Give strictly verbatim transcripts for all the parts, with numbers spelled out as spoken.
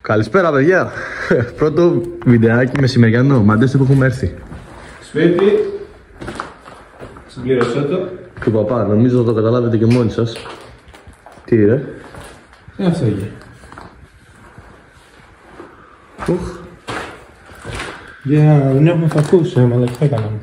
Καλησπέρα, παιδιά. Πρώτο βιντεάκι μεσημεριανό. Μαντέστε που έχουμε έρθει. Σπίτι. Συμπλήρωσέ το. Του παπά, νομίζω το καταλάβετε και μόνοι σας. Τι ρε. Τι αυτό έγινε. Ουχ. Για δεν έχουμε φακούς, ε, μαλακιά έκαναμε.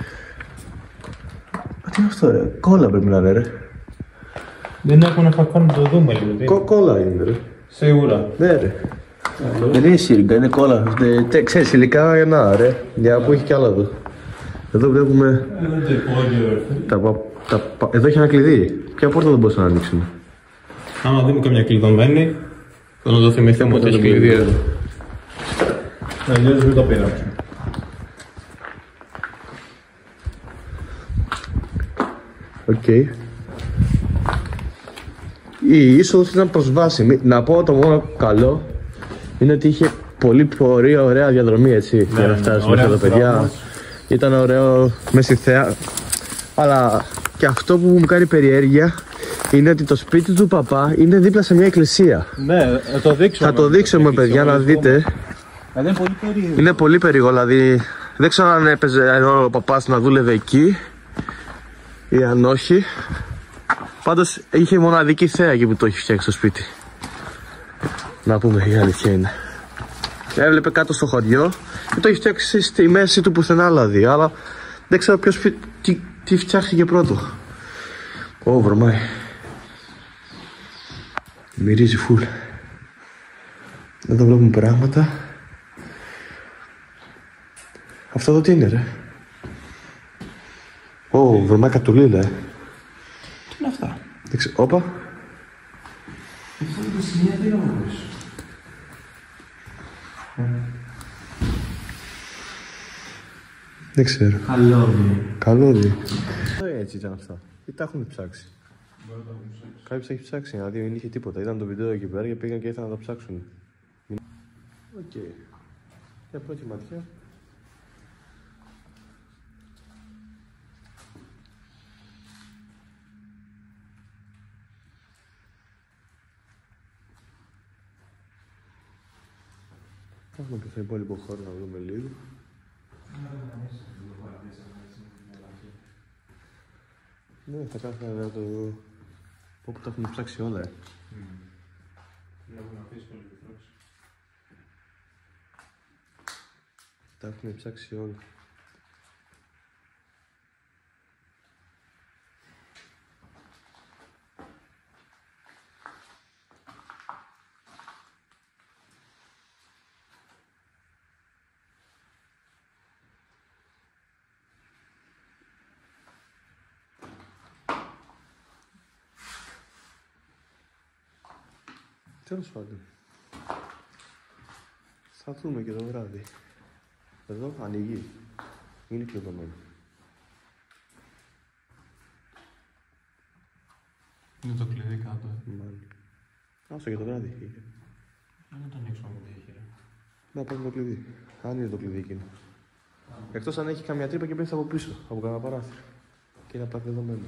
Τι είναι αυτό ρε, κόλλα πρέπει να είναι ρε. Δεν έχουμε φακό να το δούμε λίγο. Κο, κόλλα είναι ρε. Σίγουρα. Ναι ρε. Δεν είναι σύριγγα, είναι κόλλα. Τε, ξέρεις, υλικά για να ρε. Για που έχει κι άλλα εδώ. Εδώ βλέπουμε. Τα, τα, τα, εδώ έχει ένα κλειδί. Ποια πόρτα δεν μπορούσαμε να ανοίξουμε. Άμα δούμε καμιά κλειδωμένη, θα να το θυμηθούμε ότι έχει κλειδί εδώ. Αλλιώς μην το πειράξουμε. Οκ. Okay. Η είσοδος ήταν προσβάσιμη. Να πω το μόνο καλό είναι ότι είχε πολύ πολύ ωραία διαδρομή έτσι. Ναι, για να φτάσουμε εδώ, παιδιά. Ήταν ωραίο μέσα στη θέα. Αλλά και αυτό που μου κάνει περιέργεια είναι ότι το σπίτι του παπά είναι δίπλα σε μια εκκλησία. Ναι, θα το δείξουμε. Θα το δείξουμε, παιδιά, να δείτε. Είναι πολύ περίεργο. Είναι πολύ περίεργο, δηλαδή. Δεν ξέρω αν έπαιζε ο παπάς να δούλευε εκεί ή αν όχι. Πάντως είχε μοναδική θέα εκεί που το έχει φτιάξει το σπίτι. Να πούμε, η αλήθεια είναι. Έβλεπε κάτω στο χωριό και το έχει φτιάξει στη μέση του πουθενά δηλαδή. Αλλά δεν ξέρω ποιος τι, τι φτιάχτηκε πρώτο. Ω, βρωμάει. Μυρίζει φουλ. Εδώ βλέπουμε πράγματα. Αυτό εδώ τι είναι ρε. Ω, βρωμάει κατουλίλα ε. Τι είναι αυτά. Δεν ξέρω, όπα. Αυτό είναι το σημείο τι είναι. Δεν ξέρω. Καλώδι. Καλώδι. Έτσι ήταν αυτά. Ή τα έχουν ψάξει. Κάποιος έχει ψάξει να δει, δεν είχε τίποτα. Είδαν το βίντεο εκεί πέρα και πήγαν και ήθελαν να το ψάξουν. Οκ. Okay. Για πρώτη ματιά. Έχουμε και στο υπόλοιπο χώρο να δούμε λίγο. Ναι, θα κάθομαι να το δω. Όπου τα έχουμε ψάξει όλα, ε. Τα έχουμε ψάξει όλα. Τέλος πάντων. Θα δούμε και το βράδυ. Εδώ ανοίγει. Είναι κλειδωμένο. Είναι το κλειδί κάτω. Μάλλον. Άσο για το βράδυ. Δεν το ανοίξουμε με τη χείρα. Να πάρουμε το κλειδί. Αν είναι το κλειδί εκείνο. Εκτός αν έχει καμιά τρύπα και πέφτει από πίσω. Από κανένα παράθυρο. Και είναι απλά κλειδωμένο.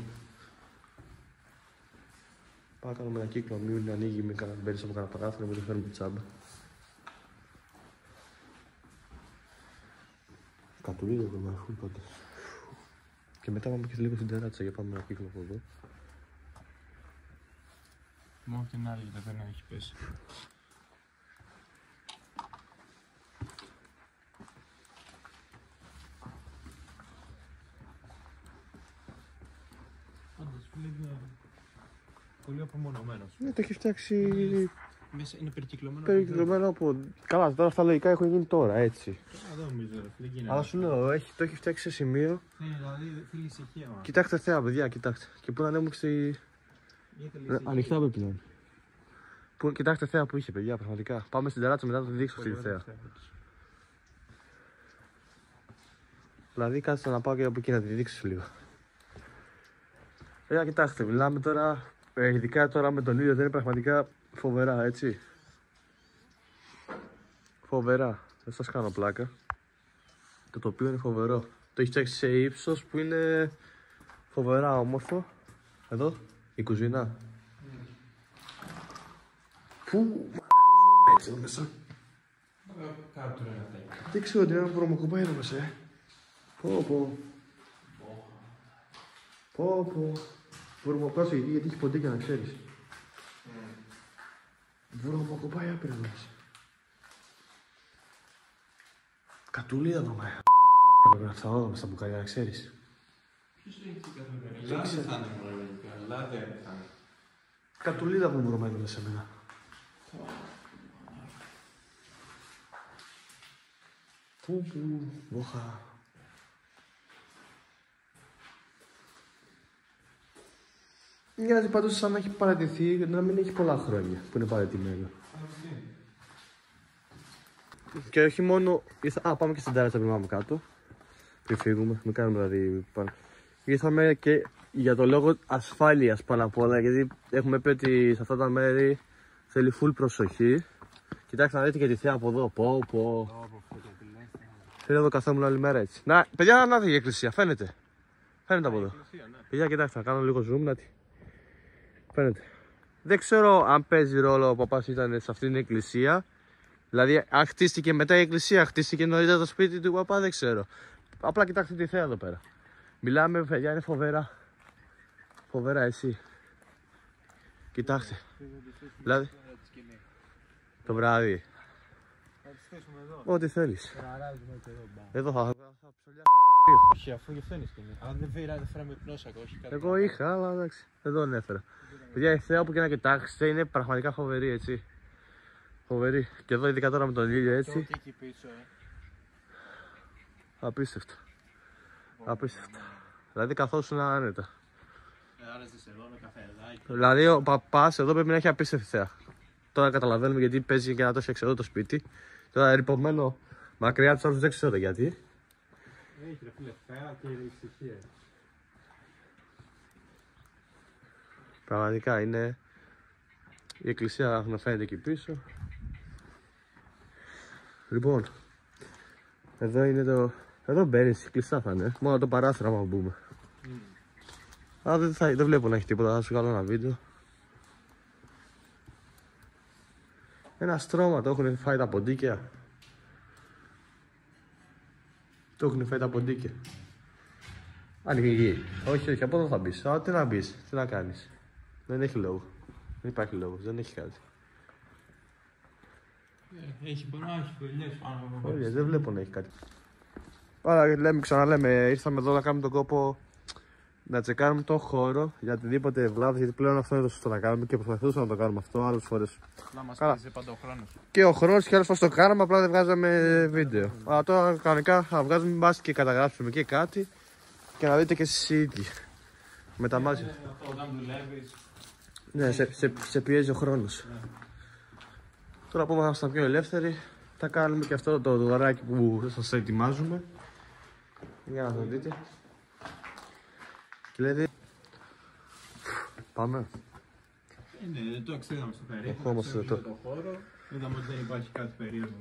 Πάμε να κάνουμε ένα κύκλο, μην ανοίγει με κανένα μπέρις από κανένα παράθυρο, μην το φέρουμε τσάμπα. Κατουλίδα εδώ με αφού τότε. Και μετά πάμε και λίγο στην τεράτσα για πάμε ένα κύκλο από εδώ. Μόνο από την άλλη δεν έχει πέσει. Πάντως είναι πολύ απομονωμένος. Ναι, το έχει φτιάξει. Μέσα είναι περικυκλωμένο. Περικυκλωμένο από. Καλά, τώρα αυτά λογικά έχουν γίνει τώρα, έτσι. Εδώ νομίζω, δεν γίνεται. Αλλά σου λέω, έχει, το έχει φτιάξει σε σημείο. Ναι, δηλαδή θέλει ησυχία. Κοιτάξτε θέα, παιδιά, κοιτάξτε. Και πού να ανέβουμε και στη. Ανοιχτά πρέπει να είναι. Που, κοιτάξτε θέα που είχε, παιδιά, πραγματικά. Πάμε στην τεράτσα μετά να το δείξω αυτή τη θέα. Δηλαδή, κάτσε να πάω και από εκεί να τη δείξω λίγο. Παιδιά, κοιτάξτε, μιλάμε τώρα. Ε, ειδικά τώρα με τον ήλιο δεν είναι πραγματικά φοβερά, έτσι. Φοβερά. Δεν σας κάνω πλάκα. Το τοπίο είναι φοβερό. Το έχει φτιάξει σε ύψος που είναι φοβερά όμορφο. Εδώ, η κουζίνα. Φου, έτσι εδώ μέσα. Κάτω είναι αυτά. Δεν ξέρω τι είναι βρωμοκοπάει εδώ μέσα, ε. Πω πω. Πω πω. Βρωμοκοπάει γιατί, γιατί έχει ποντίκια να ξέρεις. Mm. Βρωμοκοπάει άπειρα εδώ μέσα. Κατουλίδα βρωμάει. Πρέπει να φτάω στα μπουκάλια να ξέρεις. Ποιος το έχει καθόλου. Λάδι θα είναι μόνο. Λάδι θα είναι. Κατουλίδα που βρωμένο μέσα σε μένα. Πού πού, βόχα. Μοιάζει πάντως σαν να έχει παρατηθεί, να μην έχει πολλά χρόνια που είναι παρατημένο. Και όχι μόνο. Α, πάμε και στην τάρατσα πριν πάμε κάτω. Πριν φύγουμε, μην κάνουμε δηλαδή πάνω. Ήρθαμε και για το λόγο ασφάλειας πάνω απ' όλα, γιατί έχουμε πει ότι σε αυτά τα μέρη θέλει full προσοχή. Κοιτάξτε να δείτε και τη θέα από εδώ. Πω, πω. Θέλω εδώ καθόμουν όλη μέρα έτσι. Να, παιδιά, να δει η εκκλησία, φαίνεται. Φαίνεται από εδώ. Παιδιά, κοιτάξτε, θα κάνω λίγο zoom, να τη. Φαίνεται. Δεν ξέρω αν παίζει ρόλο ο παπάς ήταν σε αυτήν την εκκλησία. Δηλαδή, αν χτίστηκε μετά η εκκλησία, χτίστηκε νωρίτερα το σπίτι του παπά, δεν ξέρω. Απλά κοιτάξτε τη θέα εδώ πέρα. Μιλάμε, παιδιά, είναι φοβερά. Φοβερά, εσύ. Κοιτάξτε. Δηλαδή, το βράδυ. Ό,τι θέλεις. Εδώ θα ψωλιάσουμε στο κρύο. Όχι, αφού γι' αυτό είναι σκηνή. Αν δεν φέρα, δεν φέραμε πνόσακο, όχι κάτι. Εγώ είχα, αλλά εντάξει, δεν τον έφερα. Παιδιά, η θέα που και να κοιτάξετε είναι πραγματικά φοβερή, έτσι. Φοβερή. Και εδώ ειδικά τώρα με τον ήλιο έτσι. Και εκεί πίσω, ε. Απίστευτο. Απίστευτο. Δηλαδή καθόσουν άνετα. Άρεσες εδώ με καφεδάκι. Δηλαδή ο παπάς εδώ πρέπει να έχει απίστευτη θέα. Τώρα καταλαβαίνουμε γιατί παίζει και να το φτιάξει εδώ το σπίτι. Τώρα ρηπωμένο μακριά από τους άλλους δεν ξέρω γιατί. Έχει ρε φίλε θέα και ησυχία. Πραγματικά είναι. Η εκκλησία να φαίνεται εκεί πίσω. Λοιπόν, εδώ είναι το. Εδώ μπαίνεις, κλειστά θα είναι. Μόνο το παράθυρο άμα μπούμε. Mm. Α, δεν, θα, δεν βλέπω να έχει τίποτα, θα σου κάνω ένα βίντεο. Ένα στρώμα, το έχουν φάει τα ποντίκια. Το έχουν φάει τα ποντίκια. Ανοίγει. Όχι, όχι, από εδώ θα μπεις. Α, τι να μπεις, τι να κάνεις. Δεν έχει λόγο. Δεν υπάρχει λόγο, δεν έχει κάτι. Ε, έχει πολλά, έχει φωλιές πάνω από Όχι, δεν βλέπω να έχει κάτι. Άρα λέμε, ξαναλέμε, ήρθαμε εδώ να κάνουμε τον κόπο να τσεκάρουμε το χώρο για οτιδήποτε βλάβη, γιατί πλέον αυτό είναι το σωστό να κάνουμε και προσπαθούσαμε να το κάνουμε αυτό άλλες φορές. Να μας πέσει πάντα ο χρόνος. Και ο χρόνος και άλλες φορές το κάναμε, απλά δεν βγάζαμε βίντεο. Αλλά τώρα κανονικά θα βγάζουμε, μπας και καταγράψουμε και κάτι και να δείτε και εσείς οι ίδιοι. Με τα μάτια. Όταν δουλεύεις. Ναι, σε, σε, σε πιέζει ο χρόνος. Ναι. Τώρα που είμαστε πιο ελεύθεροι, θα κάνουμε και αυτό το δωράκι που σας ετοιμάζουμε. Για να το δείτε. Και λέτε. Πάμε. Ναι, το ξέραμε στο περίπου. Ερχόμαστε το χώρο. Είδαμε ότι δεν υπάρχει κάτι περίεργο.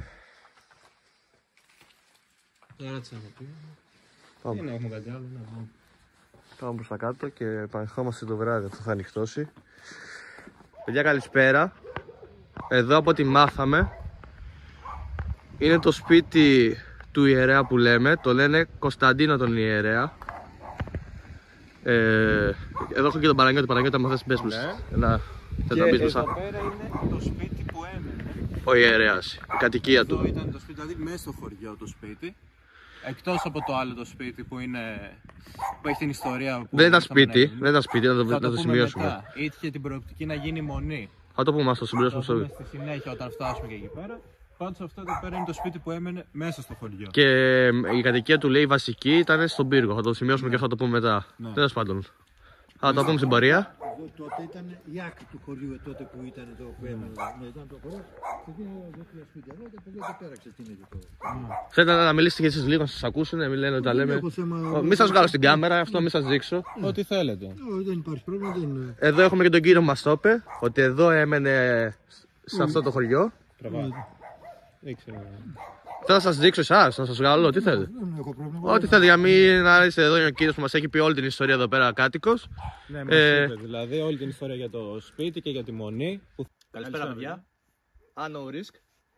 Τώρα τι να πει. Πάμε. Δεν έχουμε κάτι άλλο. Ναι. Πάμε προς τα κάτω και επανερχόμαστε το βράδυ. Αυτό θα ανοιχτώσει. Παιδιά, καλησπέρα. Εδώ από ό,τι μάθαμε είναι το σπίτι του ιερέα που λέμε. Το λένε Κωνσταντίνο τον ιερέα. Ε, εδώ έχω και τον Παναγιώτη. Παναγιώτη, αν θες πες μου. Να, και εδώ πέρα είναι το σπίτι που έμενε ο ιερέας, η κατοικία εδώ του. Ήταν το σπίτι, δηλαδή μέσα στο χωριό το σπίτι. Εκτός από το άλλο το σπίτι που, είναι, που έχει την ιστορία που δεν ήταν σπίτι, δεν ήταν σπίτι, να το, θα το, το σημειώσουμε. Μετά. Είχε την προοπτική να γίνει μονή. Θα το πούμε, ας το συμπληρώσουμε στο στο στη συνέχεια όταν φτάσουμε και εκεί πέρα. Πάντως αυτό εδώ πέρα είναι το σπίτι που έμενε μέσα στο χωριό. Και η κατοικία του λέει η βασική ήταν στον πύργο. Θα το σημειώσουμε ναι. Και θα το πούμε μετά. Ναι. Τέλος πάντων. Θα το πούμε στην πορεία. Εδώ τότε ήταν η άκρη του χωριού τότε που ήταν το που έμενε. Ναι, ήταν το χωριό. Και εκεί είναι το σπίτι εδώ και από εδώ και πέρα ξετίνεται το. Θέλετε να μιλήσετε και εσείς λίγο, να σας ακούσουν, μην λένε ότι τα λέμε. Μη σας βγάλω στην κάμερα, αυτό μη σας δείξω. Ό,τι θέλετε. Δεν υπάρχει πρόβλημα. Εδώ έχουμε και τον κύριο που μας το είπε, ότι εδώ έμενε σε αυτό το χωριό. Δεν ξέρω. Θέλω να σας δείξω εσάς, να σας βγάλω, τι θέλετε. Δεν έχω πρόβλημα. Ό,τι θέλετε, για μην να είστε εδώ ο κύριος που μας έχει πει όλη την ιστορία εδώ πέρα κάτοικος. Ναι, μας ε... είπε δηλαδή όλη την ιστορία για το σπίτι και για τη μονή. Που... Καλησπέρα παιδιά. Άνω Risk.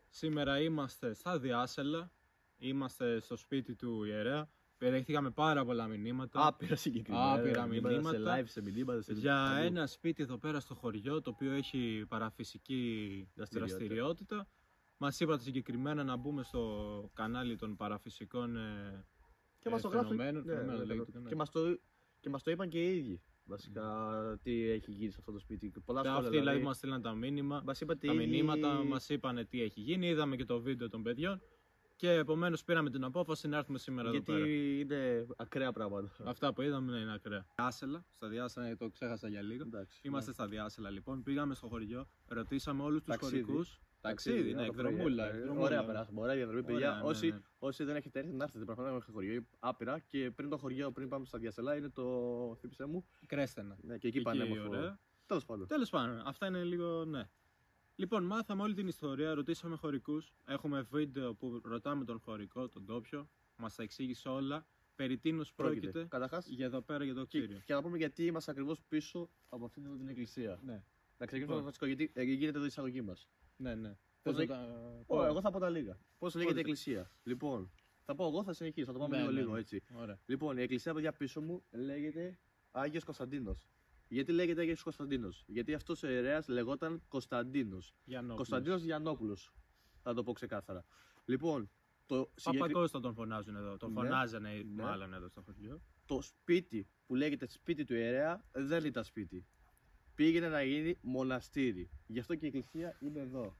Σήμερα είμαστε στα Διάσελα, είμαστε στο σπίτι του ιερέα. Δεχτήκαμε πάρα πολλά μηνύματα. Άπειρα συγκεκριμένα. Άπειρα μηνύματα. Σε μηνύματα. live, σε μηνύματα. Σε Για παντού. ένα σπίτι εδώ πέρα στο χωριό, το οποίο έχει παραφυσική Δραστηριότητα. δραστηριότητα. Μας είπατε συγκεκριμένα να μπούμε στο κανάλι των παραφυσικών ε, Και μας το ε, γράφουν. φαινομένων. Ναι, Φαινομένων ναι, λέγεται ναι. το κανάλι. Και μας το, και μας το είπαν και οι ίδιοι. Βασικά, τι έχει γίνει σε αυτό το σπίτι. Πολλά Και σχόλια. αυτοί δηλαδή μας στείλαν τα μήνυμα. Μας είπατε Τα οι ίδιοι- μηνύματα μας είπαν τι έχει γίνει. Είδαμε και το βίντεο των παιδιών. Και επομένως πήραμε την απόφαση να έρθουμε σήμερα Γιατί εδώ πέρα. είναι ακραία πράγματα. Αυτά που είδαμε ναι, είναι ακραία. Διάσελα, στα Διάσελα, το ξέχασα για λίγο. Εντάξει, Είμαστε στα Διάσελα λοιπόν. Πήγαμε στο χωριό, ρωτήσαμε όλους τους Ταξίδι. χωρικούς. Ταξίδι, ναι, εκδρομούλα. Ε, εκδρομούλα. Ωραία, περάσαμε. Ωραία διαδρομή, Ωραία, παιδιά. ναι, όσοι, ναι. όσοι δεν έχετε έρθει, να έρθετε. Πραγματικά έχουμε χωριό άπειρα. Και πριν το χωριό, πριν πάμε στα Διασελά, είναι το. Θύψε μου. Κρέστενα. Ναι, και εκεί πανέμορφο. ωραία. Τέλος πάντων. Τέλος πάντων, αυτά είναι λίγο, ναι. Λοιπόν, μάθαμε όλη την ιστορία, ρωτήσαμε χωρικούς. Έχουμε βίντεο που ρωτάμε τον χωρικό, τον τόπιο. Μας τα εξήγησε όλα. Περί τίνος πρόκειται. Καταρχάς, Για εδώ πέρα, για το και, κτίριο. και να πούμε γιατί είμαστε ακριβώς πίσω από αυτή την την εκκλησία. Ναι, Να ξεκινήσουμε Λοιπόν. το βασικό, γιατί ε, γίνεται εδώ η εισαγωγή μας. ναι, ναι. Πώς Θες να λέγει- τα- Ω, εγώ θα πω τα λίγα. Πώς λέγεται η Πώς- εκκλησία. Λοιπόν, θα πω εγώ, θα συνεχίσω, θα το πάμε Ναι, λίγο ναι, λίγο ναι. έτσι. Ωραία. Λοιπόν, η εκκλησία, παιδιά, πίσω μου λέγεται Άγιος Κωνσταντίνος. Γιατί λέγεται Άγιος Κωνσταντίνος? Γιατί αυτός ο ιερέας λεγόταν Κωνσταντίνος. Γιαννόπουλος. Κωνσταντίνος Γιαννόπουλος. Θα το πω ξεκάθαρα. Λοιπόν, το, συγκεκρι... Παπακώστα τον φωνάζουν εδώ. Τον Ναι. φωνάζανε Ναι. μάλλον εδώ στο χωριό. το σπίτι που λέγεται σπίτι του ιερέα δεν ήταν σπίτι. Πήγαινε να γίνει μοναστήρι. Γι' αυτό και η εκκλησία είναι εδώ.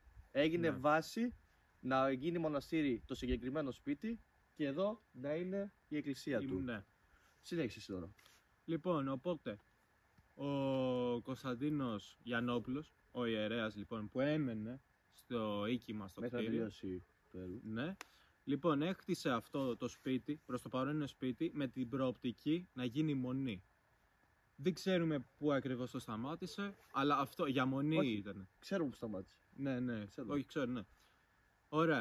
Έγινε Ναι. βάση να γίνει μοναστήρι το συγκεκριμένο σπίτι και εδώ να είναι η εκκλησία του. Ναι. Συνέχισε εσύ τώρα. Λοιπόν, οπότε ο Κωνσταντίνος Γιαννόπουλος, ο ιερέας λοιπόν που έμενε στο οίκημα στο Μέχρι να κτίριο. τελειώσει το έργο. Ναι. Λοιπόν, έκτισε αυτό το σπίτι, προς το παρόν είναι σπίτι, με την προοπτική να γίνει μονή. Δεν ξέρουμε πού ακριβώς το σταμάτησε, αλλά αυτό για μονή Όχι. ήταν. Ξέρουμε που σταμάτησε. Ναι, ναι, Ξέρω. όχι ξέρω, ναι. Ωραία.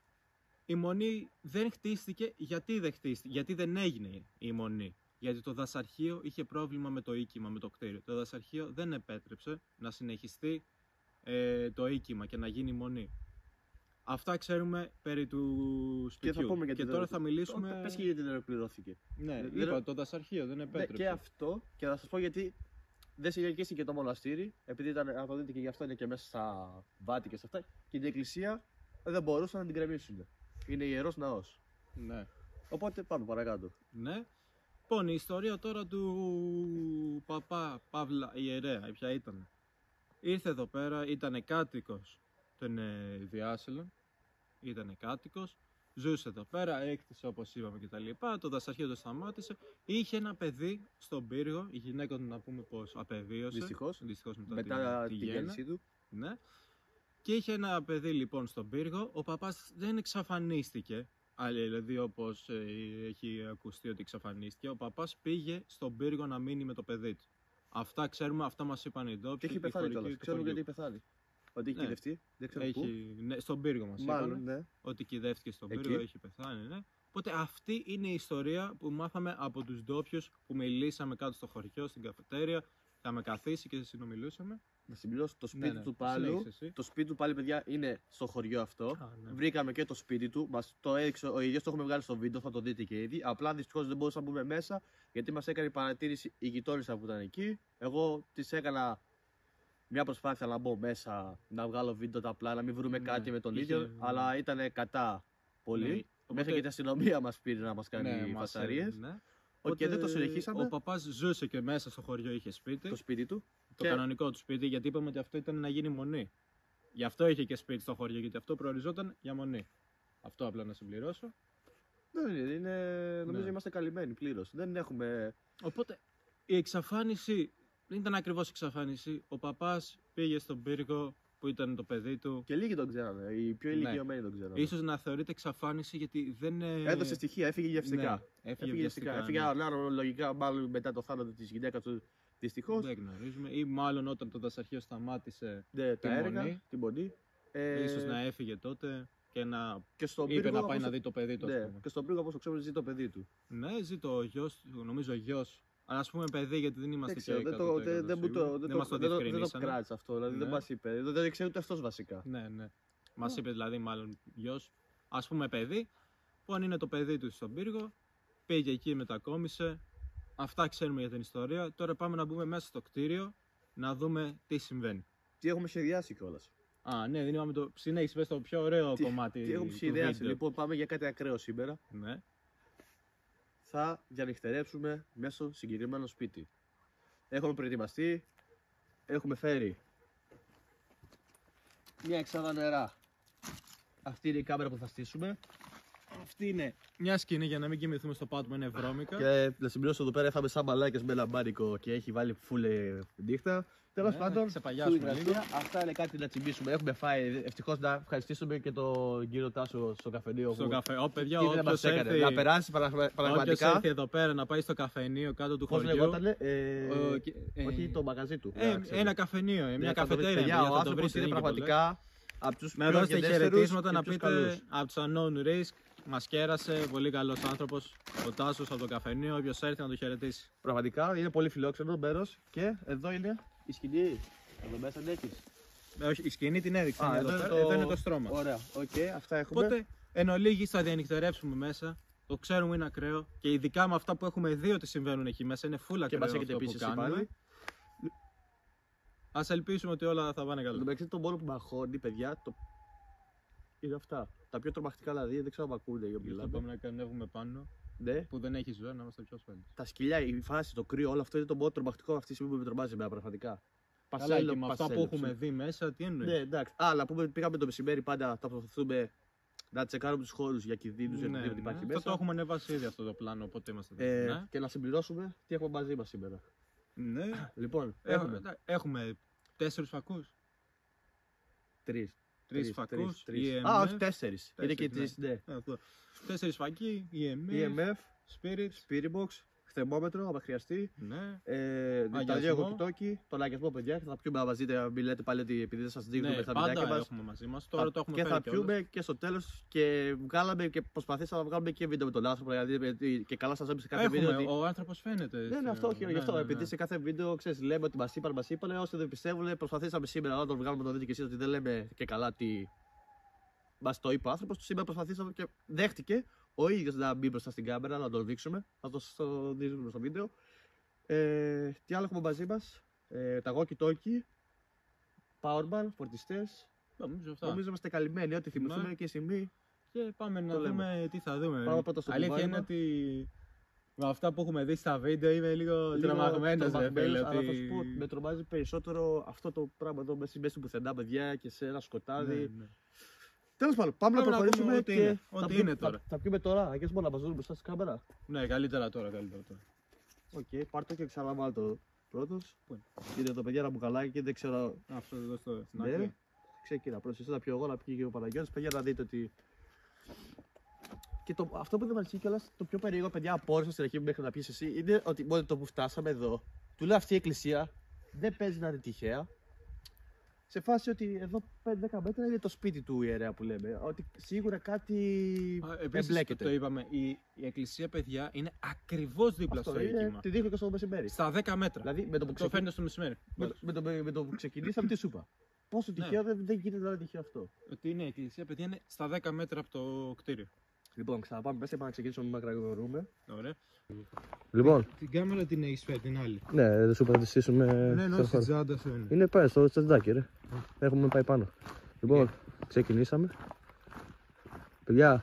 Η μονή δεν χτίστηκε, γιατί δεν χτίστηκε, γιατί δεν έγινε η μονή. Γιατί το δασαρχείο είχε πρόβλημα με το οίκημα, με το κτίριο. Το δασαρχείο δεν επέτρεψε να συνεχιστεί ε, το οίκημα και να γίνει μονή. Αυτά ξέρουμε περί του σπιτιού. Και θα πούμε γιατί τώρα δεν- θα μιλήσουμε... Πες και γιατί δεν ολοκληρώθηκε. Ναι, δεν- είπα, το δασαρχείο δεν Ναι, επέτρεψε. και αυτό, και θα σας πω γιατί δεν συνεχίστηκε το μοναστήρι, επειδή ήταν, αν το δείτε και γι' αυτό είναι και μέσα στα βάτι και σε αυτά, και την εκκλησία δεν μπορούσαν να την κρεμίσουν. Είναι ιερός ναός. Ναι. Οπότε πάμε παρακάτω. Ναι. Λοιπόν, η ιστορία τώρα του παπά Παύλα ιερέα, ποια ήταν. Ήρθε εδώ πέρα, ήταν κάτοικος των ε, Διάσελων, ήταν κάτοικος, ζούσε εδώ πέρα, έκτισε όπως είπαμε και τα λοιπά, το δασαρχείο το σταμάτησε, είχε ένα παιδί στον πύργο, η γυναίκα του να πούμε πως απεβίωσε. Δυστυχώς. Δυστυχώς μετά, Μετά τη, την τη γέννα. γέννησή του. Ναι. Και είχε ένα παιδί λοιπόν στον πύργο, ο παπάς δεν εξαφανίστηκε, άλλη δηλαδή όπως ε, έχει ακουστεί ότι εξαφανίστηκε, ο παπάς πήγε στον πύργο να μείνει με το παιδί του. Αυτά ξέρουμε, αυτά μας είπαν οι ντόπιοι. Και έχει οι πεθάνει χωρικοί κιόλας. του Ξέρουμε χωριού. γιατί έχει πεθάνει. Ότι έχει Ναι. κυδευτεί. Δεν ξέρω πού. Έχει, ναι, στον πύργο μας Μάλλον, είπανε, ναι. ότι κυδεύτηκε στον Εκεί. πύργο, έχει πεθάνει, ναι. Οπότε αυτή είναι η ιστορία που μάθαμε από τους ντόπιους που μιλήσαμε κάτω στο χωριό, στην καφετέρια, είχαμε καθίσει και συνομιλούσαμε. Να συμπληρώσω το σπίτι Ναι, ναι. του πάλι. Συνέχισε εσύ. Το σπίτι του πάλι, παιδιά, είναι στο χωριό αυτό. Α, ναι. Βρήκαμε και το σπίτι του. Μας το έδειξε ο ίδιος, το έχουμε βγάλει στο βίντεο, θα το δείτε και ήδη. Απλά δυστυχώς δεν μπορούσαμε να μπούμε μέσα γιατί μας έκανε παρατήρηση η γειτόνισσα που ήταν εκεί. Εγώ της έκανα μια προσπάθεια να μπω μέσα, να βγάλω βίντεο τα απλά, να μην βρούμε Ναι, κάτι με τον είχε- ίδιο. ναι. Αλλά ήταν κατά πολύ. Ναι, Μέχρι οπότε- και η αστυνομία μας πήρε να μας κάνει Ναι, μας φασαρίες. έδινε, ναι. Οκ, Οπότε, δεν το συνεχίσαμε. Ο παπάς ζούσε και μέσα στο χωριό, είχε σπίτι. Το σπίτι του. Το Και- κανονικό του σπίτι, γιατί είπαμε ότι αυτό ήταν να γίνει μονή. Γι' αυτό είχε και σπίτι στο χωριό, γιατί αυτό προοριζόταν για μονή. Αυτό απλά να συμπληρώσω. Δεν είναι, είναι νομίζω Ναι. είμαστε καλυμμένοι πλήρως. Δεν έχουμε. Οπότε η εξαφάνιση δεν ήταν ακριβώς εξαφάνιση. Ο παπάς πήγε στον πύργο που ήταν το παιδί του. Και λίγοι τον ξέρανε. Οι πιο Ναι. ηλικιωμένοι τον ξέρανε. Ίσως να θεωρείται εξαφάνιση γιατί δεν. ε, Έδωσε στοιχεία, έφυγε γευστικά. Ναι, έφυγε βιαστικά, Έφυγε ναι. ανάλογα λογικά, μάλλον μετά το θάνατο τη γυναίκα του. Δυστυχώ. Δεν γνωρίζουμε. Ή μάλλον όταν το δασαρχείο σταμάτησε, Τα τη έργα, μονή. την πονή. Ε, ίσως να έφυγε τότε και να και στον είπε πύργο, να πάει όπως- να δει το παιδί του. ας Ναι, πούμε. και στον πύργο, όπω το ξέρουμε, ζει το παιδί του. Ναι, ζει το γιος του, νομίζω γιος. Αλλά ας πούμε παιδί γιατί δεν είμαστε Δεν ξέρω, και δεν εκατό το, τοις εκατό δεν, δεν, μου σίγουροι. το, δεν, Δεν το, μας το δεν, το, δεν το διευκρινίσανε. κράτησε αυτό. Δηλαδή δεν Ναι. μα είπε. Δεν, δεν ξέρει ούτε αυτό βασικά. Ναι, ναι. Μας είπε δηλαδή, μάλλον γιος, ας πούμε παιδί, που αν είναι το παιδί του στον πύργο, πήγε εκεί, μετακόμισε. Αυτά ξέρουμε για την ιστορία. Τώρα πάμε να μπούμε μέσα στο κτίριο να δούμε τι συμβαίνει. Τι έχουμε σχεδιάσει κιόλας. Α, ναι, δεν είπαμε το. Συνέχισε, πες το πιο ωραίο Τι, κομμάτι. Τι έχουμε του σχεδιάσει. βίντεο. Λοιπόν, πάμε για κάτι ακραίο σήμερα. Ναι. Θα διανυχτερεύσουμε μέσω συγκεκριμένο σπίτι. Έχουμε προετοιμαστεί. Έχουμε φέρει μια εξάδα νερά. Αυτή είναι η κάμερα που θα στήσουμε. Αυτή είναι μια σκηνή για να μην κοιμηθούμε στο πάτωμα, είναι βρώμικα. Και να συμπληρώσω εδώ πέρα, έφαμε σαν μαλάκες με λαμπάρικο και έχει βάλει φούλε νύχτα. Τέλος Ναι, πάντων, ξεπαγιάσουμε φούλη λίγο. γραφεία. Αυτά είναι κάτι να τσιμπήσουμε. Έχουμε φάει. Ευτυχώς να ευχαριστήσουμε και τον κύριο Τάσο στο καφενείο. Στο που καφέ. Ω, παιδιά, ήδη να όποιος μας έκανε. έρθει, Να περάσει παρα- όποιος πραγματικά. έρθει εδώ πέρα να πάει στο καφενείο κάτω του Πώς χωριού. λεγότανε, ε, Ο, και- ε, όχι το μαγαζί του. Ε, να ξέρεις. ένα καφενείο, ε, μια Ναι, θα το βρείτε, καφετέρια. παιδιά, παιδιά, ο θα το άνθρωπος βρείτε, είναι δεν και πολλές. πραγματικά από τους Να πιο δώσετε γενναίστερους χαιρετίσματα και να τους πείτε καλούς. από τους Unknown Risk. Μας κέρασε, πολύ καλός άνθρωπος. Ο Τάσος από το καφενείο, όποιος έρθει να το χαιρετήσει. Πραγματικά είναι πολύ φιλόξενο μέρος και εδώ είναι η σκηνή. Εδώ μέσα την έχεις. Ε, όχι, η σκηνή την έδειξε. Α, εδώ, εδώ είναι πέρα, το- εδώ είναι το στρώμα. Ωραία, οκ, αυτά έχουμε. Οπότε, εν ολίγης θα διανυκτερεύσουμε μέσα. Το ξέρουμε είναι ακραίο. Και ειδικά με αυτά που έχουμε δει ότι συμβαίνουν εκεί μέσα, είναι full Και ακραίο μας έχετε αυτό που επίσης πάλι. κάνουμε. Ας ελπίσουμε ότι όλα θα πάνε Εν τω καλά. μεταξύ, το μόνο που με αγχώνει, παιδιά, το... είναι αυτά. Τα πιο τρομακτικά δηλαδή, δεν ξέρω αν με ακούνε για Γι' αυτό μιλάμε. πάμε να κανέβουμε πάνω, Ναι, που δεν έχει ζωή, να είμαστε πιο ασφαλείς. τα σκυλιά, η φάση, το κρύο, όλο αυτό είναι το μόνο τρομακτικό αυτή τη στιγμή που με τρομάζει εμένα πραγματικά. Καλά, και με αυτά πασέλο, που έχουμε δει μέσα, τι εννοείς. Ναι, εντάξει. Α, να πούμε, πήγαμε το μεσημέρι πάντα, θα προσπαθούμε να τσεκάρουμε του χώρου για κινδύνους, για Ναι, οτιδήποτε υπάρχει ναι. μέσα. Αυτό το έχουμε ανεβάσει ήδη αυτό το πλάνο, οπότε είμαστε Ε, εδώ. Ναι. Και να συμπληρώσουμε τι έχουμε μαζί μα σήμερα. Ναι. Λοιπόν, Έχουμε, έχουμε έχουμε τέσσερις φακούς. τρει. Τρεις φακούς. ι εμ εφ. Α, όχι, τέσσερι. Είναι και Τέσσερις, τρει, ναι. Ε, αυτό. Τέσσερις φακοί, ι εμ ι εμ εφ, εφ, Spirit. Spirit Box, θερμόμετρο, άμα χρειαστεί. Ναι. Ε, τα Αγιασμό. δύο walkie-talkie, τον αγιασμό, παιδιά. Θα πιούμε μαζί, να μην λέτε πάλι ότι επειδή δεν σα δείχνουμε Ναι, τα πάντα βιντεάκια μα. έχουμε μαζί μας. Τώρα το έχουμε Και φέρει θα κιόλας. πιούμε και στο τέλο και βγάλαμε και προσπαθήσαμε να βγάλουμε και βίντεο με τον άνθρωπο. Δηλαδή, και καλά σα έπεισε σε κάθε Έχουμε, βίντεο. Ότι... ο άνθρωπος φαίνεται. Ναι, ναι, αυτό, όχι, γι' αυτό. Επειδή σε κάθε βίντεο ξέρεις, λέμε ότι μα είπαν, μα είπαν, όσοι δεν πιστεύουν, προσπαθήσαμε σήμερα να τον βγάλουμε το βίντεο και εσεί ότι δεν λέμε και καλά τι μα το είπε ο άνθρωπο. Σήμερα προσπαθήσαμε και δέχτηκε ο ίδιο να μπει μπροστά στην κάμερα, να τον δείξουμε. Θα το, το δείξουμε στο βίντεο. Ε, τι άλλο έχουμε μαζί μα, ε, τα walkie-talkie, powerbank, φορτιστέ. Νομίζω αυτά. Νομίζω είμαστε καλυμμένοι. Ό,τι θυμηθούμε Ναι. και η στιγμή. Και πάμε να Το λέμε. δούμε τι θα δούμε. Πάμε πρώτα στο Αλήθεια κουβάριμα. είναι ότι με αυτά που έχουμε δει στα βίντεο είμαι λίγο, Λίγο τρομαγμένος. ρε τρομαγμένος, φίλε, αλλά ότι... θα σου πω, με τρομάζει περισσότερο αυτό το πράγμα εδώ μέσα μέση πουθενά, παιδιά, και σε ένα σκοτάδι. Ναι, ναι. Τέλος πάντων, πάμε να Πάμε να προχωρήσουμε δούμε ό,τι και είναι. θα Ό,τι πιούμε- είναι τώρα. Θα, θα πιούμε τώρα, αγγές μόνο να μας δούμε μπροστά στην κάμερα. Ναι, καλύτερα τώρα, καλύτερα τώρα. Οκ, πάρ' το και ξαναβάλω το πρώτος. Πού είναι? Είναι το παιδιά ένα μπουκαλάκι και δεν ξέρω. Αυτό εδώ στο στην Ναι. άκρη. Ξεκινά πρώτος, εσύ να πιω εγώ, να πιει και ο Παναγιώτης, παιδιά να δείτε ότι... Και το, αυτό που δεν μου αρέσει κιόλας, το πιο περίεργο, παιδιά, απόρρισα στην αρχή μέχρι να πεις εσύ, είναι ότι μόνο το που φτάσαμε εδώ, του λέω αυτή η εκκλησία δεν παίζει να είναι τυχαία. Σε φάση ότι εδώ πέντε δέκα μέτρα είναι το σπίτι του ιερέα που λέμε. Ότι σίγουρα κάτι Α, Επίσης, εμπλέκεται. το είπαμε, η, η εκκλησία, παιδιά, είναι ακριβώς δίπλα Αυτό στο είναι, οίκημα. τη δείχνω και στο μεσημέρι. Στα δέκα μέτρα. Δηλαδή με το που, Το ξεκι... φαίνεται στο μεσημέρι. με, το, με, το, με το που ξεκινήσαμε, τι σου είπα. Πόσο Ναι. τυχαίο δεν, δεν γίνεται να είναι τυχαίο αυτό. Ότι είναι η εκκλησία, παιδιά, είναι στα δέκα μέτρα από το κτίριο. Λοιπόν, ξαναπάμε μέσα, πάμε να ξεκινήσουμε, μην μακρηγορούμε. Ωραία. Λοιπόν, Την κάμερα την έχεις φέρει, την άλλη. ναι, δεν σου είπα να τη στήσουμε. Ναι, ενώ στην τσάντα σου είναι. Είναι πάει στο τσαντάκι, ρε. Έχουμε πάει πάνω. Λοιπόν, ξεκινήσαμε. Παιδιά,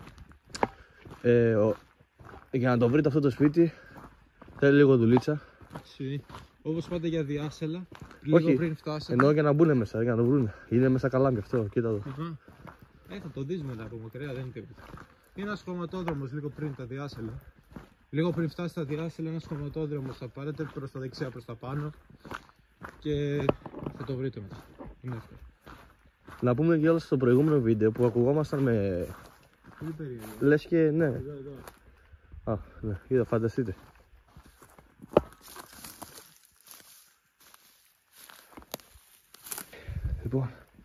ε, ο, για να το βρείτε αυτό το σπίτι, θέλει λίγο δουλίτσα. Εντάξει. Όπως πάτε για διάσελα, λίγο Όχι, πριν φτάσετε. Ενώ για να μπουν μέσα, για να το βρουν. Είναι μέσα καλά με αυτό, κοίτα εδώ. Αχα. Ε, θα το δεις μετά από μακριά, δεν είναι τίποτα. Είναι ένας χωματόδρομος λίγο πριν τα διάσελα. Λίγο πριν φτάσει στα διάσελα, ένας χωματόδρομος θα πάρετε προς τα δεξιά, προς τα πάνω και θα το βρείτε μετά. Είναι εύκολο. Να πούμε και όλα στο προηγούμενο βίντεο που ακουγόμασταν με. Πολύ περίεργο. Λες και ναι. Εδώ, εδώ. Α, ναι, είδα, φανταστείτε. Λοιπόν,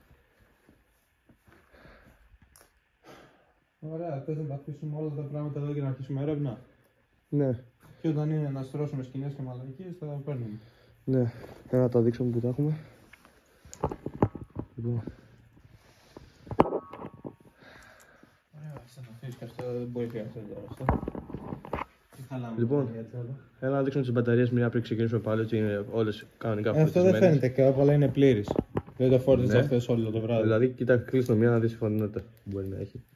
Ωραία, θες να τα αφήσουμε όλα τα πράγματα εδώ και να αρχίσουμε έρευνα. ναι, Και όταν είναι να στρώσουμε σκηνές και μαλακίες θα παίρνουμε. ναι, θα να τα δείξουμε που τα έχουμε. Λοιπόν, αυτό δεν μπορεί να αυτό τώρα. Αυτό. Λοιπόν, έλα να δείξουμε τις μπαταρίες μια πριν ξεκινήσουμε πάλι ότι είναι όλες κανονικά Αυτό δεν φορτισμένες. φαίνεται κάπου, αλλά είναι πλήρης. Δεν το φόρτισα Ναι. χθες όλο το βράδυ. Δηλαδή, κοίτα, κλείσει το μία να δεις τη φωνηνότητα που μπορεί να έχει.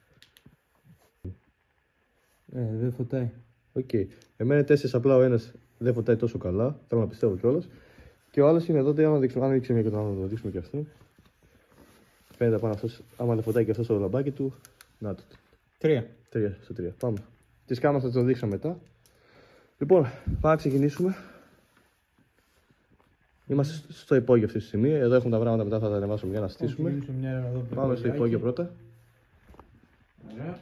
Ε, δεν φωτάει. Οκ. Okay. Εμένα είναι τέσσερις, απλά ο ένας δεν φωτάει τόσο καλά. Θέλω να πιστεύω κιόλας. Και ο άλλος είναι εδώ, άμα δείξουμε, αν δείξει μια και το άλλο, να το δείξουμε κι αυτό. Φαίνεται πάνω αυτός, άμα δεν φωτάει και αυτό στο λαμπάκι του. Να το. Τρία. Τρία στο τρία. Πάμε. Τις κάμερες θα το δείξω μετά. Λοιπόν, πάμε να ξεκινήσουμε. Είμαστε στο υπόγειο αυτή τη στιγμή. Εδώ έχουμε τα πράγματα, μετά θα τα ανεβάσουμε για να στήσουμε. Πάμε στο υπόγειο πρώτα. Ωραία.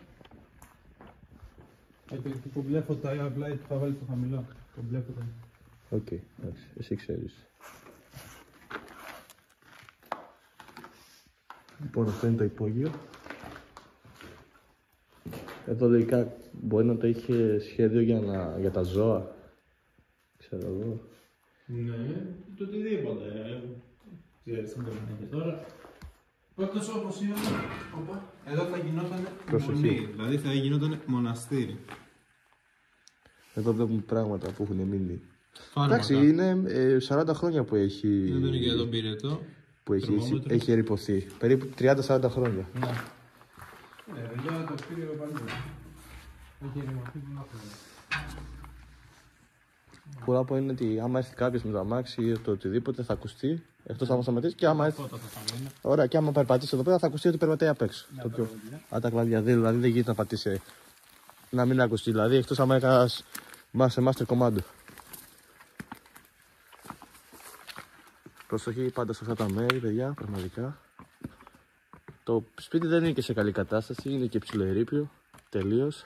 Το κομπλέ φωτάει, απλά θα βάλει το χαμηλό. Κομπλέ φωτάει. Οκ, okay, εντάξει, εσύ ξέρεις. Λοιπόν, αυτό είναι το υπόγειο. Εδώ λογικά μπορεί να το είχε σχέδιο για, να, για τα ζώα. Ξέρω εγώ. Ναι, το οτιδήποτε. Ξέρεις τι μπορεί να είναι τώρα. Πρώτος όπως είναι, εδώ θα γινόταν μονή, δηλαδή θα γινόταν μοναστήρι. Εδώ βλέπουμε πράγματα που έχουν μείνει. Φάρμακα. Εντάξει, είναι ε, σαράντα χρόνια που έχει, Εδώ είναι και εδώ πυρετό. που έχει, έχει ερειποθεί. Περίπου τριάντα σαράντα χρόνια. Ναι. Ε, για το κτίριο παντού. Έχει ερημωθεί πολλά χρόνια. Που να πω είναι ότι άμα έρθει κάποιος με το αμάξι ή το οτιδήποτε θα ακουστεί, εκτός άμα σταματήσει και άμα έρθει. Ωραία, και άμα περπατήσει εδώ πέρα θα ακουστεί ότι περπατάει απ' έξω. Το πιο... Α, τα κλαδιά, δηλαδή δεν γίνεται να πατήσει να μην ακουστεί, δηλαδή εκτός άμα έκανας master, master commando. Προσοχή πάντα σε αυτά τα μέρη, παιδιά, πραγματικά. Το σπίτι δεν είναι και σε καλή κατάσταση, είναι και ψιλοερείπιο, τελείως.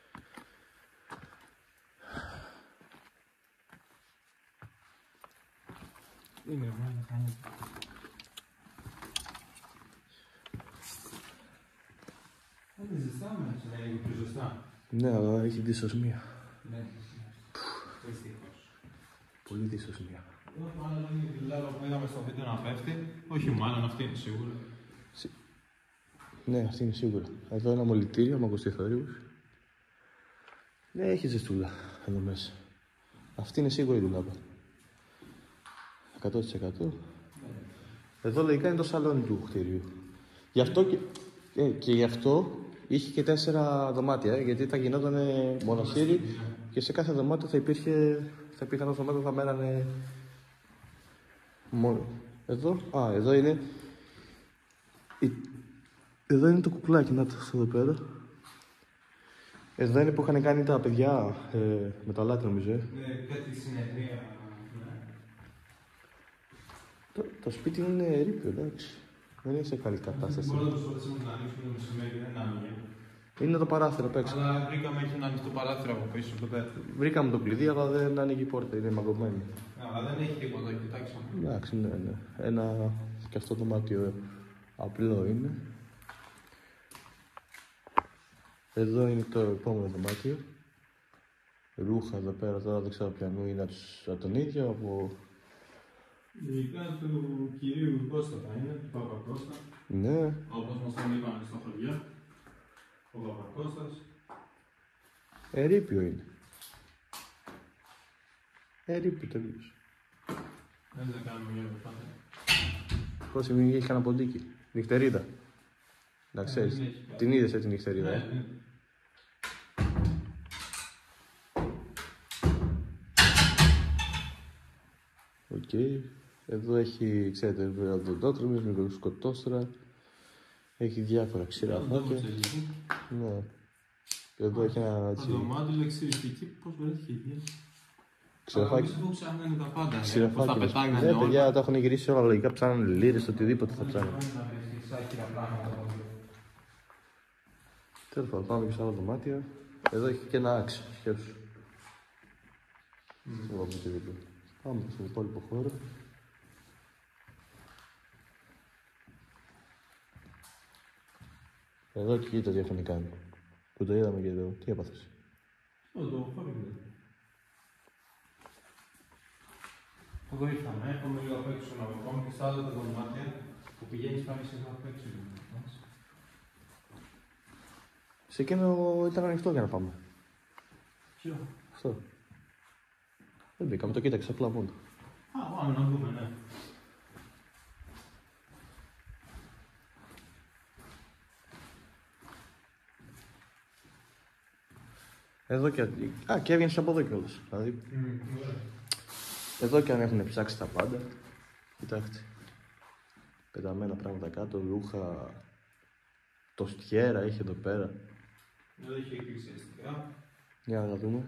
Είναι μόνο κάνει. Δεν ζεστάμε, να είναι πιο ζεστά. Ναι, αλλά έχει δυσοσμία. Ναι, δυστυχώς. Πολύ δυσοσμία. Εδώ πάνω είναι η κοιλάδα που είδαμε στο βίντεο να πέφτει. Όχι μάλλον, αυτή είναι σίγουρα. Ναι, αυτή είναι σίγουρα. Εδώ ένα μολυτήριο, με ακουστεί θόρυβος. Ναι, έχει ζεστούλα εδώ μέσα. Αυτή είναι σίγουρη η δουλάπα. εκατό τοις εκατό. Εδώ λογικά είναι το σαλόνι του κτίριου. Γι' αυτό και, ε, και γι' αυτό είχε και τέσσερα δωμάτια, ε, γιατί θα γινόταν μοναστήρι και σε κάθε δωμάτιο θα υπήρχε, θα υπήρχαν τα δωμάτια που θα μένανε μόνο. Εδώ, α, εδώ είναι, εδώ είναι το κουκλάκι, να το εδώ πέρα. Εδώ είναι που είχαν κάνει τα παιδιά ε, με το αλάτι νομίζω. Ε. Ναι, κάτι συνεδρία. Το, το σπίτι είναι ερείπιο, εντάξει. Δεν είναι σε καλή κατάσταση. Μπορούμε να προσπαθήσουμε να ανοίξουμε το μεσημέρι, δεν άνοιγε. Είναι το παράθυρο απ' έξω. Αλλά βρήκαμε έχει ένα ανοιχτό παράθυρο από πίσω ποτέ. Βρήκαμε το κλειδί, αλλά δεν ανοίγει η πόρτα, είναι μαγκωμένη. Αλλά δεν έχει τίποτα, κοιτάξαμε. Εντάξει, ναι, ναι. Ένα και αυτό το δωμάτιο απλό είναι. Εδώ είναι το επόμενο δωμάτιο. Ρούχα εδώ πέρα, τώρα δεν ξέρω ποιανού είναι από τον ίδιο, από... Λογικά του κυρίου Κώστα θα είναι, του Παπακώστα. Ναι. Όπως μας τον είπαν στο χωριό. Ο Παπακώστας. Ερείπιο είναι. Ερείπιο τελείως. Δεν θα κάνουμε γύρω πάντα. Κώστα μην έχει κανένα ποντίκι. Νυχτερίδα. Να ξέρεις. Την είδες έτσι νυχτερίδα, ε. Ναι, ναι. Οκ. Okay. Εδώ έχει, ξέρετε, οδοντότρομες, μικροσκοτόστρα. Έχει διάφορα ξηρά φάκια. Ναι. Εδώ έχει ένα έτσι... Αδωμάτιο, λεξιριστική, πώς βρέθηκε εκεί. Ξηραφάκι. Πώς ψάχνανε τα πάντα, Ξηραφάκι. πώς τα πετάγανε Ναι, όλα. παιδιά, τα έχουν γυρίσει όλα λογικά, ψάχνανε λίρες, οτιδήποτε θα ψάχνανε. Τέλος πάντων, πάμε και σε άλλα δωμάτια. Εδώ έχει και ένα άξι, σκέψου. Mm. Πάμε στον υπόλοιπο χώρο. Εδώ και κοίτα τι έχουν κάνει. Που το είδαμε και εδώ. Τι έπαθες? Εδώ το χώρο. Εδώ ήρθαμε, έχουμε λίγο απ' έξω να βγούμε και στα άλλα τα δωμάτια που πηγαίνεις πάμε σε εδώ απ' έξω. Σε εκείνο ήταν ανοιχτό για να πάμε. Ποιο? Αυτό. Δεν μπήκαμε, το κοίταξε απλά μόνο. Α, πάμε να δούμε, ναι. Εδώ και. Α, και έβγαινε από εδώ κιόλας. Δηλαδή. Mm, εδώ και αν έχουν ψάξει τα πάντα. Κοιτάξτε. Πεταμένα πράγματα κάτω, ρούχα. Το στιέρα είχε εδώ πέρα. εδώ είχε εκκλησιαστικά. Για να τα δούμε.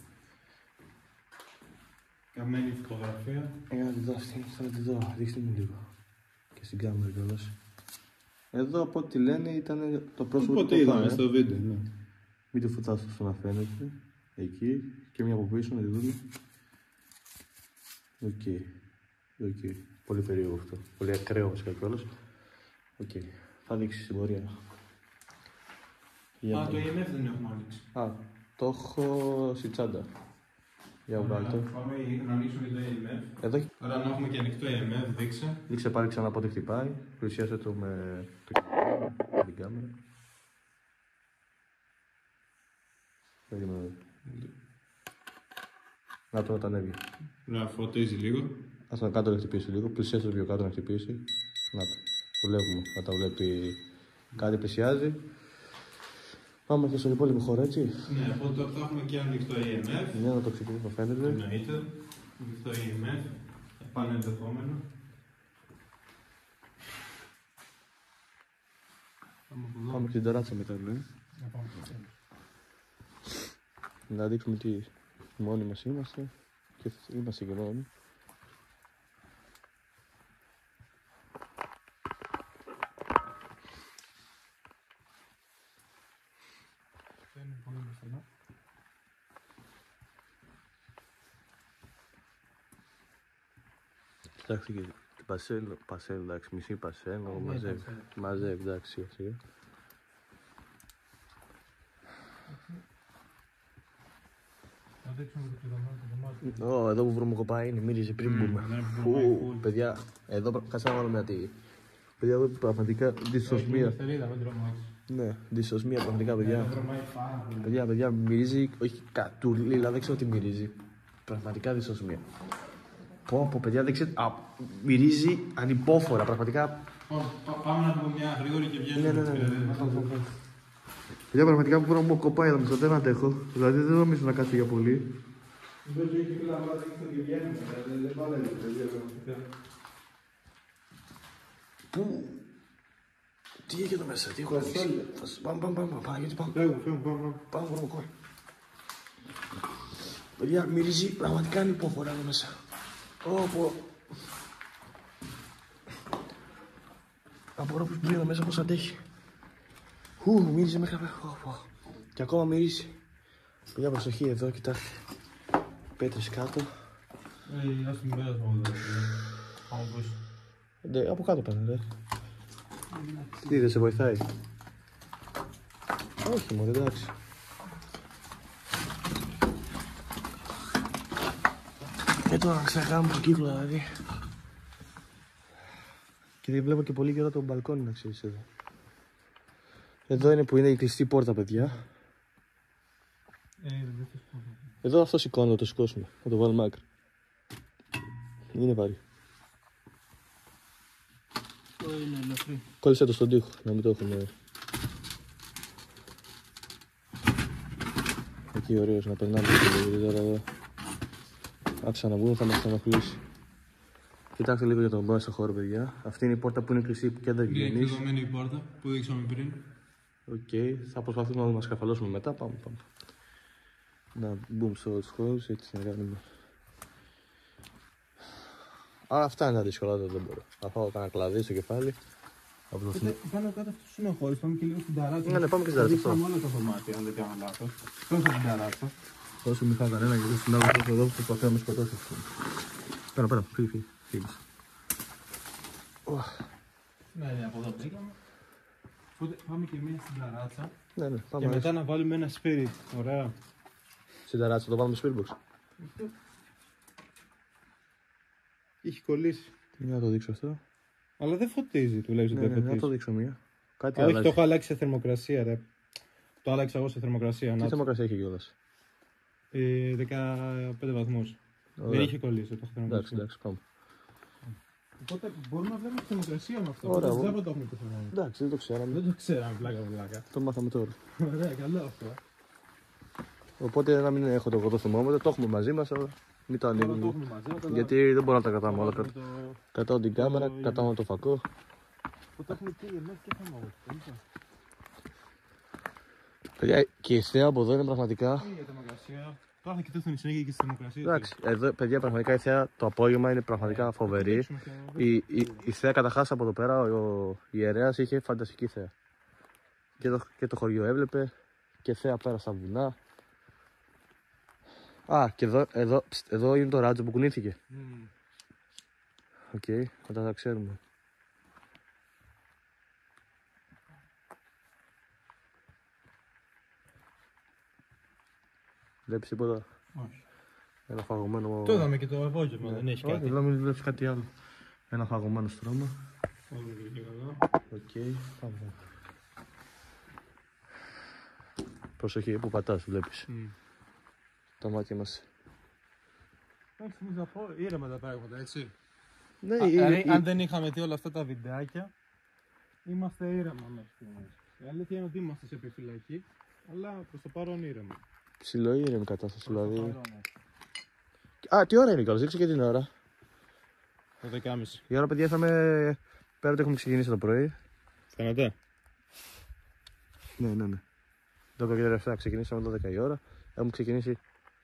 Καμένη φωτογραφία. Για να τη δω αυτή, θα τη δω, δείξτε μου λίγο. Και στην κάμερα κιόλας. Εδώ από ό,τι λένε ήταν το πρόσωπο του Οπότε είδαμε παπά, στο βίντεο, ναι. Μην το φωτάσω στο να φαίνεται. Εκεί και μια από πίσω να τη δούμε. Οκ. Okay. Okay. Πολύ περίεργο αυτό. Πολύ ακραίο βασικά κιόλας. Οκ. Okay. Θα δείξει στην πορεία. Α, το ι εμ εφ δεν έχουμε ανοίξει. Α, το έχω στη τσάντα. Για βγάλω το. Πάμε να ανοίξουμε το ι εμ εφ. Εδώ. Άρα να έχουμε και ανοιχτό ι εμ εφ, δείξε. Δείξε πάλι ξανά πότε χτυπάει. Πλησιάσε το με το κινητό, με την κάμερα. Περίμενε. Να το όταν έβγαινε. Να φωτίζει λίγο. Ας το κάτω να χτυπήσει λίγο. Πλησιάσε το πιο κάτω να χτυπήσει. Να το. Το βλέπουμε. Να τα βλέπει κάτι πλησιάζει. Πάμε και στον υπόλοιπο χώρο, έτσι. Ναι, οπότε τώρα θα έχουμε και ανοιχτό ι εμ εφ. Για να το ξεκινήσουμε, φαίνεται. Εννοείται. Ανοιχτό ι εμ εφ. Επανενδεχόμενο. Πάμε και στην ταράτσα μετά, ναι. Να δείξουμε τι μόνοι μας είμαστε. Και είμαστε και μόνοι. Κοιτάξτε και την πασέλ, πασέλ, εντάξει, μισή πασέλ, μαζεύει, μαζεύει, εντάξει, σιγά σιγά. Θα δείξουμε το δωμάτιο. Ω, εδώ που βρωμοκοπάει είναι, μύριζε πριν μπούμε. Φου, παιδιά, εδώ κάτσε να βάλουμε κάτι. Παιδιά, εδώ πραγματικά δυσοσμία. Ναι, δυσοσμία πραγματικά, παιδιά. Παιδιά, παιδιά, μυρίζει, όχι κατουλίλα, δεν ξέρω τι μυρίζει. Πραγματικά δυσοσμία. Πω, πω, παιδιά, δεν ξέρω. Α, μυρίζει ανυπόφορα, πραγματικά. Πάμε να πούμε μια γρήγορη και βγαίνουμε. Ναι, ναι, ναι. Παιδιά, πραγματικά που μου κοπάει εδώ μέσα, δεν αντέχω. Δηλαδή δεν νομίζω να κάτσω για πολύ. Δεν ξέρω τι να βάλω και βγαίνουμε. Δεν βάλω παιδιά. Πού. Τι έχει εδώ μέσα, τι έχω ανοίξει. Πάμε, πάμε, πάμε, πάμε, γιατί πάμε. Φεύγω, φεύγω, πάμε. Πάμε, βρούμε κόρη. Παιδιά, μυρίζει πραγματικά ανυπόφορα εδώ μέσα. Όπο. Απορώ πως μπει εδώ μέσα, πως αντέχει. Ου, μύριζε μέχρι απέχω. Και ακόμα μυρίζει. Παιδιά, προσοχή εδώ, κοιτάξτε. Πέτρες κάτω. Ε, ας την πέρασμα από εδώ. Πάμε πίσω. Ναι, από κάτω πάνε, ρε. Τι, δεν σε βοηθάει. Όχι, μόνο, εντάξει. Και τώρα ξεχάμε το κύκλο, δηλαδή. Και δεν βλέπω και πολύ καιρό το μπαλκόνι, να ξέρεις εδώ. Εδώ είναι που είναι η κλειστή πόρτα, παιδιά. Ε, δεν θες πόρτα. Εδώ αυτό σηκώνω, να το σηκώσουμε. Να το βάλουμε άκρη. Είναι βαρύ. Το είναι ελαφρύ. Κόλλησε το στον τοίχο, να μην το έχουμε. Εκεί ωραίος να περνάμε και τώρα εδώ. Άκουσα να βγουν, θα μας ενοχλήσει. Κοιτάξτε λίγο για τον μπάρο στο χώρο, παιδιά. Αυτή είναι η πόρτα που είναι κλειστή και δεν βγαίνει. Είναι κλειδωμένη η πόρτα που δείξαμε πριν. Οκ, okay. Θα προσπαθήσουμε να μας καφαλώσουμε μετά. Πάμε, πάμε. Να μπούμε στους χώρους, έτσι να κάνουμε. Α, αυτά είναι τα δύσκολα, δεν μπορώ. Θα φάω κανένα κλαδί στο κεφάλι. Πάνω κάτω αυτός είναι ο χώρος, πάμε και λίγο στην ταράτσα. Ναι, ναι, πάμε και στην ταράτσα. Πάμε όλα τα δωμάτια, αν δεν κάνω λάθος. Πάμε στην ταράτσα. Όσο μην φάω κανένα, γιατί στην άλλη εδώ που προσπαθεί να με σκοτώσει. Πέρα, πέρα, φύγει, φύγει. Φύγεις. Ναι, ναι, από εδώ πήγαμε. Οπότε πάμε και μία στην ταράτσα. Ναι, ναι, πάμε. Και μετά να βάλουμε ένα spirit. Ωραία. Στην ταράτσα το βάλουμε στο spirit box. Έχει κολλήσει. Για να το δείξω αυτό. Αλλά δεν φωτίζει, του λέει ότι Ναι, δεν ναι, φωτίζει. να το δείξω μία. Κάτι Όχι, αλλάζει. το έχω αλλάξει σε θερμοκρασία, ρε. Το άλλαξα εγώ σε θερμοκρασία. Τι θερμοκρασία έχει κιόλας? Ε, δεκαπέντε βαθμούς. Δεν είχε κολλήσει το θερμοκρασία. Εντάξει, εντάξει, πάμε. Οπότε μπορούμε να βλέπουμε τη θερμοκρασία με αυτό. Ωραία, Δεν εγώ- ξέρω το έχουμε το θερμοκρασία. Εντάξει, δεν το ξέραμε. Δεν το ξέραμε, πλάκα πλάκα. Το μάθαμε τώρα. Ωραία, καλό αυτό. Οπότε να μην έχω το εγώ το θερμόμετρο, το έχουμε μαζί μας, αλλά μην το Τώρα το ανοίγουμε. έχουμε μαζί. Τώρα Γιατί δεν μπορούμε να τα κρατάμε όλα. τώρα Κρατ- το- Κρατάω την κάμερα, το- κρατάω το φακό. Που το έχουμε και εμείς και θα μάθουμε. Παιδιά, και η θέα από εδώ είναι πραγματικά. Η θερμοκρασία. Τώρα θα κοιτάξουμε συνέχεια και στη θερμοκρασία. Εντάξει, εδώ παιδιά, πραγματικά η θέα το απόγευμα είναι πραγματικά φοβερή. Η, η, η θέα καταρχάς από εδώ πέρα, ο, ο ιερέας είχε φανταστική θέα. Και το, και το χωριό έβλεπε και θέα πέρα στα βουνά. Α, και εδώ, εδώ, ψτ, εδώ είναι το ράτζο που κουνήθηκε. Οκ, okay, μετά θα ξέρουμε. Βλέπεις τίποτα? Όχι. Ένα φαγωμένο... Το είδαμε και το απόγευμα, δεν έχει Όχι, κάτι. εδώ μην βλέπεις κάτι άλλο. Ένα φαγωμένο στρώμα. Όλο και καλά. Οκ, πάμε. Προσοχή που πατάς, βλέπεις. Τα μάτια μας. Εντάξει, εμείς να πω ήρεμα τα πράγματα, έτσι. Ναι, Α, η- δηλαδή, η- αν δεν είχαμε δει όλα αυτά τα βιντεάκια, είμαστε ήρεμα μέχρι στιγμής. Η αλήθεια είναι ότι είμαστε σε επιφυλακή, αλλά προς το παρόν ήρεμα. ψιλοήρεμη κατάσταση, Προς το δηλαδή. παρόν, ναι. Α, τι ώρα είναι κιόλας, δείξε και την ώρα. Το δεκάμιση. Η ώρα, παιδιά, ήρθαμε πέρα ότι έχουμε ξεκινήσει το πρωί. Φαίνεται. Ναι, ναι, ναι. δώδεκα και δεκαεπτά ξεκινήσαμε δώδεκα η ώρα. Έχουμε ξεκινήσει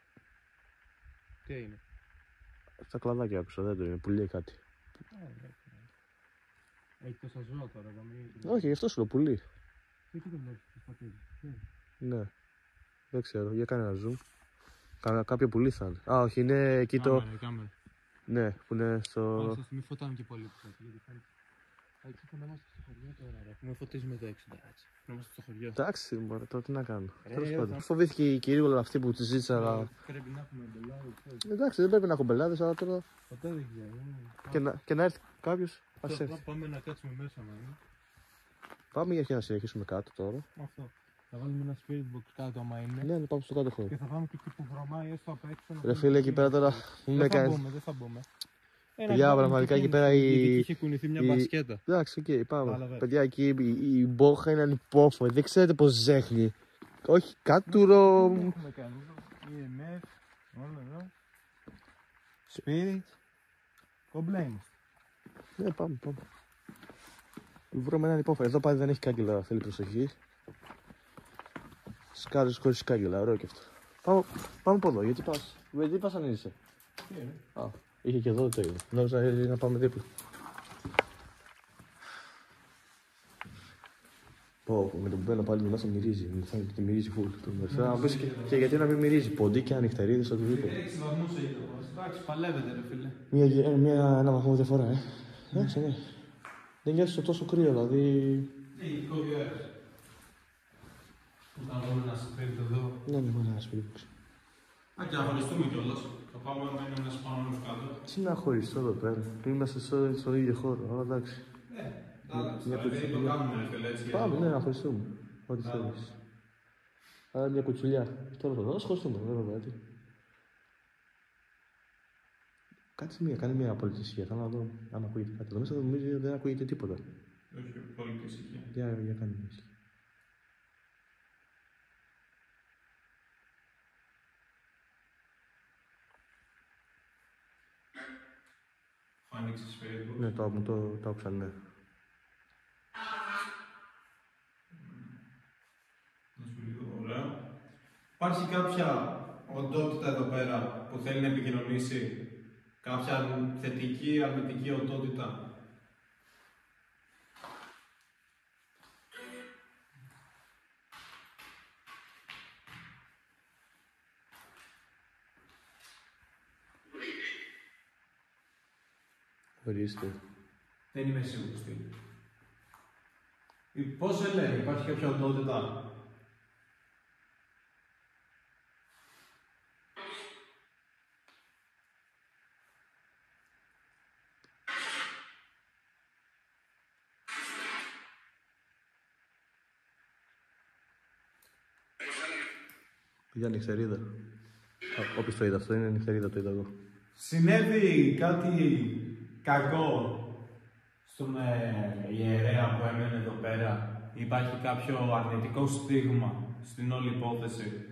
Τι είναι. στα κλαδάκια άκουσα, δεν το είναι, πουλί κάτι. Έχει τόσα ζώα τώρα, θα μην... Όχι, γι' αυτό σου το πουλί. Τι τι το βλέπεις, το πατήρι. Ναι. Δεν ξέρω, για κάνε ένα zoom. Κα, κάποιο πουλί θα είναι. Α, όχι, είναι εκεί το. Κάμερα, κάμερα. Ναι, που είναι στο. Όχι, θα μην φωτάμε και πολύ. Γιατί φαίνεται. Έτσι θα είμαστε στο χωριό τώρα, ρε. Μην φωτίζουμε το έξω τώρα, έτσι. Να είμαστε στο χωριό. Εντάξει, μωρέ, τώρα τι να κάνω. Ρε, Τέλος θα- πάντων. Φοβήθηκε η κυρία αυτή που τη ζήτησα, αλλά. Πρέπει να έχουμε μπελάδες. Εντάξει, δεν πρέπει να έχω μπελάδες, αλλά τώρα. Ποτέ δεν ξέρω. Και να, και να έρθει κάποιο, α Τώρα έρθει. Πάμε να κάτσουμε μέσα μας. Πάμε για να συνεχίσουμε κάτω τώρα. Αυτό. Θα βάλουμε ένα spirit box κάτω άμα είναι. Ναι, να πάμε στο κάτω χώρο. Και θα πάμε και εκεί που βρωμάει έστω απ' έξω. να Ρε πούμε φίλε, εκεί τι πέρα είναι. τώρα μου με Δεν θα κάνει. μπούμε, δεν θα μπούμε. Παιδιά, πραγματικά εκεί πέρα η- Εκεί είχε κουνηθεί μια η- μπασκέτα. Εντάξει, οκ, πάμε. Κατάλαβες. Παιδιά, εκεί η, η μπόχα είναι ανυπόφορη. Δεν ξέρετε πώ ζέχνει. Όχι, κάτουρο. Τι έχουμε κάνει εδώ. ι εμ εφ, όλα εδώ. Spirit. Complaints. Ναι, πάμε, πάμε. Βρούμε έναν υπόφαιο. Εδώ πάλι δεν έχει κάγκελα, θέλει προσοχή. Σκάρες χωρίς κάγκελα, ωραίο και αυτό. Πάμε, πάμε από εδώ, γιατί πας. Γιατί πας αν είσαι. Τι είναι. Α, είχε και εδώ το είδα. Νόμιζα να πάμε δίπλα. Πω, πω, με το που μπαίνω πάλι μέσα μυρίζει. Μου φάνηκε ότι μυρίζει φουλ. Θέλω να πεις και, και γιατί να μην μυρίζει. Ποντίκια, ανοιχτερίδες, οτιδήποτε. έξι βαθμούς έγινε το μας. Εντάξει, παλεύετε ρε φίλε. Μια, γε- μια, ένα βαθμό διαφορά, ε. Εντάξει, ναι. Δεν νιώθεις τόσο κρύο, δηλαδή. Τι, κόβει ο αέρας. Που θα βάλουμε ένα spirit εδώ. Ναι, ναι, ναι, ένα σπίτι. Α, και να χωριστούμε κιόλας. Θα πάμε να είναι ένας πάνω ένας κάτω. Τι να χωριστώ εδώ πέρα. Είμαστε στο, στον ίδιο χώρο, αλλά εντάξει. Ναι, Μια εντάξει, κουτσούλια. δεν το κάνουμε ρε φίλε έτσι. Πάμε, ναι, να χωριστούμε. Ό,τι θέλεις. Άρα μια κουτσουλιά. Τώρα το δώσω, χωριστούμε, δεν είναι κάτι. Κάτσε μία, κάνε μία απόλυτη ησυχία. Θέλω να δω αν ακούγεται κάτι. Εδώ μέσα νομίζω δεν ακούγεται τίποτα. Όχι, πολύ και ησυχία. Για, για κάνε μία ησυχία. Θα ανοίξεις Facebook. Ναι, το, μου το, το άκουσα, ναι. Να σου λίγο, ωραία. Υπάρχει κάποια οντότητα εδώ πέρα που θέλει να επικοινωνήσει, κάποια θετική, αρνητική οντότητα. Ορίστε. Δεν είμαι σίγουρος τι. Ή πώς σε λέει, υπάρχει κάποια οντότητα. Για νυχτερίδα. Όποιος το είδε αυτό είναι νυχτερίδα, το είδα εγώ. Συνέβη κάτι κακό στον ε, ιερέα που έμενε εδώ πέρα? Υπάρχει κάποιο αρνητικό στίγμα στην όλη υπόθεση?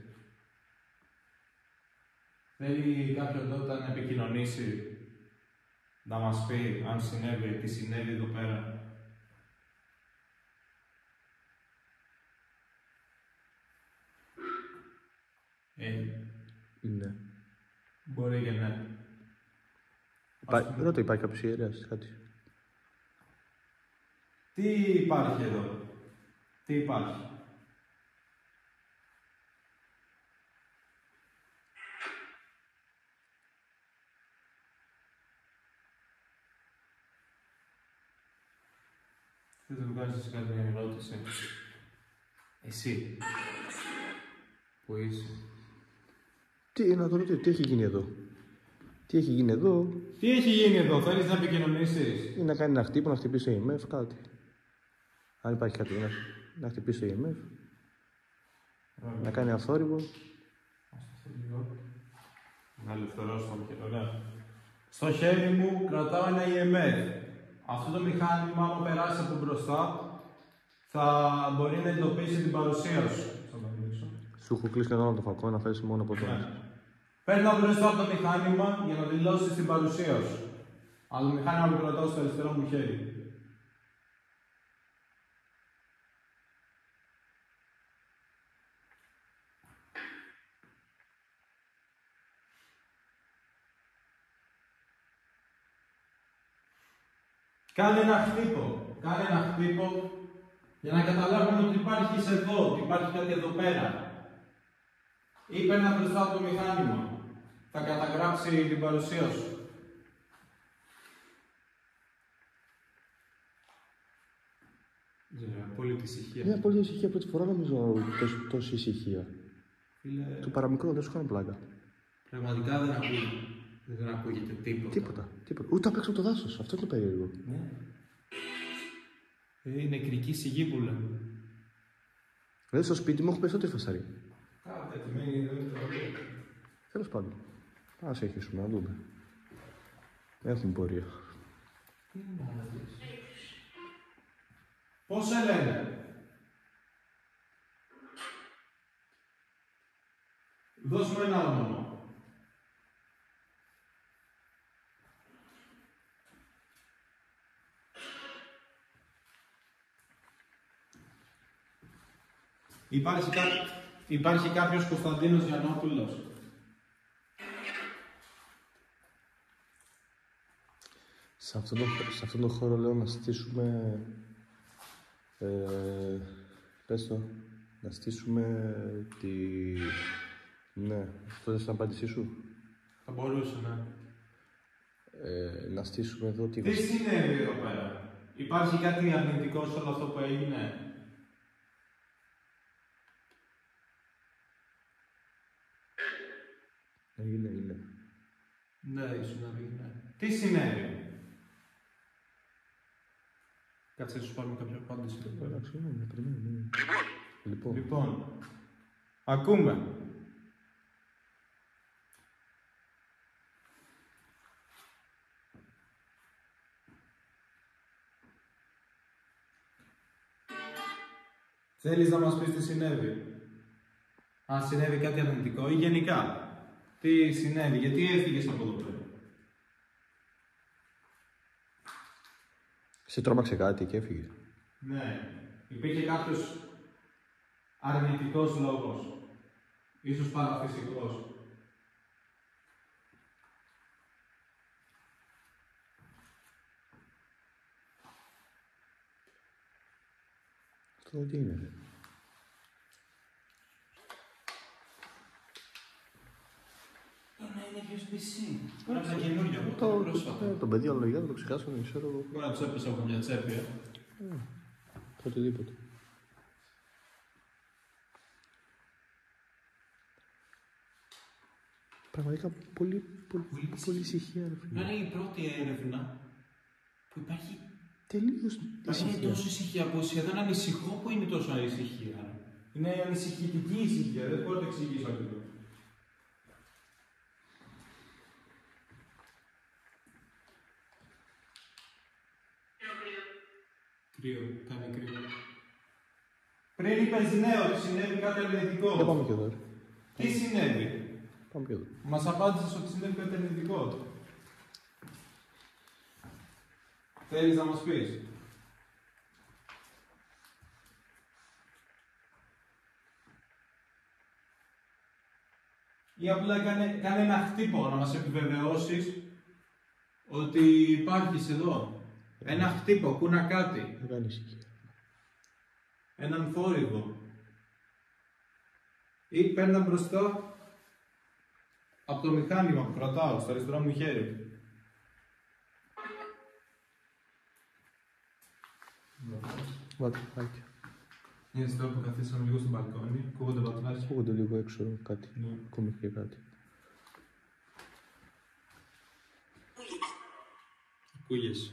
Θέλει κάποιον τότε να επικοινωνήσει, να μας πει αν συνέβη, τι συνέβη εδώ πέρα? Ε, Ναι. μπορεί και ναι. Υπά... Ρώτα, υπάρχει κάποιος ιερέας, κάτι. Τι υπάρχει εδώ? Τι υπάρχει? Θες να μου κάνεις εσύ κάτι μια ερώτηση? Εσύ. Που είσαι? Τι, να το ρωτήσω, τι έχει γίνει εδώ. Τι έχει γίνει εδώ. Τι έχει γίνει εδώ, θέλεις να επικοινωνήσεις? Ή να κάνει ένα χτύπο, να χτυπήσει το ι εμ εφ, κάτι. Αν υπάρχει κάτι να, να χτυπήσει το ι εμ εφ. Ωραία. Να κάνει ένα θόρυβο. Να ελευθερώσω το χέρι. Ωραία. Στο χέρι μου κρατάω ένα ι εμ εφ. Αυτό το μηχάνημα, άμα περάσει από μπροστά, θα μπορεί να εντοπίσει την παρουσία σου. Θα το ανοίξω. Σου έχω κλείσει κανένα το φακό, να φέρεις μόνο από τώρα. Ναι. Παίρνω μπροστά από το μηχάνημα για να δηλώσεις την παρουσία σου. Αλλά το μηχάνημα που κρατάω στο αριστερό μου χέρι. Κάνε ένα χτύπο. Κάνε ένα χτύπο για να καταλάβουμε ότι υπάρχεις εδώ, ότι υπάρχει κάτι εδώ πέρα. Ή παίρνα μπροστά από το μηχάνημα. Θα καταγράψει την παρουσία σου. Yeah, πολύ ησυχία. Μια πολύ ησυχία, πρώτη φορά νομίζω τόση, τόση ησυχία. Φίλε, Του παραμικρό δεν σου κάνω πλάκα. πραγματικά δεν ακούγεται. Δεν ακούγεται τίποτα. Τίποτα, τίποτα. Ούτε απ' έξω από το δάσος. Αυτό είναι το περίεργο. Ναι. Είναι νεκρική σιγή που λέμε. Δηλαδή στο σπίτι μου έχω περισσότερη φασαρία. Κάτι ετοιμένη δεν είναι το ωραίο. Τέλος πάντων. Ας συνεχίσουμε να δούμε. Έχουμε πορεία. Τι είναι να δεις. Πώς σε λένε? Δώσ' μου ένα όνομα. Υπάρχει, κά... Υπάρχει κάποιος Κωνσταντίνος Γιαννόπουλος? Σε αυτόν τον, σε αυτόν τον χώρο λέω να στήσουμε... Ε, πες το, να στήσουμε τη... Ναι, αυτό δεν είναι απάντησή σου. Θα μπορούσε, ναι. Ε, να στήσουμε εδώ τη... Τι συνέβη εδώ πέρα? Υπάρχει κάτι αρνητικό σε όλο αυτό που έγινε? Είναι, είναι. Ναι, ήσουν να πει, ναι. Τι συνέβη? Κάτσε να σου πάρουμε κάποια απάντηση. Εντάξει, ναι, περιμένουμε. Λοιπόν. Λοιπόν, ακούμε. Θέλεις να μας πεις τι συνέβη? Αν συνέβη κάτι αρνητικό ή γενικά. Τι συνέβη, γιατί έφυγες από εδώ πέρα? Σε τρόμαξε κάτι και έφυγε. Ναι, υπήρχε κάποιος αρνητικός λόγος. Ίσως παραφυσικός. Αυτό τι είναι? Είναι γιου ες μπι-C. Πρέπει να είναι καινούργιο, Το, πρόσφατα. ε, το παιδί αναλογικά θα το ξεχάσω, δεν ξέρω εγώ. Μπορεί να τους έπεσε από μια τσέπη, ε. Το οτιδήποτε. Πραγματικά πολύ, πολύ, Πολύ πολύ ησυχία, ρε φίλε. Είναι η πρώτη έρευνα που υπάρχει. Τελείως Υπάρχει ησυχία. τόσο ησυχία που σχεδόν ανησυχώ που είναι τόσο ανησυχία. Είναι ανησυχητική ησυχία, δεν μπορώ να το εξηγήσω ακριβώς. Κρύο, κάνει κρύο. Πριν είπες ναι, ότι συνέβη κάτι αρνητικό. Για πάμε και εδώ. Τι συνέβη? Πάμε και εδώ. Μας απάντησες ότι συνέβη κάτι αρνητικό. Θέλεις να μας πεις? Ή απλά κάνε, κάνε ένα χτύπο να μας επιβεβαιώσεις ότι υπάρχεις εδώ. Ένα χτύπο, κούνα κάτι. Δεν κάνει ησυχία. Έναν θόρυβο. Ή παίρνα μπροστά από το μηχάνημα που κρατάω στο αριστερό μου χέρι. Βάλτε φάκια. Είναι τώρα που καθίσαμε λίγο στο μπαλκόνι, ακούγονται πατράδες. Ακούγονται λίγο έξω κάτι. Ναι. Ακόμη και κάτι. Ακούγεσαι.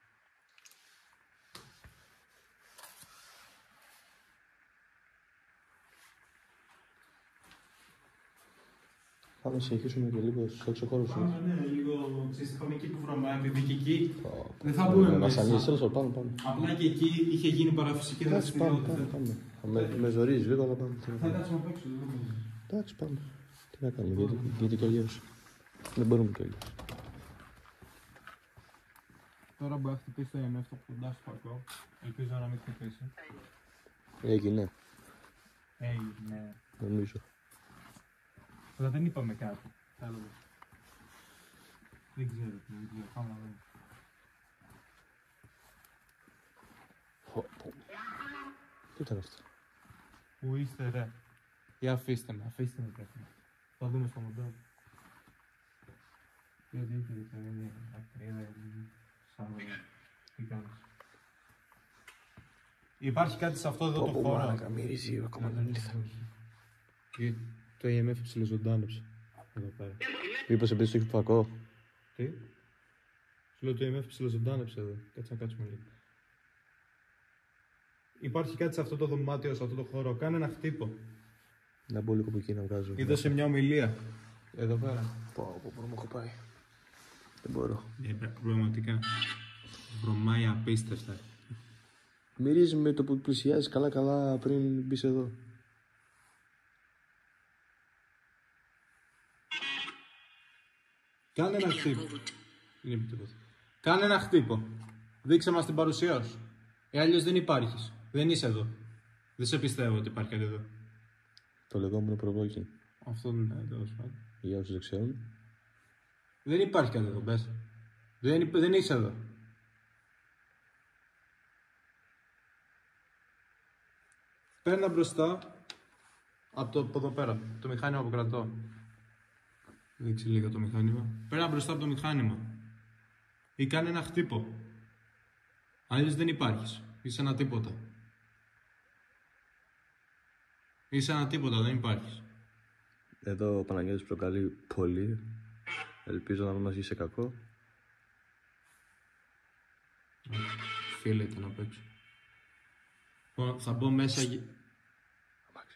Πάμε να συνεχίσουμε και λίγο στους έξω χώρους. Πάμε, ναι, λίγο. Ξέρεις, πάμε εκεί που βρωμάει, επειδή και εκεί Oh. δεν θα μπούμε Να μέσα. σανίσει, τέλος πάντων, πάμε, πάμε. Απλά και εκεί είχε γίνει παραφυσική Εντάξει, πάμε, πάμε, δραστηριότητα. πάμε. Με, με ζορίζει λίγο, αλλά πάμε. Θα κάτσουμε απ' έξω, δεν νομίζω. Εντάξει, πάμε. Τι να κάνουμε, γιατί, γιατί και αλλιώς. Δεν μπορούμε κι αλλιώς. Τώρα μπορεί να χτυπήσει το ι εμ εφ το κοντά στο παρκό. Ελπίζω να μην χτυπήσει. Έγινε, Έγινε. νομίζω. Αλλά δεν είπαμε κάτι. Δεν ξέρω τι, δεν ξέρω. Πάμε να δούμε. Πω, πω. Τι ήταν αυτό? Πού είστε ρε? Για αφήστε με, αφήστε με πρέπει. Θα δούμε στο μοντέλο. Γιατί έχει δει, δεν είναι ακραία, σαν τι κάνεις. Υπάρχει κάτι σε αυτό εδώ το χώρο. Μαλάκα, μυρίζει ακόμα δεν ήρθα. Το ι εμ εφ ψιλοζωντάνεψε. Εδώ πέρα. Μήπως επίσης το έχει φακό. Τι? Σου λέω το ι εμ εφ ψιλοζωντάνεψε εδώ. Κάτσε να κάτσουμε λίγο. Υπάρχει κάτι σε αυτό το δωμάτιο, σε αυτό το χώρο. Κάνε ένα χτύπο. Να μπω λίγο από εκεί να βγάζω. Είδα σε μια ομιλία. Εδώ πέρα. Πω, πω, πω, μου έχω πάει. Δεν μπορώ. Ε, πραγματικά. Βρωμάει απίστευτα. Μυρίζει με το που πλησιάζει καλά καλά πριν μπεις εδώ. Κάνε ένα χτύπο. Είναι τίποτα. Κάνε ένα χτύπο. Δείξε μας την παρουσία σου. Ε, αλλιώς δεν υπάρχεις. Δεν είσαι εδώ. Δεν σε πιστεύω ότι υπάρχει κάτι εδώ. Το λεγόμενο προβόκι. Αυτό δεν είναι τέλος πάντων. Για όσους δεν ξέρουν. Δεν υπάρχει κάτι εδώ, πες. Δεν, υπ- δεν είσαι εδώ. Παίρνα μπροστά από το από εδώ πέρα, το μηχάνημα που κρατώ. Δείξει λίγο το μηχάνημα. Παίρνα μπροστά από το μηχάνημα. Ή κάνε ένα χτύπο. Αλλιώς δεν υπάρχεις. Είσαι ένα τίποτα. Είσαι ένα τίποτα, δεν υπάρχεις. Εδώ ο Παναγιώτης προκαλεί πολύ. Ελπίζω να μην μας γίνει σε κακό. Φίλε ήταν απ' έξω. Λοιπόν, θα μπω μέσα. γε- Αμάξι.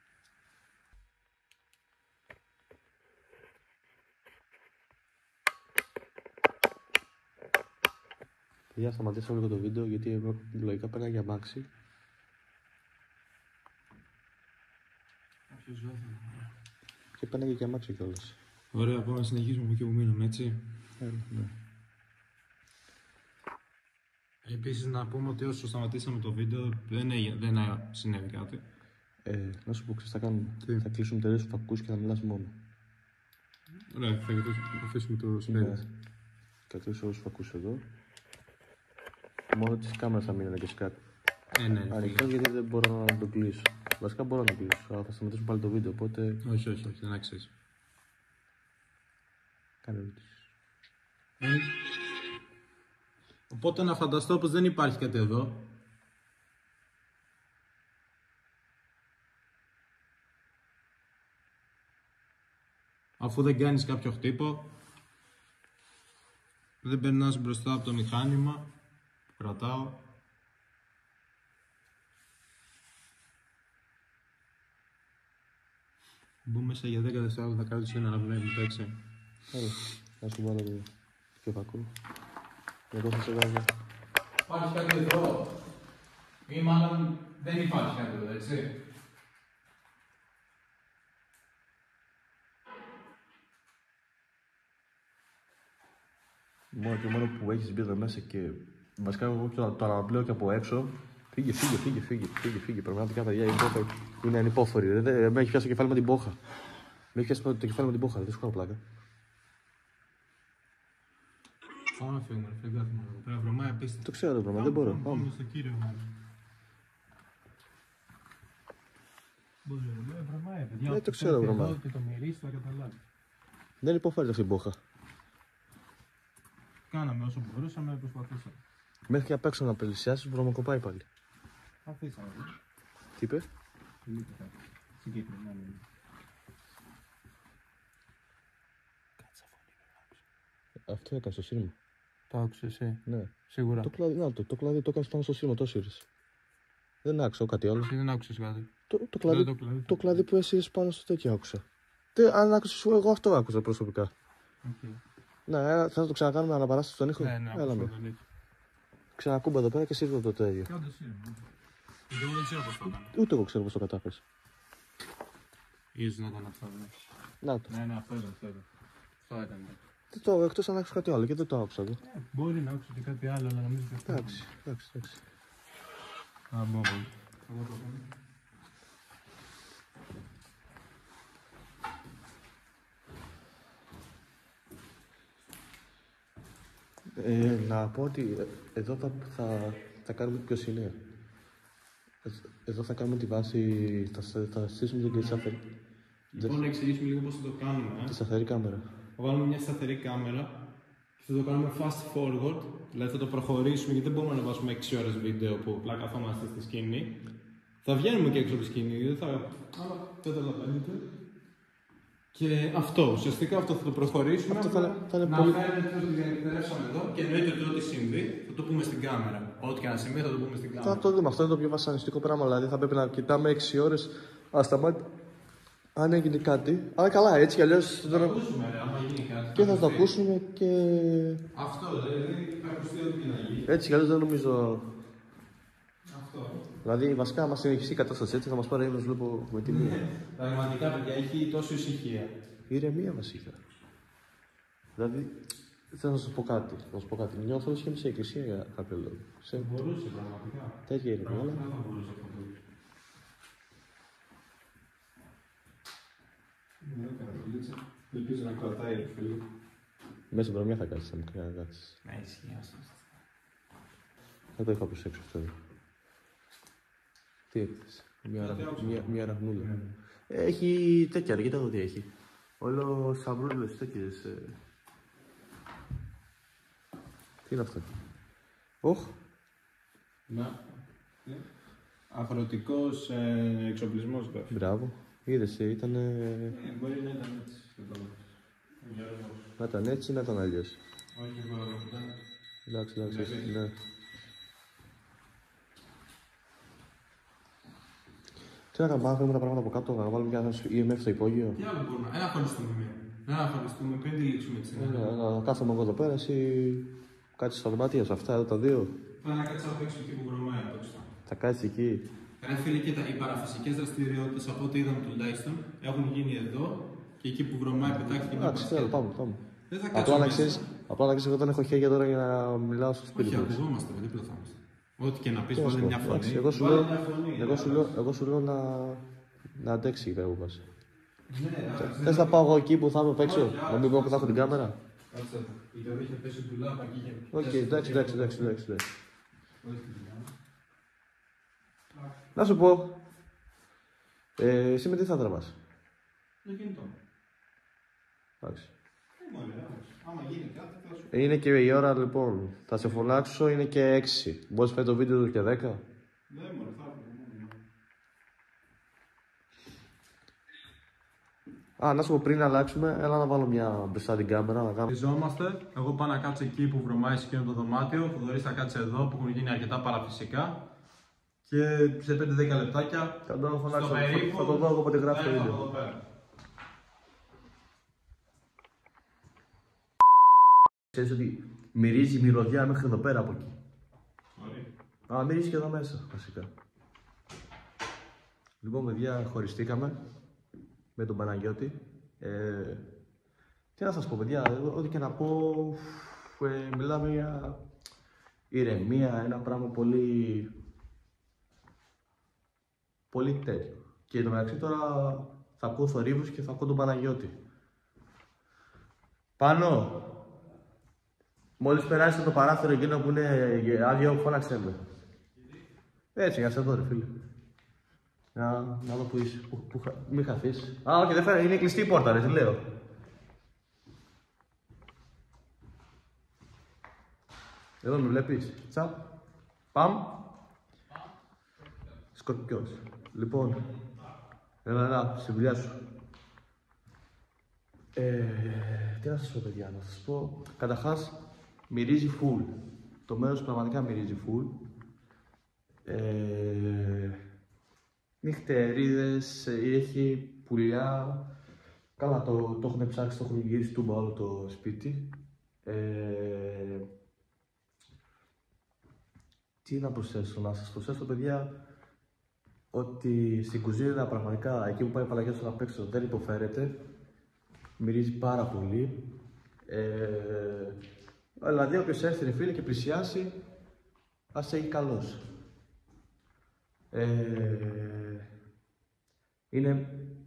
Παιδιά, σταματήσα λίγο το βίντεο γιατί εγώ λογικά πέρα για αμάξι. Και πέναγε και αμάξι κιόλας. Ωραία, πάμε να συνεχίσουμε από εκεί που μείναμε, έτσι. Ε, ναι. Επίσης να πούμε ότι όσο σταματήσαμε το βίντεο δεν, έγινε, δεν συνέβη κάτι. Ε, να σου πω, ξέρεις τι θα κάνουμε. Τι? Θα κλείσουμε τελείως τους φακούς και θα μιλάς μόνο. Ωραία, θα αφήσουμε το Ναι. σπίτι. Θα κλείσω όλους τους φακούς εδώ. Μόνο τις κάμερες θα μείνουν και σκάτω. Ε, ναι, φίλε. Ανοιχτός γιατί δεν μπορώ να το κλείσω. Βασικά μπορώ να το κλείσω, αλλά θα σταματήσουμε πάλι το βίντεο, οπότε Όχι, όχι, όχι, δεν αξίζει. κάνε ερωτήσεις. Ε, Οπότε να φανταστώ πως δεν υπάρχει κάτι εδώ. Αφού δεν κάνεις κάποιο χτύπο, δεν περνάς μπροστά από το μηχάνημα που κρατάω. Μπούμε σε για δέκα δευτερόλεπτα, θα κάτω ένα να βλέπουμε το έτσι. Έλα, να σου βάλω το πιο κακό. Εγώ θα σε βάζω. Υπάρχει κάτι εδώ. Ή μάλλον δεν υπάρχει κάτι εδώ, έτσι. Μόνο και μόνο που έχεις μπει εδώ μέσα και βασικά εγώ το, το αναπλέω και από έξω. Φύγε, φύγε, φύγε, φύγε, φύγε, φύγε. Πραγματικά παιδιά είναι ανυπόφορη. Με έχει πιάσει το κεφάλι με την πόχα. Με έχει πιάσει το κεφάλι με την πόχα, δεν σου κάνω πλάκα. Πάμε να φύγουμε, φύγουμε εδώ πέρα. Βρωμάει απίστευτα. Το ξέρω το πράγμα, δεν μπορώ. Πάμε στο κύριο μας. Βρωμάει, παιδιά. Ναι, το ξέρω, βρωμάει. Και το μυρίσει, θα καταλάβει. Δεν υποφέρει αυτή η πόχα. Κάναμε όσο μπορούσαμε, προσπαθήσαμε. Μέχρι και απ' έξω να πλησιάσεις, βρωμοκοπάει πάλι. Αφήσαμε. Τι είπε? Συγκεκριμένα. Αυτό έκανε στο σύρμα. Το άκουσες εσύ? Ναι. Σίγουρα. Το κλάδι, να, το, το κλάδι το έκανες πάνω στο σύρμα, το έσυρες. Δεν άκουσα κάτι άλλο. Εσύ δεν άκουσες κάτι. Το, το, κλάδι, το, κλάδι. το κλάδι που έσυρες πάνω στο τέτοιο άκουσα. Τι, αν άκουσες, εγώ αυτό άκουσα προσωπικά. Okay. Ναι, έλα, θα το ξανακάνουμε αναπαράσταση στον ήχο. Ναι, ναι, έλα με. Ξανακούμπα εδώ πέρα και σύρβω το τέτοιο. Κάντε σύρμα. Εγώ δεν ξέρω πώς το έκανα. Ούτε εγώ ξέρω πώς το κατάφερες. Ίσως να ήταν αυτό. Ναι. Να το. Ναι, ναι, αυτό ήταν. Αυτό ήταν. Αυτό έκανε. Τι το, εκτός αν άκουσα κάτι άλλο και δεν το άκουσα εγώ. Ε, μπορεί να άκουσα και κάτι άλλο, αλλά νομίζω ότι αυτό. Εντάξει, εντάξει, εντάξει. Α, μπω, Ε, να πω ότι εδώ θα, θα, θα κάνουμε πιο συνέα. Εδώ θα κάνουμε τη βάση, θα, θα στήσουμε και τη σταθερή. Λοιπόν, να εξηγήσουμε λίγο πώς θα το κάνουμε. Τη σταθερή κάμερα. Θα βάλουμε μια σταθερή κάμερα και θα το κάνουμε fast forward, δηλαδή θα το προχωρήσουμε γιατί δεν μπορούμε να βάζουμε έξι ώρες βίντεο που απλά καθόμαστε στη σκηνή. Θα βγαίνουμε και έξω από τη σκηνή, δεν θα. Αλλά δεν καταλαβαίνετε. Και αυτό, ουσιαστικά αυτό θα το προχωρήσουμε. Αυτό θα, θα είναι να πολύ. Να φέρουμε ότι διεκπαιρεύσαμε εδώ και εννοείται ότι ό,τι συμβεί θα το πούμε στην κάμερα. Ό,τι και αν συμβεί θα το πούμε στην κάμερα. Θα το δούμε. Αυτό είναι το πιο βασανιστικό πράγμα. Δηλαδή θα πρέπει να κοιτάμε έξι ώρες ασταμάτητα αν έγινε κάτι. Αλλά καλά, έτσι κι αλλιώς. Θα το ακούσουμε, ρε, άμα γίνει κάτι. Και θα το ακούσουμε και. Αυτό, δηλαδή θα ακουστεί ό,τι να γίνει. Έτσι κι αλλιώς δεν νομίζω. Αυτό. Δηλαδή, βασικά, άμα συνεχιστεί η κατάσταση έτσι, θα μας πάρει ένας βλέπω με τη μία. Πραγματικά, παιδιά, έχει τόσο ησυχία. Ηρεμία βασικά. Δηλαδή, θέλω να σας πω κάτι. Να σας πω κάτι. Νιώθω ότι είχε σε εκκλησία για κάποιο λόγο. Σε... Μπορούσε, πραγματικά. Τέτοια ηρεμία. Αλλά... Δεν θα μπορούσε αυτό. Ελπίζω να κρατάει, ρε φίλε. Μέσα στην δρομιά θα κάτσεις, θα μου κάνει να κάτσεις. Ναι, ισχύει αυτό. Θα το είχα προσέξει αυτό εδώ. Τι έκθεση. Μια, ρα... μια, μια ραχνούλα. Mm. Έχει τέτοια, ρε, κοίτα εδώ τι έχει. Όλο σαυρούλες τέτοιες. Ε... Τι είναι αυτό. Οχ. Να. Αγροτικός ε, εξοπλισμός. Μπράβο. Είδες, ήταν. Ε, μπορεί να ήταν έτσι. Να ήταν έτσι ή να ήταν αλλιώς. Όχι, εγώ δεν. Εντάξει, εντάξει, ναι. Τι να κάνουμε, πάμε τα πράγματα από κάτω, να βάλουμε μια ι εμ εφ στο υπόγειο. Τι άλλο μπορούμε, ένα χωριστούμε μία. Ένα χωριστούμε πριν τη λήξουμε τη συνέχεια. Να κάθομαι εγώ εδώ πέρα, εσύ κάτσεις στα δωμάτια σου, αυτά εδώ τα δύο. Πάει να κάτσεις απ' έξω εκεί που βρωμάει απ' έξω. Θα κάτσεις εκεί. Ρε φίλε, κοίτα, οι παραφυσικές δραστηριότητες από ό,τι είδαμε τουλάχιστον έχουν γίνει εδώ και εκεί που βρωμάει πετάχτηκε μια παρασκευή. Εντάξει, πάμε, πάμε. Δεν θα απλά να ξέρεις, απλά να ξέρεις, εγώ δεν έχω χέρια τώρα για να μιλάω στο σπίτι. Όχι, ακουγόμαστε, δεν πληθόμαστε. Ό,τι και να πεις, βάλε μια φωνή. Εγώ σου λέω, εγώ σου λέω, εγώ σου λέω να, να αντέξει η πέμπου μας. Θες να πάω εγώ εκεί που θα είμαι απ' έξω, να μην πω που θα έχω την κάμερα. Κάτσε, η τωρή είχε πέσει τουλάπα εκεί και... Οκ, εντάξει, εντάξει, εντάξει, εντάξει. Να σου πω, ε, εσύ με τι θα τραβάς. Με κινητό. Εντάξει. Άμα γίνει κάτι θα σου... Είναι και η ώρα λοιπόν, θα σε φωνάξω, είναι και έξι. Μπορείς να φέρει το βίντεο του και δέκα. Ναι, μωρέ, θα έρθω. Α, να σου πω πριν αλλάξουμε, έλα να βάλω μια μπροστά την κάμερα να κάνω. Χειριζόμαστε, εγώ πάω να κάτσω εκεί που βρωμάει σε εκείνο το δωμάτιο, ο Θοδωρής θα κάτσει εδώ που έχουν γίνει αρκετά παραφυσικά. Και σε πέντε δέκα λεπτάκια θα το φωνάξω, θα, θα το δω εγώ από τη γράφη το βίντεο. Ξέρεις ότι μυρίζει μυρωδιά μέχρι εδώ πέρα από εκεί. Ωραία. Α, μυρίζει και εδώ μέσα, βασικά. Λοιπόν, παιδιά, χωριστήκαμε με τον Παναγιώτη. Ε, τι να σας πω, παιδιά, ό,τι και να πω, ε, μιλάμε για ηρεμία, ένα πράγμα πολύ, πολύ τέτοιο. Και εν τω μεταξύ τώρα θα ακούω θορύβους και θα ακούω τον Παναγιώτη. Πάνω, μόλις περάσετε το παράθυρο εκείνο που είναι άδειο, φώναξε με. Έτσι, για να σε δω, ρε φίλε. Να, να δω που είσαι, που, που, που, μην χαθείς. Α, όχι, δεν φαίνεται, είναι κλειστή η πόρτα, ρε, τι λέω. Εδώ με βλέπεις, τσαπ, παμ. Σκορπιός. Λοιπόν, έλα, έλα, στη δουλειά σου. Ε, τι να σας πω, παιδιά, να σας πω. Καταρχάς, μυρίζει full. Το μέρος πραγματικά μυρίζει full. Ε, νυχτερίδες, έχει πουλιά. Καλά, το, το έχουν ψάξει, το έχουν γυρίσει τούμπα όλο το σπίτι. Ε, τι να προσθέσω, να σας προσθέσω, παιδιά, ότι στην κουζίνα πραγματικά εκεί που πάει η Παναγιώτης απ' έξω δεν υποφέρεται. Μυρίζει πάρα πολύ. Ε, δηλαδή, όποιος έρθει, ρε φίλε, και πλησιάσει, ας έχει καλός. Ε, είναι...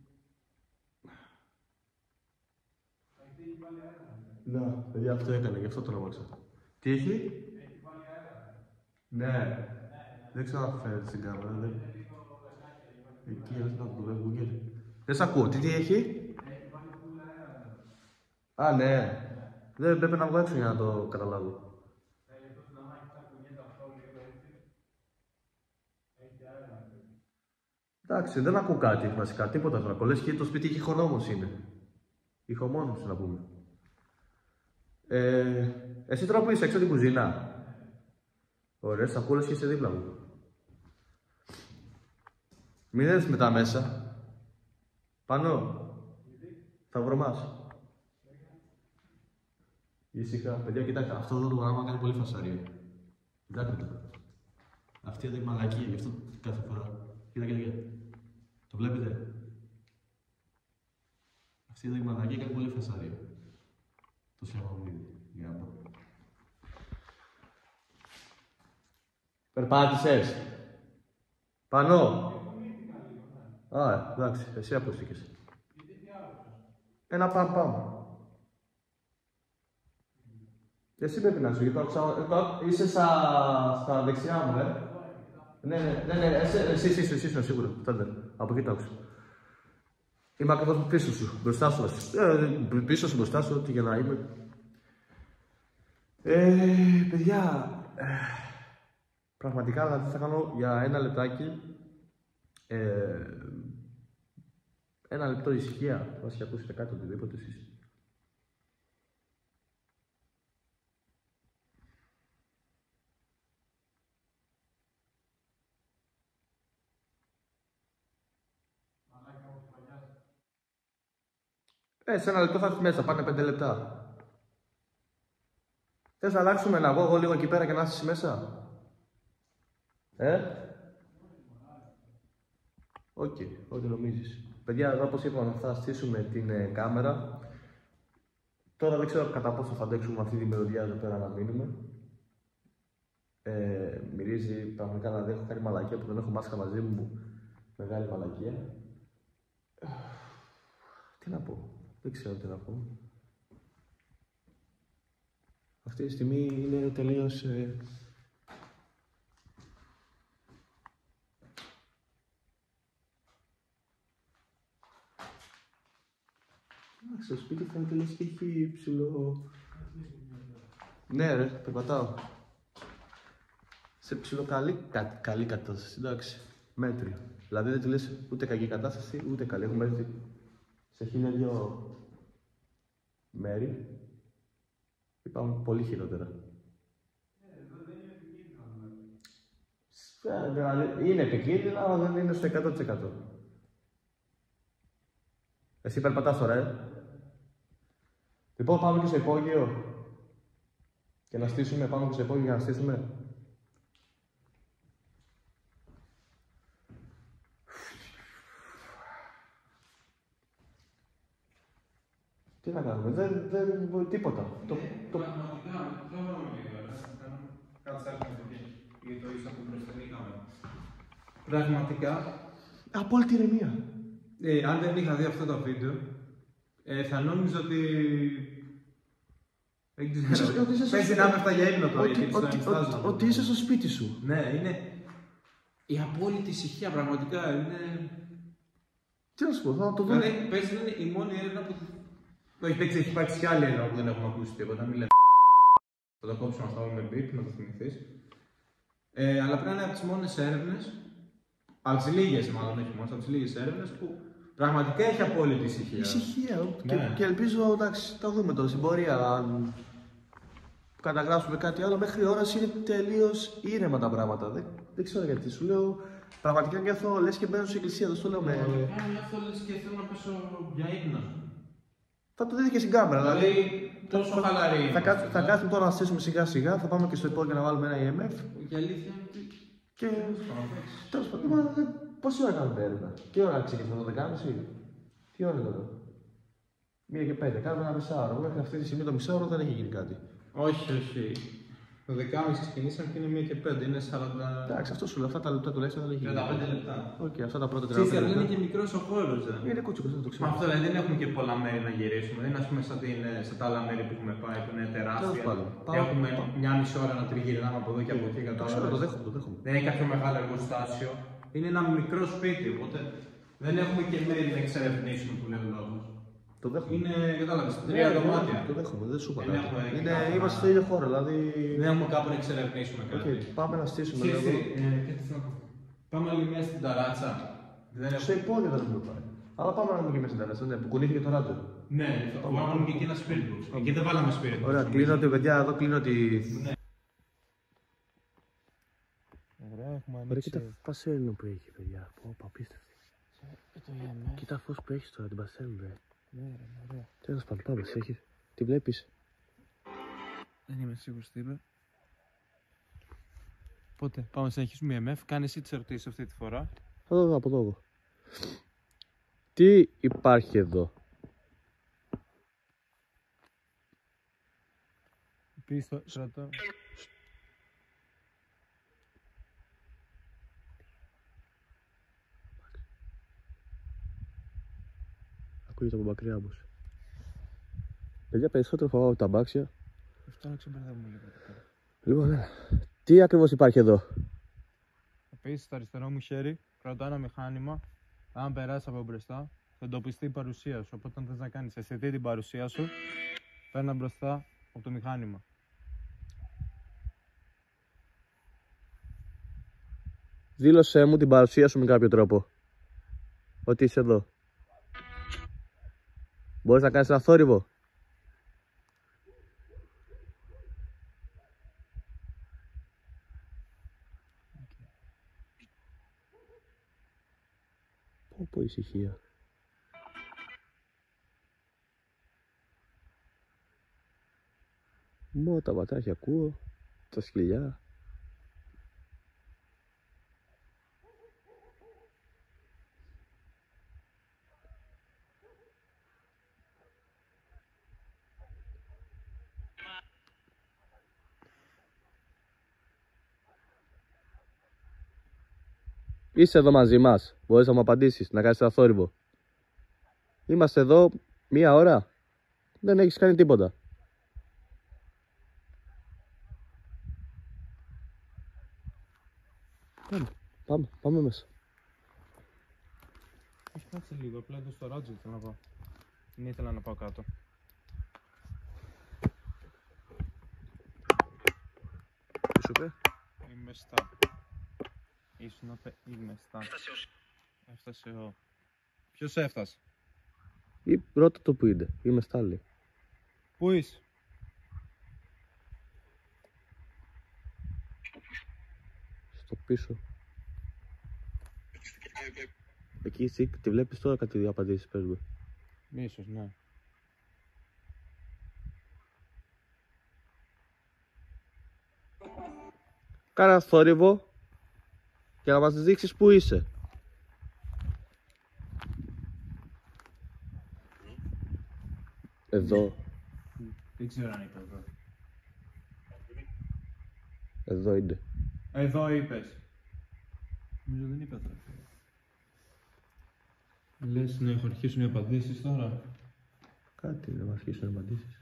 Να, παιδιά, αυτό έκανε, γι' αυτό το ονόμαξα. Τι έχει? Ναι. Δεν ξέρω αν φαίνεται στην κάμερα. Δεν... Εκεί, ας να δουλεύει. Δεν σ' ακούω. Τι, τι έχει? Α, ναι. Δεν πρέπει να βγω έξω για να το καταλάβω. Εντάξει, δεν ακούω κάτι βασικά, τίποτα τώρα. Λες και το σπίτι ηχονόμος είναι. Ηχομόνος να πούμε. Ε, εσύ τώρα που είσαι έξω την κουζίνα. Ωραία, σ' ακούω λες και είσαι δίπλα μου. Μην έρθεις μετά μέσα. Πάνω. Θα βρωμάς. Ήσυχα. Παιδιά, κοιτάξτε, αυτό εδώ το πράγμα κάνει πολύ φασαρία. Κοιτάξτε το. Αυτή εδώ η μαλακία, γι' αυτό κάθε φορά. Κοίτα, κοίτα, κοίτα. Το βλέπετε? Αυτή εδώ η μαλακία κάνει πολύ φασαρία. Το σιαγωγίδι, για να πω. Περπάτησες. Πανώ. Α, εντάξει, εσύ ακούστηκες. Ένα παμ παμ. Εσύ πρέπει να σου, γιατί το είσαι στα, στα δεξιά μου, ε. Ναι, ναι, ναι, ναι, εσύ, εσύ, εσύ, εσύ είσαι σίγουρο, φτάντε, από εκεί το άκουσα. Είμαι ακριβώς πίσω σου, μπροστά σου, ε, πίσω σου, μπροστά σου, ό,τι για να είμαι. Ε, παιδιά, ε, πραγματικά δηλαδή θα κάνω για ένα λεπτάκι, ε, ένα λεπτό ησυχία, βάσει ακούσετε κάτι, οτιδήποτε εσείς. Ε, σε ένα λεπτό θα έρθει μέσα, πάνε πέντε λεπτά. Θες να αλλάξουμε να βγω εγώ λίγο εκεί πέρα και να είσαι μέσα? Ε? Οκ, okay, ό,τι νομίζεις. Παιδιά, εδώ όπως είπαμε θα στήσουμε την ε, κάμερα. Τώρα δεν ξέρω κατά πόσο θα αντέξουμε αυτή τη μελωδιά εδώ πέρα να μείνουμε. Ε, μυρίζει πραγματικά, να έχω κάνει μαλακία που δεν έχω μάσκα μαζί μου. Μεγάλη μαλακία. Τι να πω, δεν ξέρω τι να πω. Αυτή τη στιγμή είναι τελείως... Ε... Στο σπίτι φαίνεται λες και έχει ψηλό... Ναι ρε, περπατάω. Σε ψηλό καλή, κα, καλή κατάσταση, εντάξει, μέτριο. Δηλαδή δεν τη λες ούτε κακή κατάσταση, ούτε καλή. Έχουμε έρθει σε χίλια δυο μέρη. Υπάρχουν πολύ χειρότερα. Είναι επικίνδυνο, αλλά δεν είναι στο εκατό τοις εκατό. Εσύ περπατάς τώρα, ε. Λοιπόν, πάμε και στο υπόγειο. Και να στήσουμε πάνω από σε υπόγειο για να στήσουμε. Τι να κάνουμε, δεν, δεν μπορεί τίποτα. Το, το... Πραγματικά, απόλυτη ηρεμία. ε, αν δεν είχα δει αυτό το βίντεο, ε, θα νόμιζα ότι... Δεν ξέρω, παίζει να είμαι αυτά για ύπνο τώρα, γιατί στο εμιστάζω. Ότι είσαι στο σπίτι σου. Ναι, είναι η απόλυτη ησυχία, πραγματικά, είναι... Τι να σου πω, θα το δω. Δηλαδή, παίζει να είναι η μόνη έρευνα που... Το έχει παίξει, έχει υπάρξει και άλλη έρευνα που δεν έχουμε ακούσει τίποτα, μην λέμε. Θα το κόψουμε, να το βάλουμε μπιπ, να το θυμηθείς. Ε, αλλά πρέπει να είναι από τις μόνες έρευνες, από τις λίγες μάλλον, όχι μόνο, από τις λίγες έρευνες που πραγματικά έχει απόλυτη ησυχία. Ησυχία. Ναι. Και, και ελπίζω, εντάξει, θα δούμε τώρα στην πορεία. Αν καταγράψουμε κάτι άλλο, μέχρι ώρα είναι τελείως ήρεμα τα πράγματα. Δεν, δεν ξέρω γιατί. Σου λέω, πραγματικά νιώθω λες και μπαίνω στην εκκλησία. Δεν το λέω με. Πραγματικά νιώθω λες και θέλω να πέσω για ύπνο. Θα το δείτε και στην κάμερα. Δηλαδή, τόσο χαλαρή. Θα, θα, θα κάτσουμε τώρα να στήσουμε σιγά σιγά. Θα πάμε και στο υπόγειο να βάλουμε ένα ι εμ εφ. Η αλήθεια είναι ότι. Και. Τέλος πάντων, πόση ώρα κάνουμε έρευνα. Τι ώρα ξεκινάμε, δεκάμιση. Τι ώρα είναι εδώ. Μία και πέντε. Κάνουμε ένα μισάωρο. Μέχρι αυτή τη στιγμή το μισάωρο δεν έχει γίνει κάτι. Όχι, όχι. Το δεκάμιση ξεκινήσαμε και είναι μία και πέντε. Είναι σαράντα. Εντάξει, αυτό σου λέω. Αυτά τα λεπτά τουλάχιστον δεν έχει γίνει. τριάντα πέντε λεπτά. Οκ, αυτά τα πρώτα Ξέρεις, τριάντα πέντε αλλά είναι λεπτά. και μικρός ο χώρος. Είναι κούτσικο, δεν το ξέρω. Μα αυτό δηλαδή δεν έχουμε και πολλά μέρη να γυρίσουμε. Δεν είναι ας πούμε σαν την, σε τα άλλα μέρη που έχουμε πάει που είναι τεράστια. Τέλος πάντων. Έχουμε μια μισή ώρα να τριγυρνάμε από εδώ και από εκεί. Το ξέρω, το δέχομαι, το δέχομαι. Δεν είναι κάποιο μεγάλο εργοστάσιο. Είναι ένα μικρό σπίτι, οπότε δεν έχουμε και μέρη να εξερευνήσουμε που λέει ο λόγος. Το δέχομαι. Είναι, κατάλαβες, τρία δωμάτια. Το δέχομαι, δεν σου είπα Δεν κάτι. έχουμε Είναι, κάπου είμαστε να- στο ίδιο χώρο, δηλαδή. Δεν έχουμε κάπου να εξερευνήσουμε Οκ, κάτι. πάμε να στήσουμε Ξέρεις λίγο. τι, ε, και τι θέλω να πω. Πάμε άλλη μια στην ταράτσα. Δεν Στο έχουμε... υπόγειο δεν έχουμε πάει. Αλλά πάμε να δούμε και μέσα στην ταράτσα, ναι, που κουνήθηκε το ράντιο. Ναι, θα βάλουμε και εκεί ένα spirit box. Εκεί δεν βάλαμε spirit box. Ωραία, κλείνω τη παιδιά, εδώ κλείνω τη. Ωραία, έχουμε Ωραία, κοίτα πασέλινο που έχει, παιδιά. Πω, απίστευτη. το ι εμ εφ. Κοίτα φως που έχει τώρα, την πασέλινο, ρε. Ναι, ρε, ωραία. Τέλος πάντων, πάμε, σε έχεις. Τη βλέπεις. Δεν είμαι σίγουρος τι είπε. Οπότε, πάμε να συνεχίσουμε ι εμ εφ. Κάνε εσύ τις ερωτήσεις αυτή τη φορά. Θα το δω από εδώ εγώ. Τι υπάρχει εδώ. Πεις το στρατό. Ακούγεται από μακριά όμως. Παιδιά, περισσότερο φοβάμαι από τα μπάξια. Αυτό να ξεμπερδεύουμε λίγο. Λοιπόν, ναι. Τι ακριβώς υπάρχει εδώ. Θα πεις στο αριστερό μου χέρι, κρατάω ένα μηχάνημα. Αν περάσει από μπροστά, θα εντοπιστεί η παρουσία σου. Οπότε, αν θες να κάνεις αισθητή την παρουσία σου, παίρνα μπροστά από το μηχάνημα. Δήλωσέ μου την παρουσία σου με κάποιο τρόπο. Ότι είσαι εδώ. Μπορείς να κάνεις ένα θόρυβο. Πω πω ησυχία. Μόνο τα βατράχια ακούω, τα σκυλιά. Είσαι εδώ μαζί μας, μπορείς να μου απαντήσεις, να κάνεις ένα θόρυβο. Είμαστε εδώ μία ώρα, δεν έχεις κάνει τίποτα. Πάμε, πάμε, πάμε μέσα. Όχι, κάτσε λίγο, απλά εδώ στο ράτζο ήθελα να πάω. Δεν ήθελα να πάω κάτω. Τι σου είπε? Είμαι στα. Ήσουν απέ... Είμαι στα. Έφτασε ο. Ποιος έφτασε? Ή ρώτα το που είναι, είμαι στάλη. Πού είσαι? Στο πίσω. Εκεί εσύ τη βλέπεις τώρα, κάτι απαντήσεις, πες μου. Ίσως, ναι. Κάνε ένα θόρυβο για να μας δείξεις που είσαι. Εδώ. Δεν ξέρω αν είπε εδώ. Εδώ είναι. Εδώ είπες. Νομίζω δεν είπε τώρα. Λες να έχω αρχίσουν οι απαντήσεις τώρα. Κάτι να μας αρχίσουν οι απαντήσεις.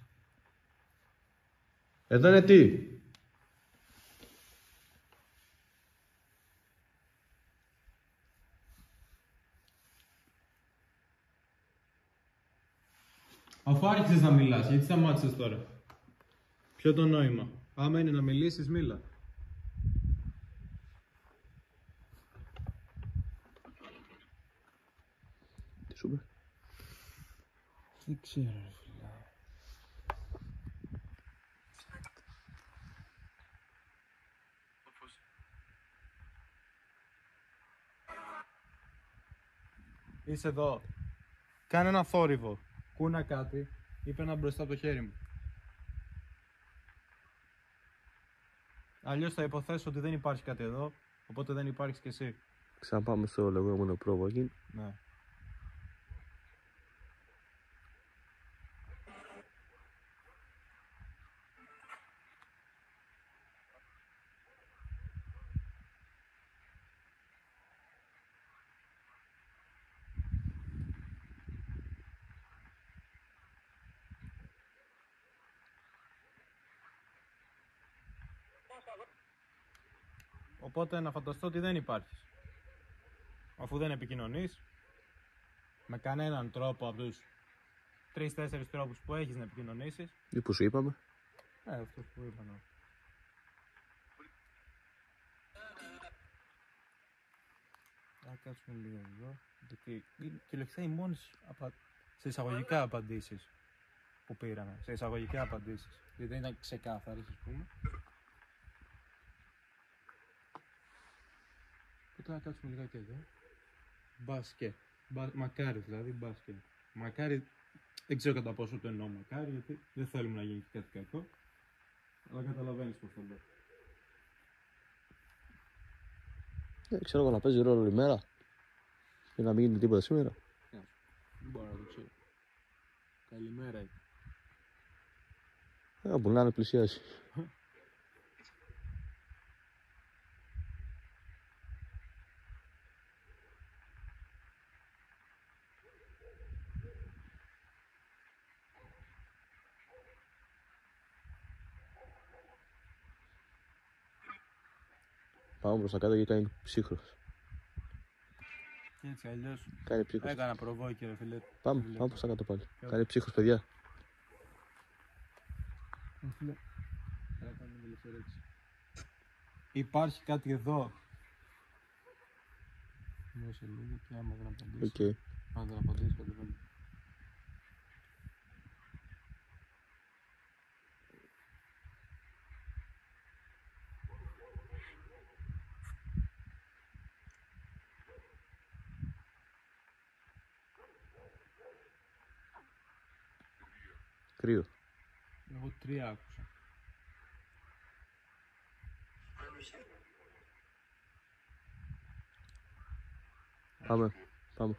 Εδώ είναι τι. Αφού άρχισες να μιλάς, γιατί σταμάτησες τώρα? Ποιο το νόημα? Άμα είναι να μιλήσεις, μίλα. Τι σου είπε? Δεν ξέρω, ρε φίλε. Είσαι εδώ. Κάνε ένα θόρυβο. Κούνα κάτι. Είπε ένα μπροστά από το χέρι μου. Αλλιώς θα υποθέσω ότι δεν υπάρχει κάτι εδώ, οπότε δεν υπάρχεις κι εσύ. Ξαναπάμε στο λεγόμενο provoking. Ναι. Οπότε να φανταστώ ότι δεν υπάρχεις. Αφού δεν επικοινωνείς με κανέναν τρόπο από τους τρεις τέσσερις τρόπους που έχεις να επικοινωνήσεις. Ή που σου είπαμε. Ε, αυτό που είπα. Ναι. Να κάτσουμε λίγο εδώ. Γιατί κυριολεκτικά οι μόνες απα... σε εισαγωγικά απαντήσεις που πήραμε. Σε εισαγωγικά απαντήσεις. Γιατί δεν ήταν ξεκάθαρες, ας πούμε. Οπότε να κάτσουμε λιγάκι εδώ. Μπάσκετ. Μπα... Μακάρι δηλαδή, μπάσκετ. Μακάρι, δεν ξέρω κατά πόσο το εννοώ μακάρι, γιατί δεν θέλουμε να γίνει κάτι κακό. Αλλά καταλαβαίνεις πώς θα μπω. Δεν ξέρω εγώ να παίζει ρόλο η μέρα. Και να μην γίνει τίποτα σήμερα. Δεν μπορώ να το ξέρω. Καλημέρα. Ε, μπορεί να είναι πλησιάσει. Πάμε προς τα κάτω και κάνει ψύχρος. Και έτσι αλλιώς Κάνει ψύχρος. έκανα προβόκι ρε φίλε. Πάμε, πάμε προς τα κάτω πάλι. Ποιο? Κάνει ψύχρος, παιδιά. Φίλε. Υπάρχει κάτι εδώ. Δώσε λίγο και άμα δεν απαντήσει. Okay. Αν δεν απαντήσει κατεβαίνει. Κρύο. Εγώ τρία άκουσα. Πάμε, πάμε.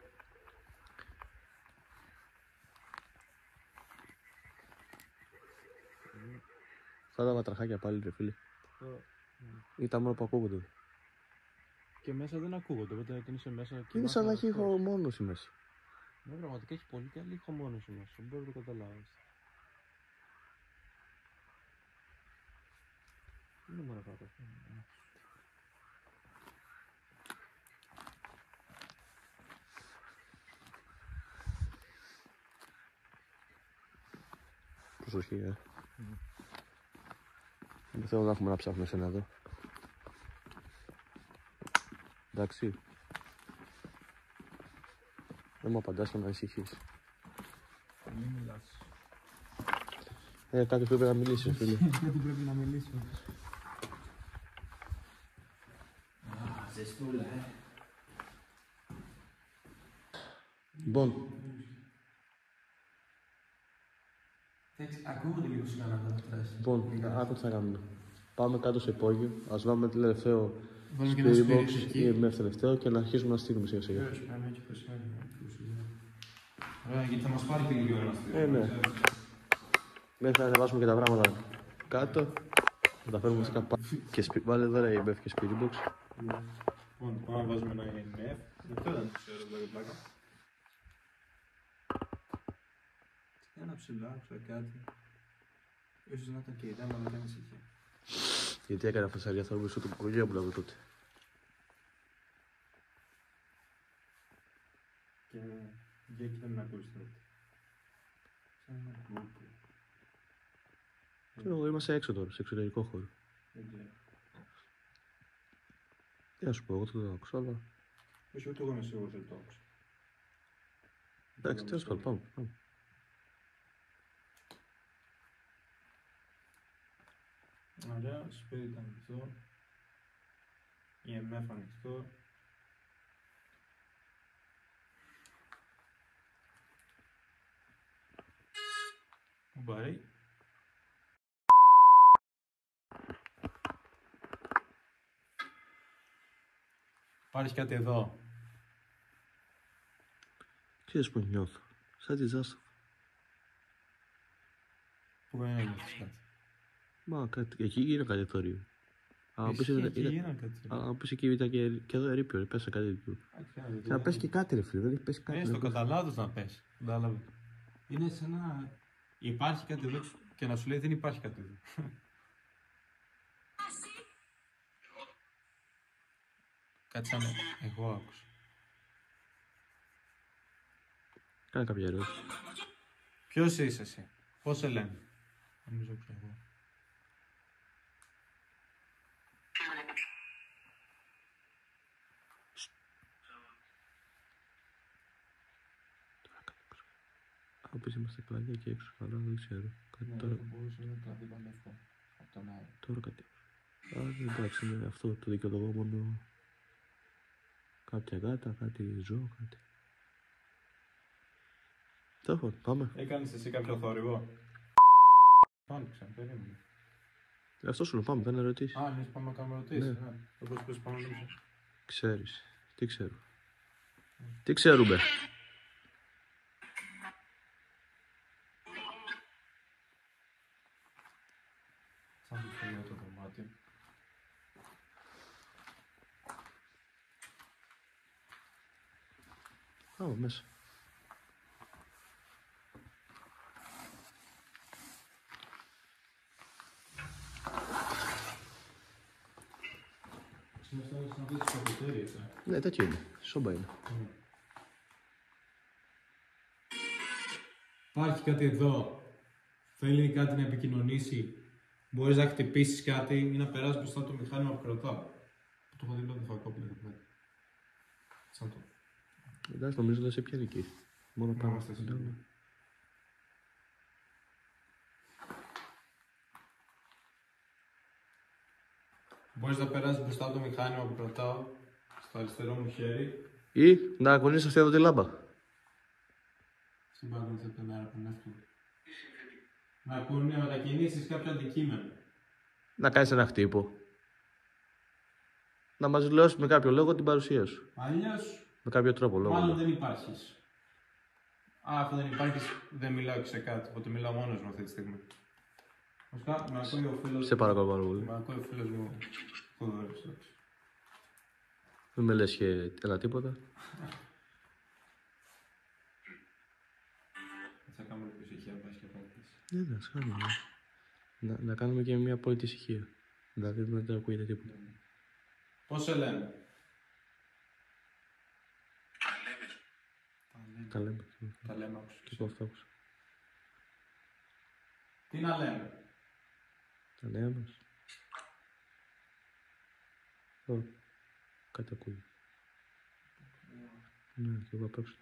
Αυτά τα βατραχάκια πάλι ρε φίλε. Ή τα μόνο που ακούγονται. Και μέσα δεν ακούγονται, οπότε όταν είσαι μέσα... Είναι σαν να έχει ηχομόνωση μέσα. Ναι, πραγματικά έχει πολύ καλή ηχομόνωση μέσα, δεν μπορεί να το καταλάβεις. Δεν μπορώ να πάω αυτό. Προσοχή, ε. Mm. Δεν θέλω να έχουμε να ψάχνουμε σένα εδώ. Εντάξει. Δεν μου απαντάς να ανησυχείς. Μην μιλάς. Ε, κάποιος πρέπει να μιλήσει, φίλε. Κάτι πρέπει να μιλήσω. Α, ζεστούλα, ε. Λοιπόν. Ακούγονται λίγο σιγά να τα τρέσεις. Λοιπόν, άκου τι θα κάνουμε. Πάμε κάτω στο υπόγειο. Ας βάλουμε τελευταίο Βάλουμε και ένα spirit box spirit εκεί. ή εμ εφ τελευταίο και να αρχίσουμε να στείλουμε σιγά σιγά. Ωραία, γιατί θα μας πάρει και λίγη ώρα να στείλουμε. Ε, ναι. Μέχρι να ανεβάσουμε και τα πράγματα κάτω. Να τα φέρουμε σε κάπου. Και σπι... βάλε εδώ ρε, εμ εφ και spirit box. Λοιπόν, πάμε να βάζουμε ένα εμ εφ. Αυτό δεν το ξέρω, πλάκα πλάκα. Ένα ψηλά, άκουσα κάτι. Ίσως να ήταν και η δάμα, αλλά δεν ησυχία. Γιατί έκανε φασαρία, θα ρωτήσω το προγείο μου τότε. Και για εκεί δεν με ακούεις τότε. Σαν ένα γκούπο. Ξέρω εγώ, είμαστε έξω τώρα, σε εξωτερικό χώρο. Δεν ξέρω. Τι να σου πω, εγώ το άκουσα, αλλά. Όχι, ούτε εγώ είμαι σίγουρος ότι το άκουσα. Εντάξει, τέλος πάντων, πάμε. πάμε. Ωραία, spirit ανοιχτό. Η εμ εφ ανοιχτό. Κουμπάρι. Πάρεις κάτι εδώ. Ξέρεις που νιώθω, σαν τη Ζάστοφ. Πού δεν ένιωθες κάτι. Μα κάτι, εκεί είναι κάτι θόριο. Αν πεις Ισχύει, ήταν- εκεί ήταν- γίνανε κάτι. αν πεις εκεί ήταν και, και εδώ ερείπιο, ρε, πέσα κάτι τέτοιο. Και να πέσει και κάτι ρε φίλε, δεν έχει πέσει κάτι. Ναι, στο ρε, πώς- κατά λάθος να πέσει. Κατάλαβε. Είναι σαν να υπάρχει κάτι εδώ και να σου λέει δεν υπάρχει κάτι εδώ. Κάτι σαν εγώ άκουσα. Κάνε κάποια ερώτηση. Ποιος είσαι εσύ, πώς σε λένε. Νομίζω άκουσα εγώ. Αν πεις είμαστε κλάδια και έξω, αλλά δεν ξέρω. Κάτι Ναι, τώρα, θα μπορούσε να κλαδί πανεύκο από τον αέρα. τώρα κάτι. Α, εντάξει, είναι αυτό το δικαιολογώ μόνο. Κάποια γάτα, κάτι ζώο, κάτι. Τέλος πάντων, πάμε. Έκανες εσύ κάποιο θόρυβο. Άνοιξα, περίμενε. Αυτό σου λέω, πάμε, δεν ερωτήσει. Α, ναι, πάμε να κάνουμε ερωτήσεις. Ναι. Ναι. Όπως πες πάμε να μιλήσουμε. Ξέρεις. Τι ξέρω. Τι ξέρουμε. Σαν το φωλιό το δωμάτιο. Πάμε μέσα. Σήμερα θα να δεις τις καφετέριες, ε. Ναι, τέτοιο είναι. Σόμπα είναι. Υπάρχει κάτι εδώ. Θέλει κάτι να επικοινωνήσει. Μπορείς να χτυπήσεις κάτι ή να περάσεις μπροστά το μηχάνημα που κρατάω. Το έχω δει το φακόπλο εδώ πέρα. Σαν το. Εντάξει, νομίζω δεν σε πιάνει εκεί. Μόνο πάμε. Είμαστε σίγουροι. Ναι. Μπορείς να περάσεις μπροστά το μηχάνημα που κρατάω στο αριστερό μου χέρι. Ή να ακουνήσεις αυτή εδώ τη λάμπα. Συμπάγονται από τον αέρα που είναι αυτό. Να ακούνε μετακινήσεις κάποιο αντικείμενο. Να κάνεις ένα χτύπο. Να μας δηλώσεις με κάποιο λόγο την παρουσία σου. Αλλιώς, Με κάποιο τρόπο λόγο. μάλλον δεν υπάρχεις. Α, αφού δεν υπάρχεις, δεν μιλάω και σε κάτι. Οπότε μιλάω μόνος μου αυτή τη στιγμή. Βασικά, με ακούει ο φίλος Σε παρακαλώ πάρα πολύ. Με ακούει ο φίλος μου. Θοδωρής, εντάξει. Δεν με λες και ένα τίποτα. Θα κάνουμε λίγο ησυχία, πας και πάτης. Ναι, ναι, ας κάνουμε. Να, να κάνουμε και μια απόλυτη ησυχία. Δηλαδή δεν ακούγεται τίποτα. Πώς σε λένε. Τα λέμε. Τα λέμε, άκουσα. Και εγώ αυτό άκουσα. Τι να λέμε. Τα νέα μας. Ω, κάτι ακούγεται. Ναι, και εγώ απ' έξω.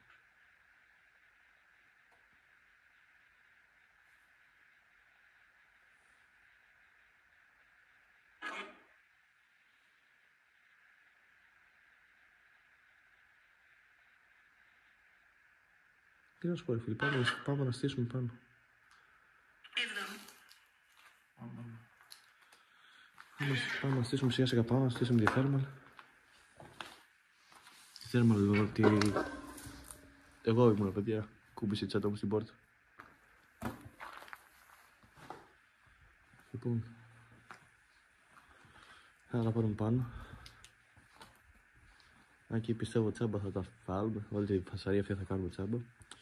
Τι να σου πω, ρε φίλε, πάμε, πάμε να στήσουμε πάνω. Πάμε να στήσουμε σιγά σιγά, πάμε να στήσουμε τη θέρμαλ. Τη θέρμαλ λίγο, ότι εγώ ήμουν παιδιά, κούμπησε η τσάτα μου στην πόρτα. Λοιπόν, θα τα πάρουμε πάνω. Εκεί πιστεύω τσάμπα θα τα φάλουμε, όλη τη φασαρία αυτή θα κάνουμε τσάμπα.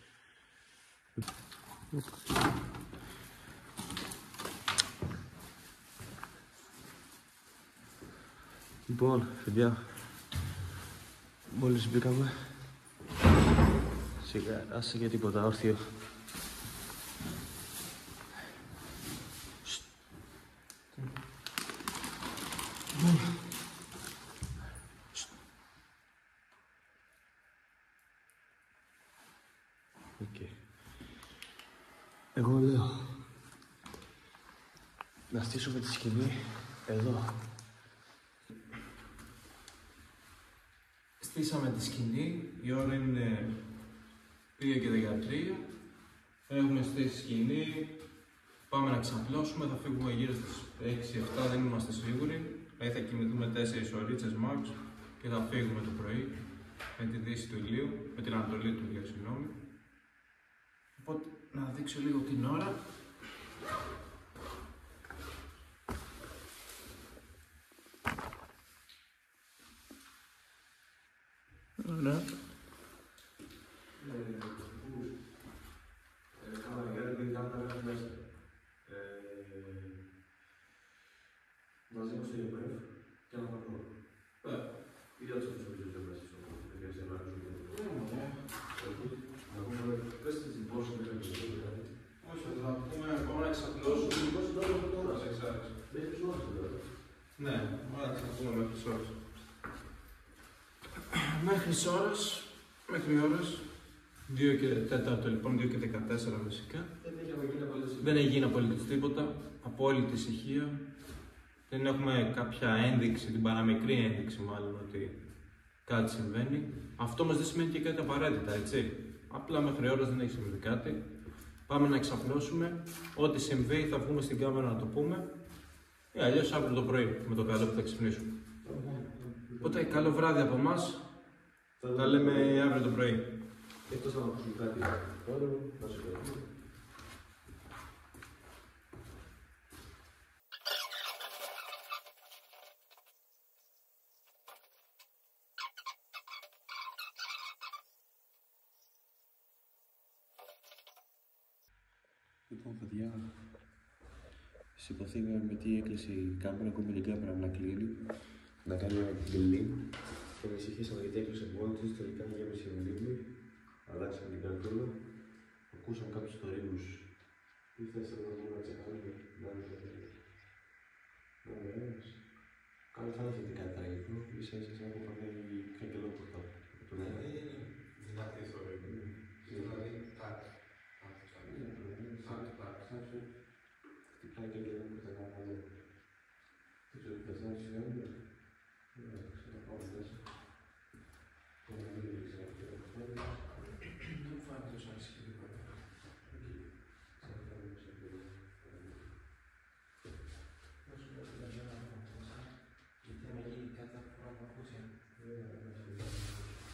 Λοιπόν, παιδιά, μόλις μπήκαμε, σιγά, άσε και τίποτα, όρθιο. Okay. Εγώ λέω να στήσουμε τη σκηνή εδώ. Στήσαμε τη σκηνή, η ώρα είναι δύο και δεκατρία. Έχουμε στήσει σκηνή, πάμε να ξαπλώσουμε, θα φύγουμε γύρω στις έξι επτά, δεν είμαστε σίγουροι. Δηλαδή θα κοιμηθούμε τέσσερις ωρίτσες max και θα φύγουμε το πρωί με τη δύση του ηλίου, με την ανατολή του ηλίου, συγγνώμη. Οπότε να δείξω λίγο την ώρα. Ωραία. Μαζί μας στο ΙΕΠΕΦ και ένα πανό. Ή δεν θα τους αφήσω μέσα στο ΙΕΠΕΦ να ρωτήσουμε. Να πούμε, πες την πόσο δεν είναι κάτι. Όχι, θα πούμε ακόμα να εξαπλώσουμε. Πόσο τώρα από τώρα σε εξάρτηση. Μέχρι τις ώρες δηλαδή. Ναι, ωραία, θα πούμε μέχρι τις ώρες. Μέχρι ώρες, μέχρι ώρες, δύο και τέσσερα λοιπόν, δύο και δεκατέσσερα βασικά. Δεν έχει γίνει απολύτως τίποτα, απόλυτη ησυχία. Δεν έχουμε κάποια ένδειξη, την παραμικρή ένδειξη μάλλον, ότι κάτι συμβαίνει. Αυτό μας δεν σημαίνει και κάτι απαραίτητα, έτσι. Απλά μέχρι ώρας δεν έχει συμβεί κάτι. Πάμε να εξαπλώσουμε. Ό,τι συμβεί θα βγούμε στην κάμερα να το πούμε. Ή αλλιώς αύριο το πρωί, με το καλό που θα ξυπνήσουμε. Οπότε καλό βράδυ από εμάς. Τα λέμε αύριο το πρωί. Εκτός να ακούσουμε κάτι τώρα, να σου πω. Λοιπόν, παιδιά, σηκωθήκαμε με τι έκλεισε η κάμερα, ακούμε την κάμερα να κλείνει, να κάνει ένα κλείνει και με ησυχήσαμε γιατί έκλεισε μόνη της, τελικά γέμισε η μνήμη, αλλάξαμε την καρτούλα, ακούσαμε κάποιους θορύβους. Ήρθες εδώ να τσεκάρουμε, να είναι ωραίος. Καλό θα έρθετε κάτι θα ήρθω, ίσα ίσα σαν έχω πανέλει καγκελόπορτα. Δυνατή θορύβη. Δηλαδή, τάκ. Χτυπάει και λίγο που θα κάνω άλλο. Δεν ξέρω τι θα ζήσει σιγά-σιγά. Δεν ξέρω, πάω μέσα. Και να μην δείξει αυτό το χώρο. Δεν μου φάνηκε τόσο ανησυχή τίποτα. Εκεί. Σαν να κάνω μέσα από εδώ. Να σου πω ότι δεν θα κάνω μέσα. Γιατί άμα γίνει κάτι θα φορά να ακούσει. Δεν θα κάνω μέσα.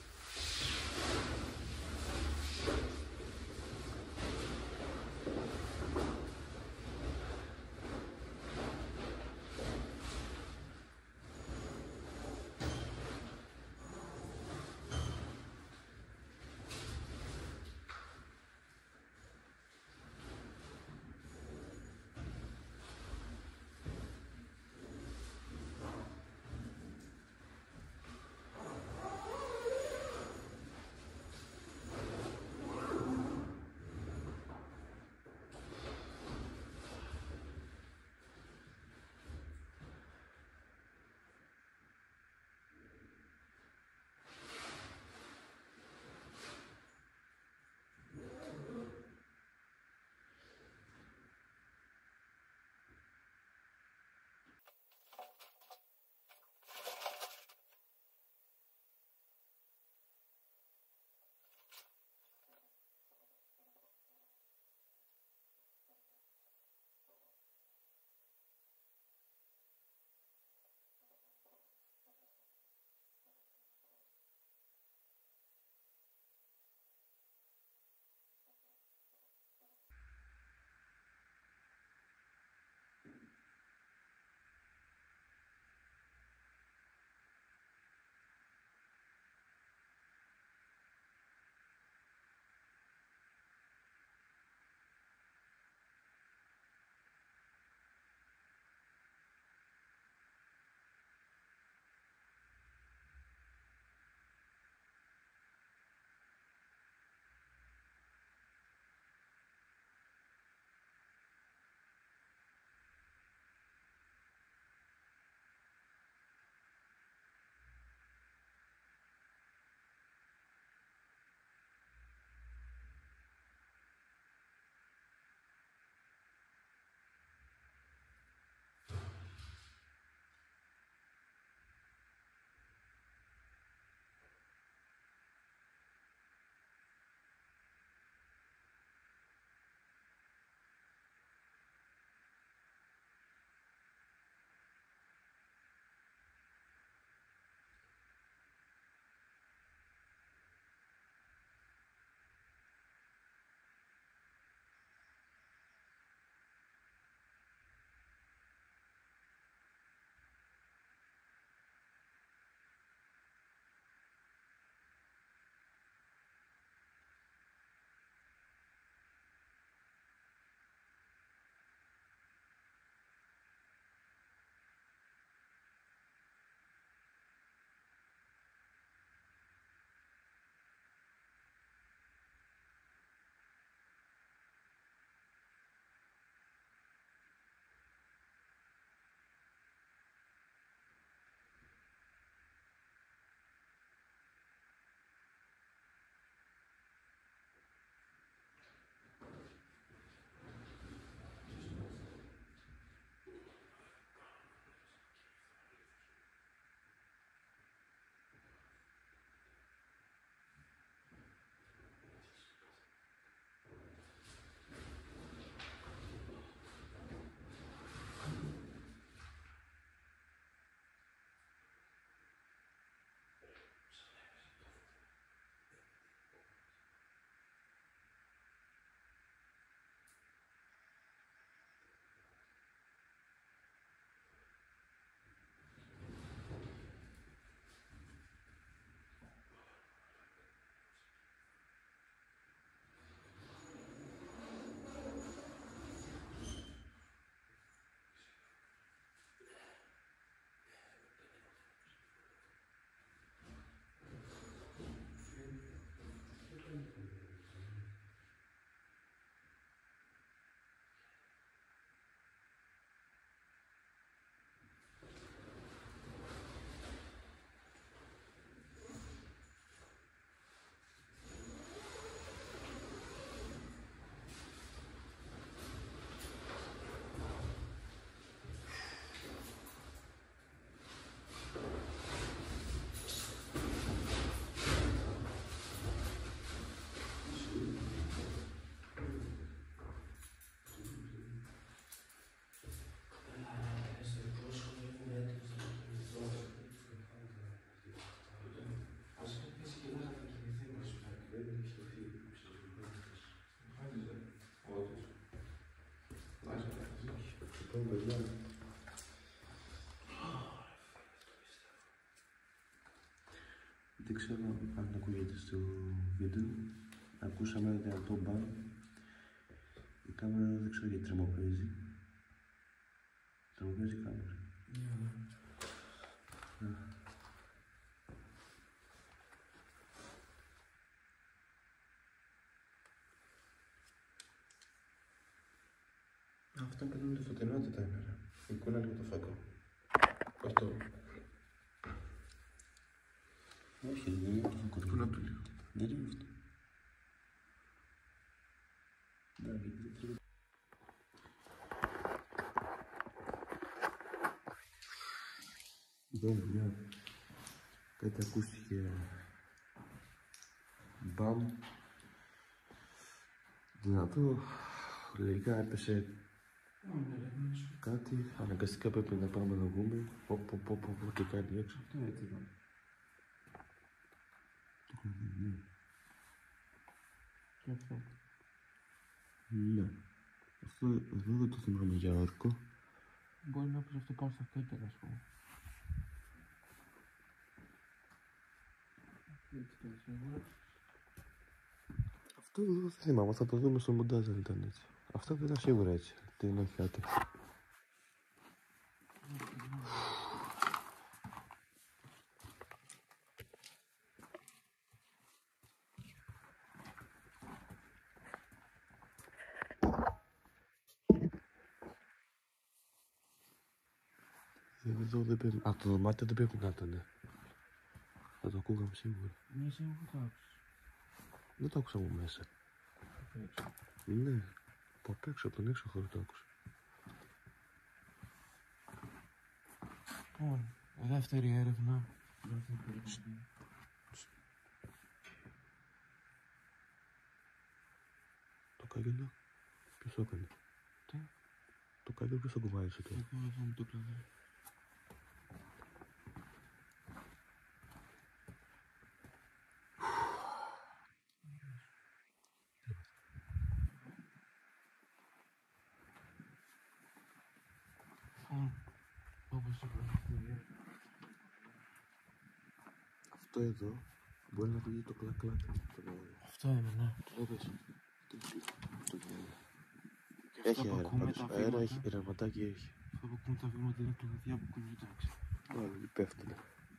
παιδιά. Δεν ξέρω αν ακούγεται στο βίντεο. Ακούσαμε ένα δυνατό μπαμ. Η κάμερα δεν ξέρω γιατί τρεμοπαίζει. Τρεμοπαίζει η κάμερα. Αυτό είναι το φωτεινότητα έμερα. Η εικόνα λίγο το φακό. Αυτό. Όχι, δεν είναι το φακό. Πού να το λίγο. Δεν είναι αυτό. Λοιπόν, μια. Κάτι ακούστηκε. Μπαμ. Δυνατό. Λογικά έπεσε κάτι, αναγκαστικά πρέπει να πάμε να βγούμε. Πω πω πω πω πω και κάνει έξω. Αυτό έτσι ήταν. Το έχω δει, ναι. Και αυτό. Ναι. Αυτό εδώ δεν το θυμάμαι για όρκο. Μπορεί να πεις αυτό πάνω στα κέντρα, ας πούμε. Αυτό εδώ δεν θυμάμαι, θα το δούμε στο μοντάζ αν ήταν έτσι. Αυτό δεν ήταν σίγουρα έτσι. Τι είναι κάτι. Εδώ δεν πρέπει... Α, το δωμάτιο δεν πρέπει να ήταν. Θα το ακούγαμε σίγουρα. Ναι, σίγουρα το άκουσες. Δεν το άκουσα από μέσα. Ναι. Από απ' έξω, από τον έξω χώρο το άκουσα. Λοιπόν, δεύτερη έρευνα. Το καγγελό, ποιος το έκανε. Τι? Το καγγελό ποιος το κουβάλισε τώρα. Εγώ εδώ με το κλαδί. Όπως το κλαδί. Αυτό εδώ μπορεί να βγει το κλακ κλακ. Αυτό είναι, ναι. Το έπαιζε. Έχει αέρα, πάντως αέρα έχει, ρευματάκι έχει. Αυτό που ακούμε τα βήματα είναι κλαδιά που κουνιούνται, να ξέρω. Άλλο, πέφτουνε.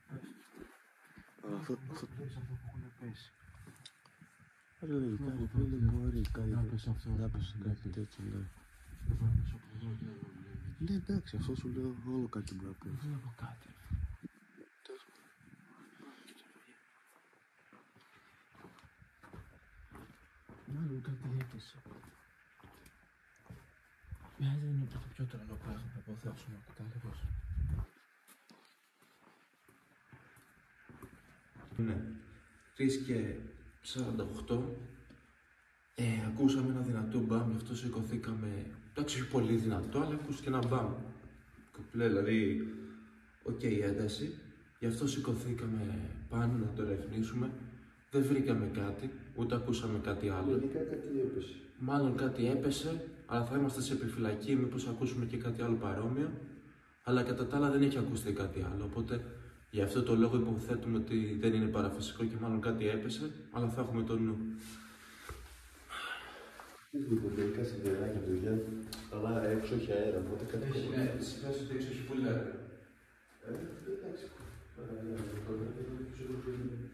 Αυτό που έχουν πέσει. Άρα λογικά λοιπόν δεν μπορεί κάτι να πέσει αυτό. Να πέσει κάτι τέτοιο, ναι. Δεν μπορεί να πέσει από εδώ και εδώ. Ναι, εντάξει, αυτό σου λέω όλο κάτι μπορεί να πέσει. Δεν έχω κάτι. Μάλλον κάτι έπεσε. Μοιάζει δεν είναι το πιο τρελό πράγμα να υποθέσουμε, κατάλαβες. Ναι. τρεις και σαράντα οκτώ. Ε, ακούσαμε ένα δυνατό μπαμ, γι' αυτό σηκωθήκαμε. Εντάξει, όχι πολύ δυνατό, αλλά ακούστηκε ένα μπαμ. Κοπλέ, δηλαδή, οκ, okay, η ένταση. Γι' αυτό σηκωθήκαμε πάνω να το ερευνήσουμε. Δεν βρήκαμε κάτι, ούτε ακούσαμε κάτι άλλο. Λογικά κάτι έπεσε. Μάλλον κάτι έπεσε, αλλά θα είμαστε σε επιφυλακή, μήπως ακούσουμε και κάτι άλλο παρόμοιο. Αλλά κατά τα άλλα δεν έχει ακουστεί κάτι άλλο, οπότε γι' αυτό το λόγο υποθέτουμε ότι δεν είναι παραφυσικό και μάλλον κάτι έπεσε, αλλά θα έχουμε το νου. Λοιπόν, τελικά σιδεράκια δουλειά, αλλά έξω έχει αέρα, οπότε κάτι Έχει, ναι, σιγά ότι έξω έχει πολύ αέρα. Ε, εντάξει. Παραλία, τώρα, δεν ξέρω τι είναι.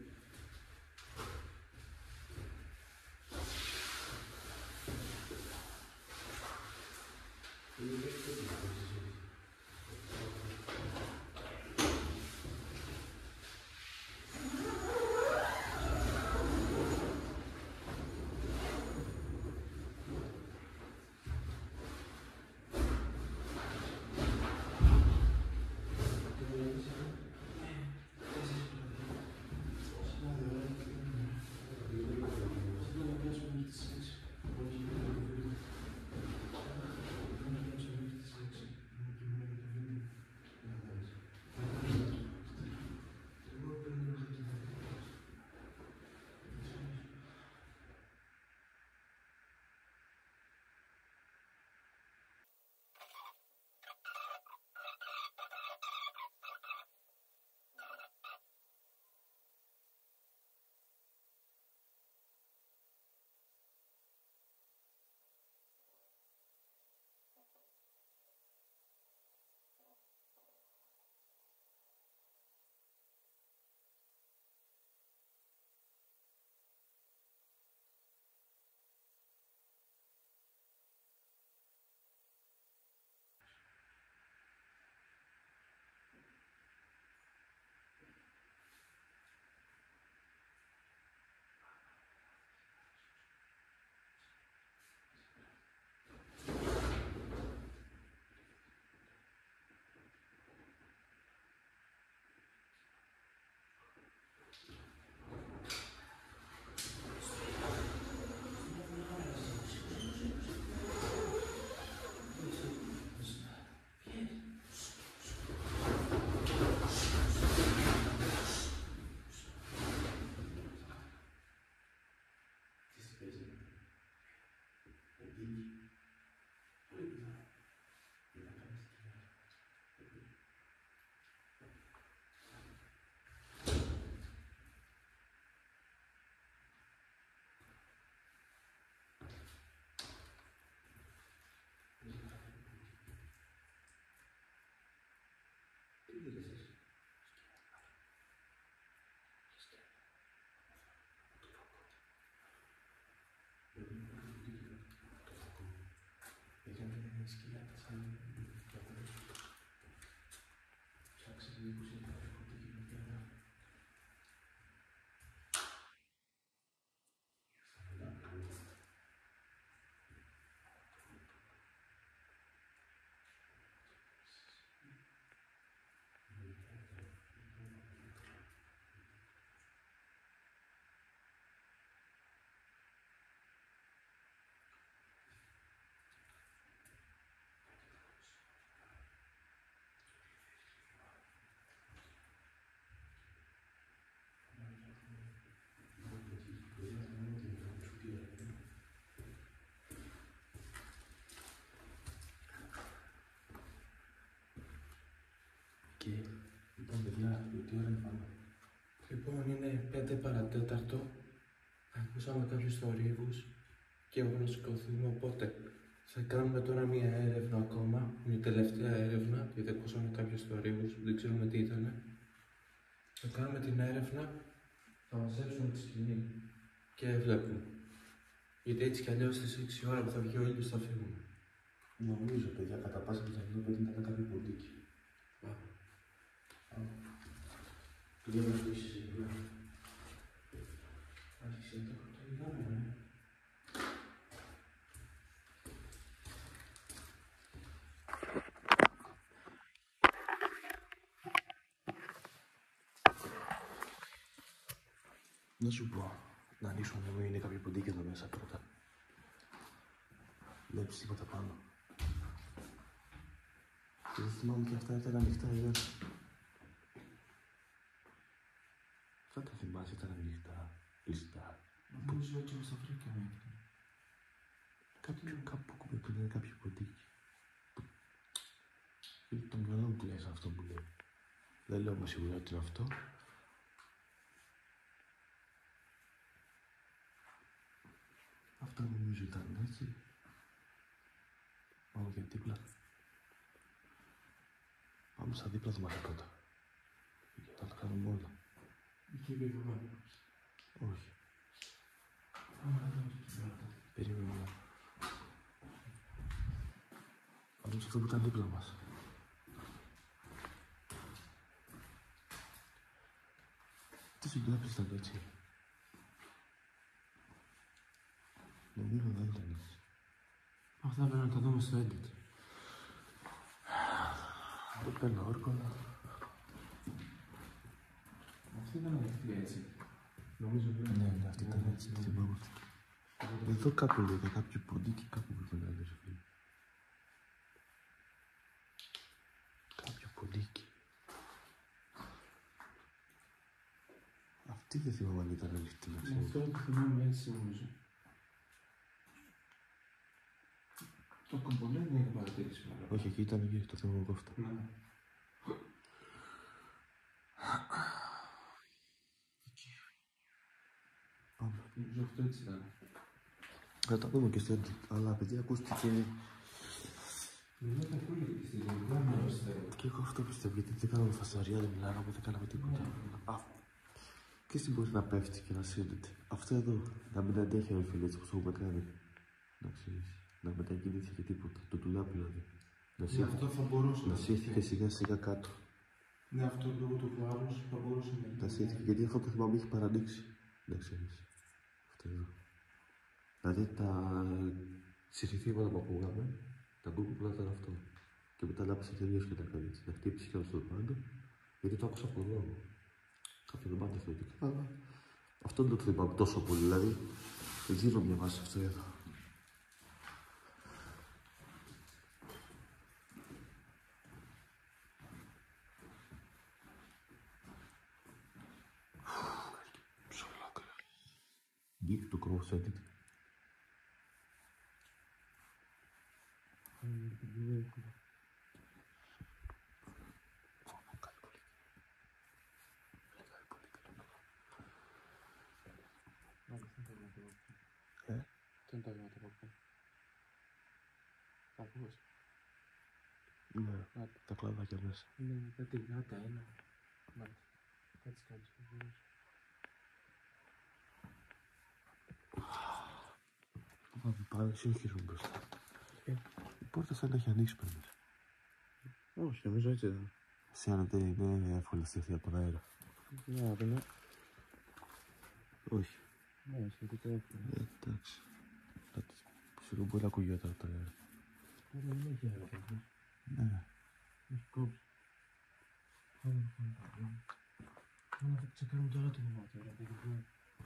Και λοιπόν, παιδιά, τι ώρα είναι πάμε? Λοιπόν, είναι πέντε παρατέταρτο. Ακούσαμε κάποιους θορύβους και εγώ να σηκωθούμε, οπότε θα κάνουμε τώρα μία έρευνα ακόμα, μια τελευταία έρευνα, γιατί ακούσαμε κάποιους θορύβους, δεν ξέρουμε τι ήτανε. Θα κάνουμε την έρευνα, θα μαζέψουμε τη σκηνή και βλέπουμε. Γιατί έτσι κι αλλιώς στις έξι ώρα που θα βγει ο ήλιος θα φύγουμε. Νομίζω, παιδιά, κατά πάσα πιθανότητα ότι ήταν κάποιο ποντίκι. Πάμε. Παιδιά, μας πείσεις σίγουρα. Άρχισε το καρτέλι, ναι. Να σου πω, να ανοίξουμε να μην είναι κάποιο ποντίκι εδώ μέσα πρώτα. Βλέπεις τίποτα πάνω. Και δεν θυμάμαι και αυτά ήταν ανοιχτά εδώ. Αυτά τα θυμάσαι ήταν ανοιχτά, κλειστά. Νομίζω ότι όμως τα βρήκαμε. Κάποιο κάπου που πρέπει να είναι κάποιο ποντίκι. Είναι το μυαλό μου που λέει αυτό που λέει. Δεν λέω με σιγουριά ότι είναι αυτό. Αυτά νομίζω ήταν έτσι. Πάμε για δίπλα. Πάμε στα δίπλα δωμάτια πρώτα. Για να τα κάνουμε όλα. Είχε πει εδώ. Όχι. Περίμενε. Πάμε σε αυτό που ήταν δίπλα μας. Τι συγκράπης ήταν έτσι. Νομίζω δεν ήταν έτσι. Αυτά πρέπει να τα δούμε στο edit. Δεν παίρνω όρκολα. Αυτή ήταν ανοιχτή έτσι. Νομίζω ότι Ναι, ναι, αυτή ήταν έτσι. Τι θυμάμαι. Εδώ κάπου λέει, κάποιο ποντίκι κάπου που ήταν άλλο, φίλε. Κάποιο ποντίκι. Αυτή δεν θυμάμαι αν ήταν ανοιχτή, να ξέρεις. αυτό το θυμάμαι έτσι νομίζω. Το κομπονέ δεν είναι παρατήρηση μάλλον. Όχι, εκεί ήταν εκεί, το θυμάμαι από αυτό. Ναι. Πάμε. Νομίζω αυτό έτσι ήταν. Θα τα δούμε και στο edit. Αλλά παιδιά ακούστηκε. Νομίζω ότι ακούγεται και στη ζωή. Δεν μου αρέσει. Και εγώ αυτό πιστεύω, γιατί δεν κάναμε φασαρία, δεν μιλάγαμε, δεν κάναμε τίποτα. Α, και εσύ μπορεί να πέφτει και να σύρεται. Αυτό εδώ, να μην αντέχει ο φίλο έτσι όπως το έχουμε κάνει. Να ξέρεις, να μετακινήσει και τίποτα. Το τουλάπι δηλαδή. Να Ναι, αυτό θα μπορούσε να σύρθηκε σιγά σιγά κάτω. Ναι, αυτό λόγω του βάρους θα μπορούσε να Να σύρθηκε, γιατί αυτό το θυμάμαι έχει παρανοίξει. Να ξέρεις. Αυτό εδώ. Δηλαδή τα συρρυθήματα που ακούγαμε, τα ακούγαμε που ήταν αυτό. Και μετά λάψε τελείως και τα κάνει έτσι. Να χτύπησε και στο πάντο, γιατί το άκουσα από εδώ. Κάποιο δεν πάντα θεωρητικά. Αλλά αυτό δεν το θυμάμαι τόσο πολύ, δηλαδή δεν δίνω μια βάση αυτό εδώ. Βγήκε το cross edit. Ε? Τι είναι τα γάτα από αυτό. Τα ακούς. Ναι, τα κλαδάκια μέσα. Είναι κάτι γάτα, ένα. Μάλιστα. Κάτσε κάτσε. Θα μου πάρει εσύ όχι σου μπροστά. Ε. Η πόρτα σαν να έχει ανοίξει πριν. Όχι, νομίζω έτσι ήταν. Εσύ αν δεν είναι εύκολη στήθη από τον αέρα. Ναι, δεν είναι. Όχι. Ναι, σχετικά εύκολα. Ε, εντάξει. Σίγουρα μπορεί να ακούγεται από τον αέρα. Δεν έχει αέρα αυτό. Ναι. Έχει κόψει. Πάμε να τσεκάρουμε τώρα το δωμάτιο.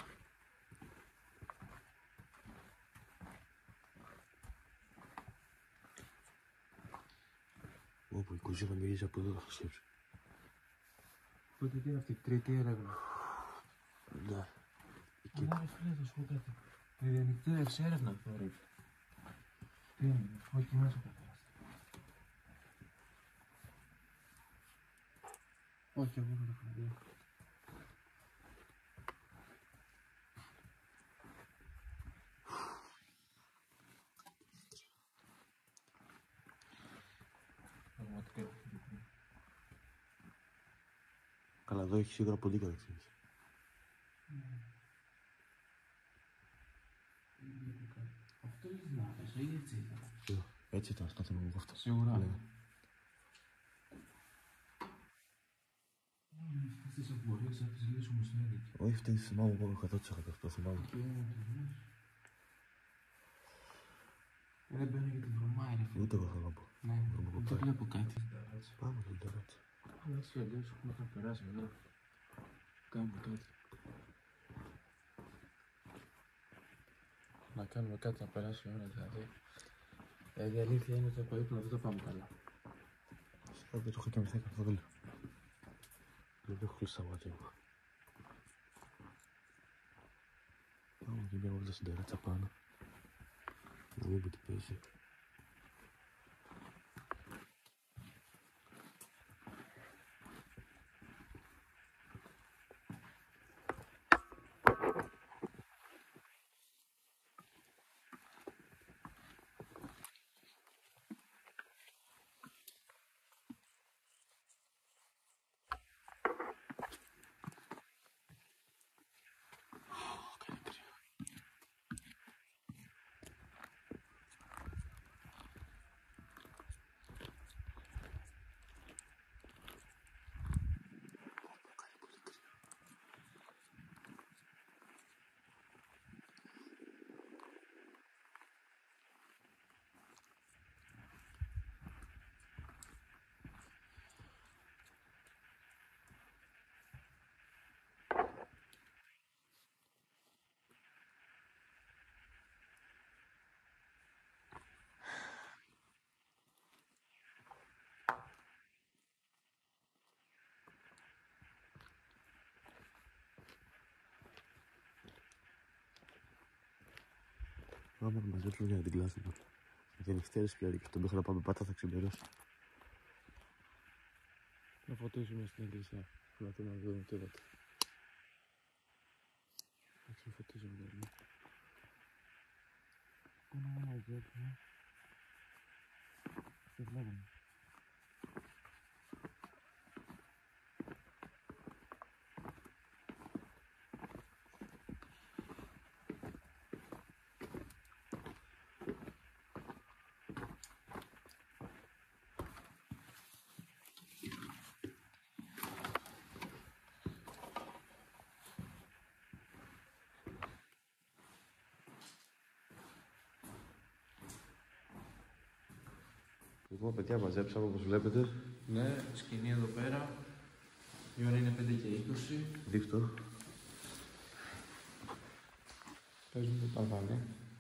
Όπου η κουζίνα μυρίζει από εδώ, θα σκέψω. Οπότε τι είναι αυτή η τρίτη έρευνα. Ναι. Εκεί. Αλλά ρε φίλε, θα σου πω κάτι. Με διανυκτήρευση έρευνα αυτό ρε. Τι είναι, όχι μέσα από Όχι, εγώ δεν το έχω δει. Καλά, εδώ έχει σίγουρα πολύ καταξίες. Αυτό είναι λάθος, ή έτσι ήταν. Έτσι ήταν, στο θέμα μου αυτό. Σίγουρα. Ναι. Αυτές τις απορίες θα τις λύσουμε στην έδειξη. Όχι, αυτή θυμάμαι εγώ εκατό τοις εκατό αυτό θυμάμαι. Δεν μπαίνω γιατί βρωμάει, ρε φίλε. Ούτε εγώ θέλω να πω. Ναι, δεν βλέπω κάτι. Πάμε τον τεράτσι. Έτσι αλλιώς έχουμε να περάσει εδώ. Κάνουμε κάτι. Να κάνουμε κάτι να περάσει η ώρα δηλαδή. Δηλαδή η αλήθεια είναι ότι από ύπνο δεν το πάμε καλά. Φυσικά δεν το έχω κοιμηθεί καθόλου. Δεν έχω κλείσει τα μάτια μου. Πάμε και μια βόλτα στην τεράτσα πάνω. Να δούμε τι παίζει. Άμα να μαζέψουμε για την κλάση του. Γιατί είναι χτέρες πια και τον μέχρι να πάμε πάτα θα ξεμπεράσει. Να φωτίσουμε στην εκκλησία. Να δούμε να δούμε τίποτα. Να ξεφωτίσουμε δηλαδή. Πού να είναι εκεί έτσι, ναι. Δεν βλέπουμε. Λοιπόν, παιδιά, μαζέψαμε όπως βλέπετε. Ναι, σκηνή εδώ πέρα. Η ώρα είναι πέντε και είκοσι. Δείχτω. Πες μου το ταβάνι.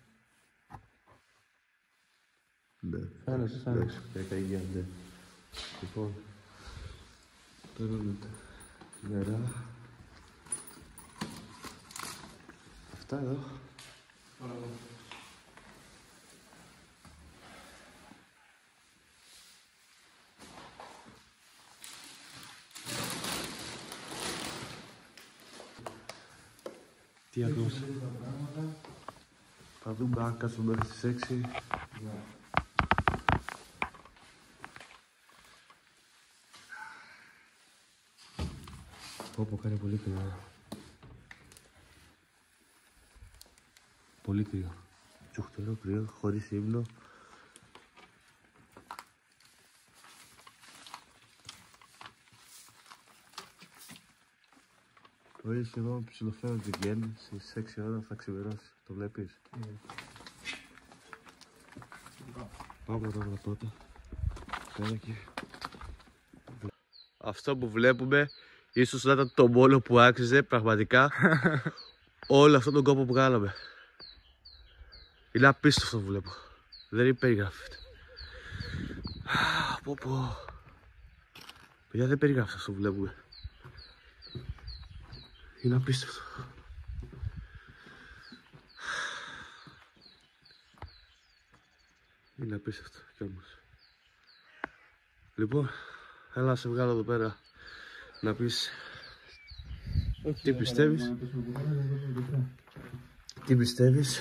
Ναι. Φαίνεται, φαίνεται. Εντάξει, δέκα υγεία, ναι. Λοιπόν, παίρνουμε τα νερά. Αυτά εδώ. Παρακαλώ. Τι ακούς. Θα δούμε αν κάτσουμε μέχρι τις έξι. Πω κάνει πολύ κρύο. Πολύ κρύο. Τσουχτερό κρύο, χωρίς ύπνο. Το ίδιο σχεδόν ψιλοφαίνω την γέννη, στις έξι ώρα θα ξημερώσει. Το βλέπεις. Mm. Πάμε τώρα πρώτα. Κάνε εκεί. Αυτό που βλέπουμε ίσως να ήταν το μόνο που άξιζε πραγματικά όλο αυτόν τον κόπο που κάναμε. Είναι απίστευτο αυτό που βλέπω. Δεν υπεριγράφεται. Πω πω. Παιδιά, δεν περιγράφεται αυτό που βλέπουμε. Είναι απίστευτο. Είναι απίστευτο κι όμως. Λοιπόν, έλα να σε βγάλω εδώ πέρα να πεις τι πιστεύεις. Τι πιστεύεις.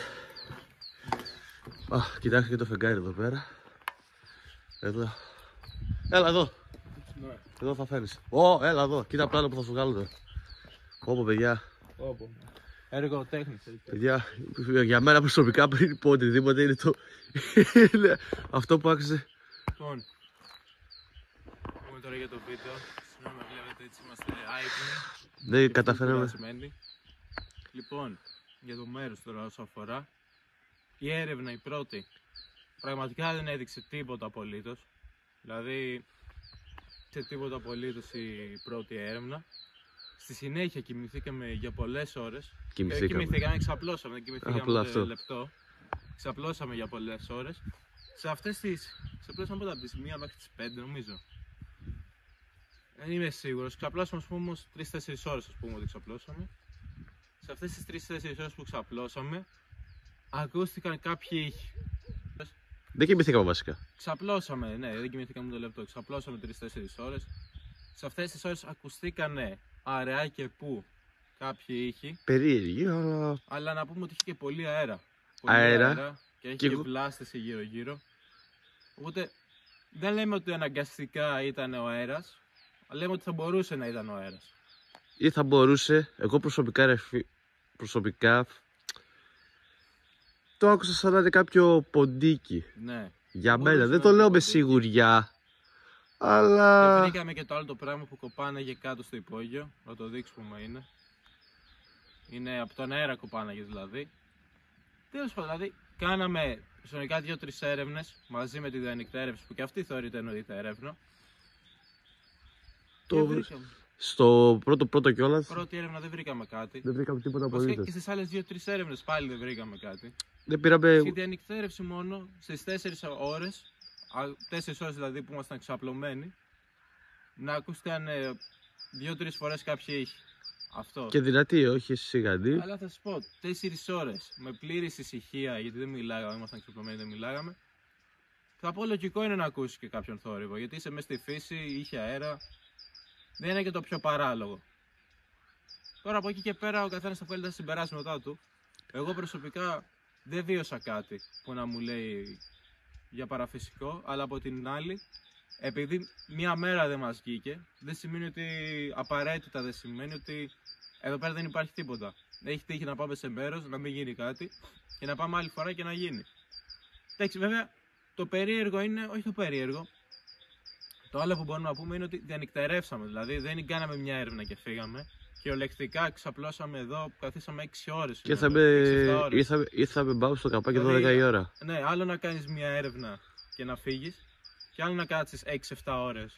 Α, κοιτάξτε και το φεγγάρι εδώ πέρα. Εδώ. Έλα εδώ. Ναι. Εδώ θα φέρεις. Ω, έλα εδώ. Κοίτα πλάνο που θα σου βγάλω τώρα. Όπο παιδιά. Όπο. Έργο τέχνης. Παιδιά, για μένα προσωπικά πριν πω οτιδήποτε είναι το... είναι αυτό που άξιζε. Λοιπόν, πούμε τώρα για το βίντεο. Συγγνώμη, βλέπετε έτσι είμαστε άϊπνοι. Δεν καταφέραμε. Λοιπόν, για το μέρος τώρα όσο αφορά. Η έρευνα η πρώτη πραγματικά δεν έδειξε τίποτα απολύτως. Δηλαδή, σε τίποτα απολύτως η πρώτη έρευνα. Στη συνέχεια κοιμηθήκαμε για πολλές ώρες. Κοιμηθήκαμε. Κοιμηθήκαμε, ξαπλώσαμε, δεν κοιμηθήκαμε Απλά ούτε αυτό. λεπτό. Ξαπλώσαμε για πολλές ώρες. Σε αυτές τις. Ξαπλώσαμε πότε από τις μία μέχρι τις πέντε νομίζω. Δεν είμαι σίγουρος. Ξαπλώσαμε ας πούμε όμως τρεις τέσσερις ώρες, ας πούμε ότι ξαπλώσαμε. Σε αυτές τις τρεις τέσσερις ώρες που ξαπλώσαμε, ακούστηκαν κάποιοι ήχοι. Δεν κοιμηθήκαμε βασικά. Ξαπλώσαμε, ναι, δεν κοιμηθήκαμε το λεπτό. Ξαπλώσαμε τρεις τέσσερις ώρες. Σε αυτές τις ώρες ακούστηκαν αραιά και πού κάποιοι ήχοι. Περίεργη, αλλά. Αλλά να πούμε ότι είχε και πολύ αέρα. Πολύ Αέρα. Και έχει Και και, εγώ- βλάστηση γύρω-γύρω. Οπότε δεν λέμε ότι αναγκαστικά ήταν ο αέρας. Αλλά λέμε ότι θα μπορούσε να ήταν ο αέρας. Ή θα μπορούσε, εγώ προσωπικά ρε φι- προσωπικά το άκουσα σαν να είναι κάποιο ποντίκι. Ναι. Για Μπορούσε μένα, να δεν το είναι λέω με ποντίκι. σιγουριά. Και Αλλά. βρήκαμε και το άλλο το πράγμα που κοπάναγε κάτω στο υπόγειο. Να το δείξουμε είναι. Είναι από τον αέρα κοπάναγε δηλαδή. Τέλος πάντων, δηλαδή κάναμε συνολικά δύο-τρεις έρευνες μαζί με τη διανυκτέρευση που και αυτή θεωρείται εννοείται έρευνα. Το... Και βρήκαμε. Στο πρώτο πρώτο κιόλας Πρώτη έρευνα δεν βρήκαμε κάτι. δεν βρήκαμε τίποτα Βασικά απολύτως. και στις άλλες δύο-τρεις έρευνες πάλι δεν βρήκαμε κάτι. Δεν πήραμε. Στη διανυκτέρευση μόνο στις τέσσερις ώρες, τέσσερις ώρες δηλαδή που ήμασταν ξαπλωμένοι, να ακούστηκαν δύο-τρεις φορές κάποιοι ήχοι. Αυτό. Και δυνατή, όχι σιγαντή. Αλλά θα σου πω, τέσσερις ώρες με πλήρη ησυχία, γιατί δεν μιλάγαμε, ήμασταν ξαπλωμένοι, δεν μιλάγαμε. Θα πω λογικό είναι να ακούσει και κάποιον θόρυβο, γιατί είσαι μέσα στη φύση, είχε αέρα. Δεν είναι και το πιο παράλογο. Τώρα από εκεί και πέρα ο καθένας θα βγάλει τα συμπεράσματά του. Εγώ προσωπικά δεν βίωσα κάτι που να μου λέει για παραφυσικό, αλλά από την άλλη, επειδή μία μέρα δεν μας βγήκε, δεν σημαίνει ότι απαραίτητα δεν σημαίνει ότι εδώ πέρα δεν υπάρχει τίποτα. Έχει τύχει να πάμε σε μέρος, να μην γίνει κάτι και να πάμε άλλη φορά και να γίνει. Εντάξει, βέβαια, το περίεργο είναι, όχι το περίεργο, το άλλο που μπορούμε να πούμε είναι ότι διανυκτερεύσαμε. Δηλαδή δεν κάναμε μια έρευνα και φύγαμε. Κυριολεκτικά ξαπλώσαμε εδώ, καθίσαμε έξι ώρες. Και ήρθαμε, ήρθαμε, ήρθαμε μπάμπου στο καπάκι Δηλαδή, δώδεκα η ώρα. Ναι, άλλο να κάνεις μια έρευνα και να φύγεις, και άλλο να κάτσεις έξι εφτά ώρες.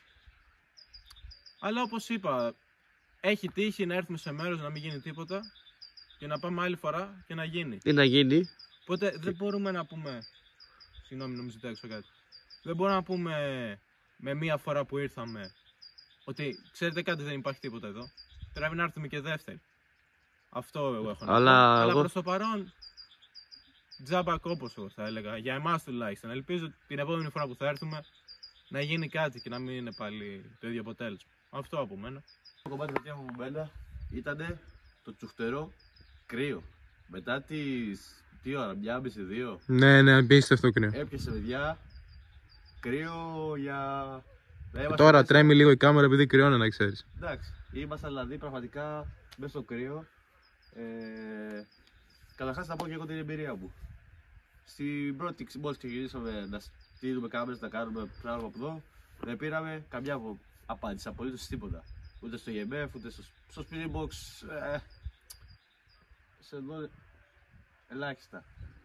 Αλλά όπως είπα, έχει τύχει να έρθουμε σε μέρος να μην γίνει τίποτα και να πάμε άλλη φορά και να γίνει. Τι να γίνει. Οπότε δεν μπορούμε να πούμε. Συγγνώμη, νομίζω ότι έξω κάτι. Δεν μπορούμε να πούμε με μία φορά που ήρθαμε ότι ξέρετε κάτι, δεν υπάρχει τίποτα εδώ. Πρέπει να έρθουμε και δεύτερη. Αυτό εγώ έχω να Αλλά πω. Αλλά εγώ- προς το παρόν, τζάμπα κόπος εγώ θα έλεγα. Για εμάς τουλάχιστον. Ελπίζω την επόμενη φορά που θα έρθουμε να γίνει κάτι και να μην είναι πάλι το ίδιο αποτέλεσμα. Αυτό από μένα. Το κομμάτι παιδιά μου μπέλα ήταν το τσουχτερό κρύο. Μετά τις. Τι ώρα, μια μισή, δύο. Ναι, ναι, απίστευτο κρύο. Έπιασε παιδιά κρύο για. Είμαστε Τώρα μέσα- τρέμει λίγο η κάμερα επειδή κρυώνει, να ξέρεις. Εντάξει, ήμασταν δηλαδή πραγματικά μέσα στο κρύο. Ε, Καταρχάς να πω και εγώ την εμπειρία μου. Στην πρώτη, μόλις ξεκινήσαμε να στείλουμε κάμερες, να κάνουμε πράγματα από εδώ, δεν πήραμε καμιά απο- απάντηση, απολύτως τίποτα. Ούτε στο γι εμ εφ, ούτε στο, στο Spirit Box. Ε, σε εδώ ελάχιστα.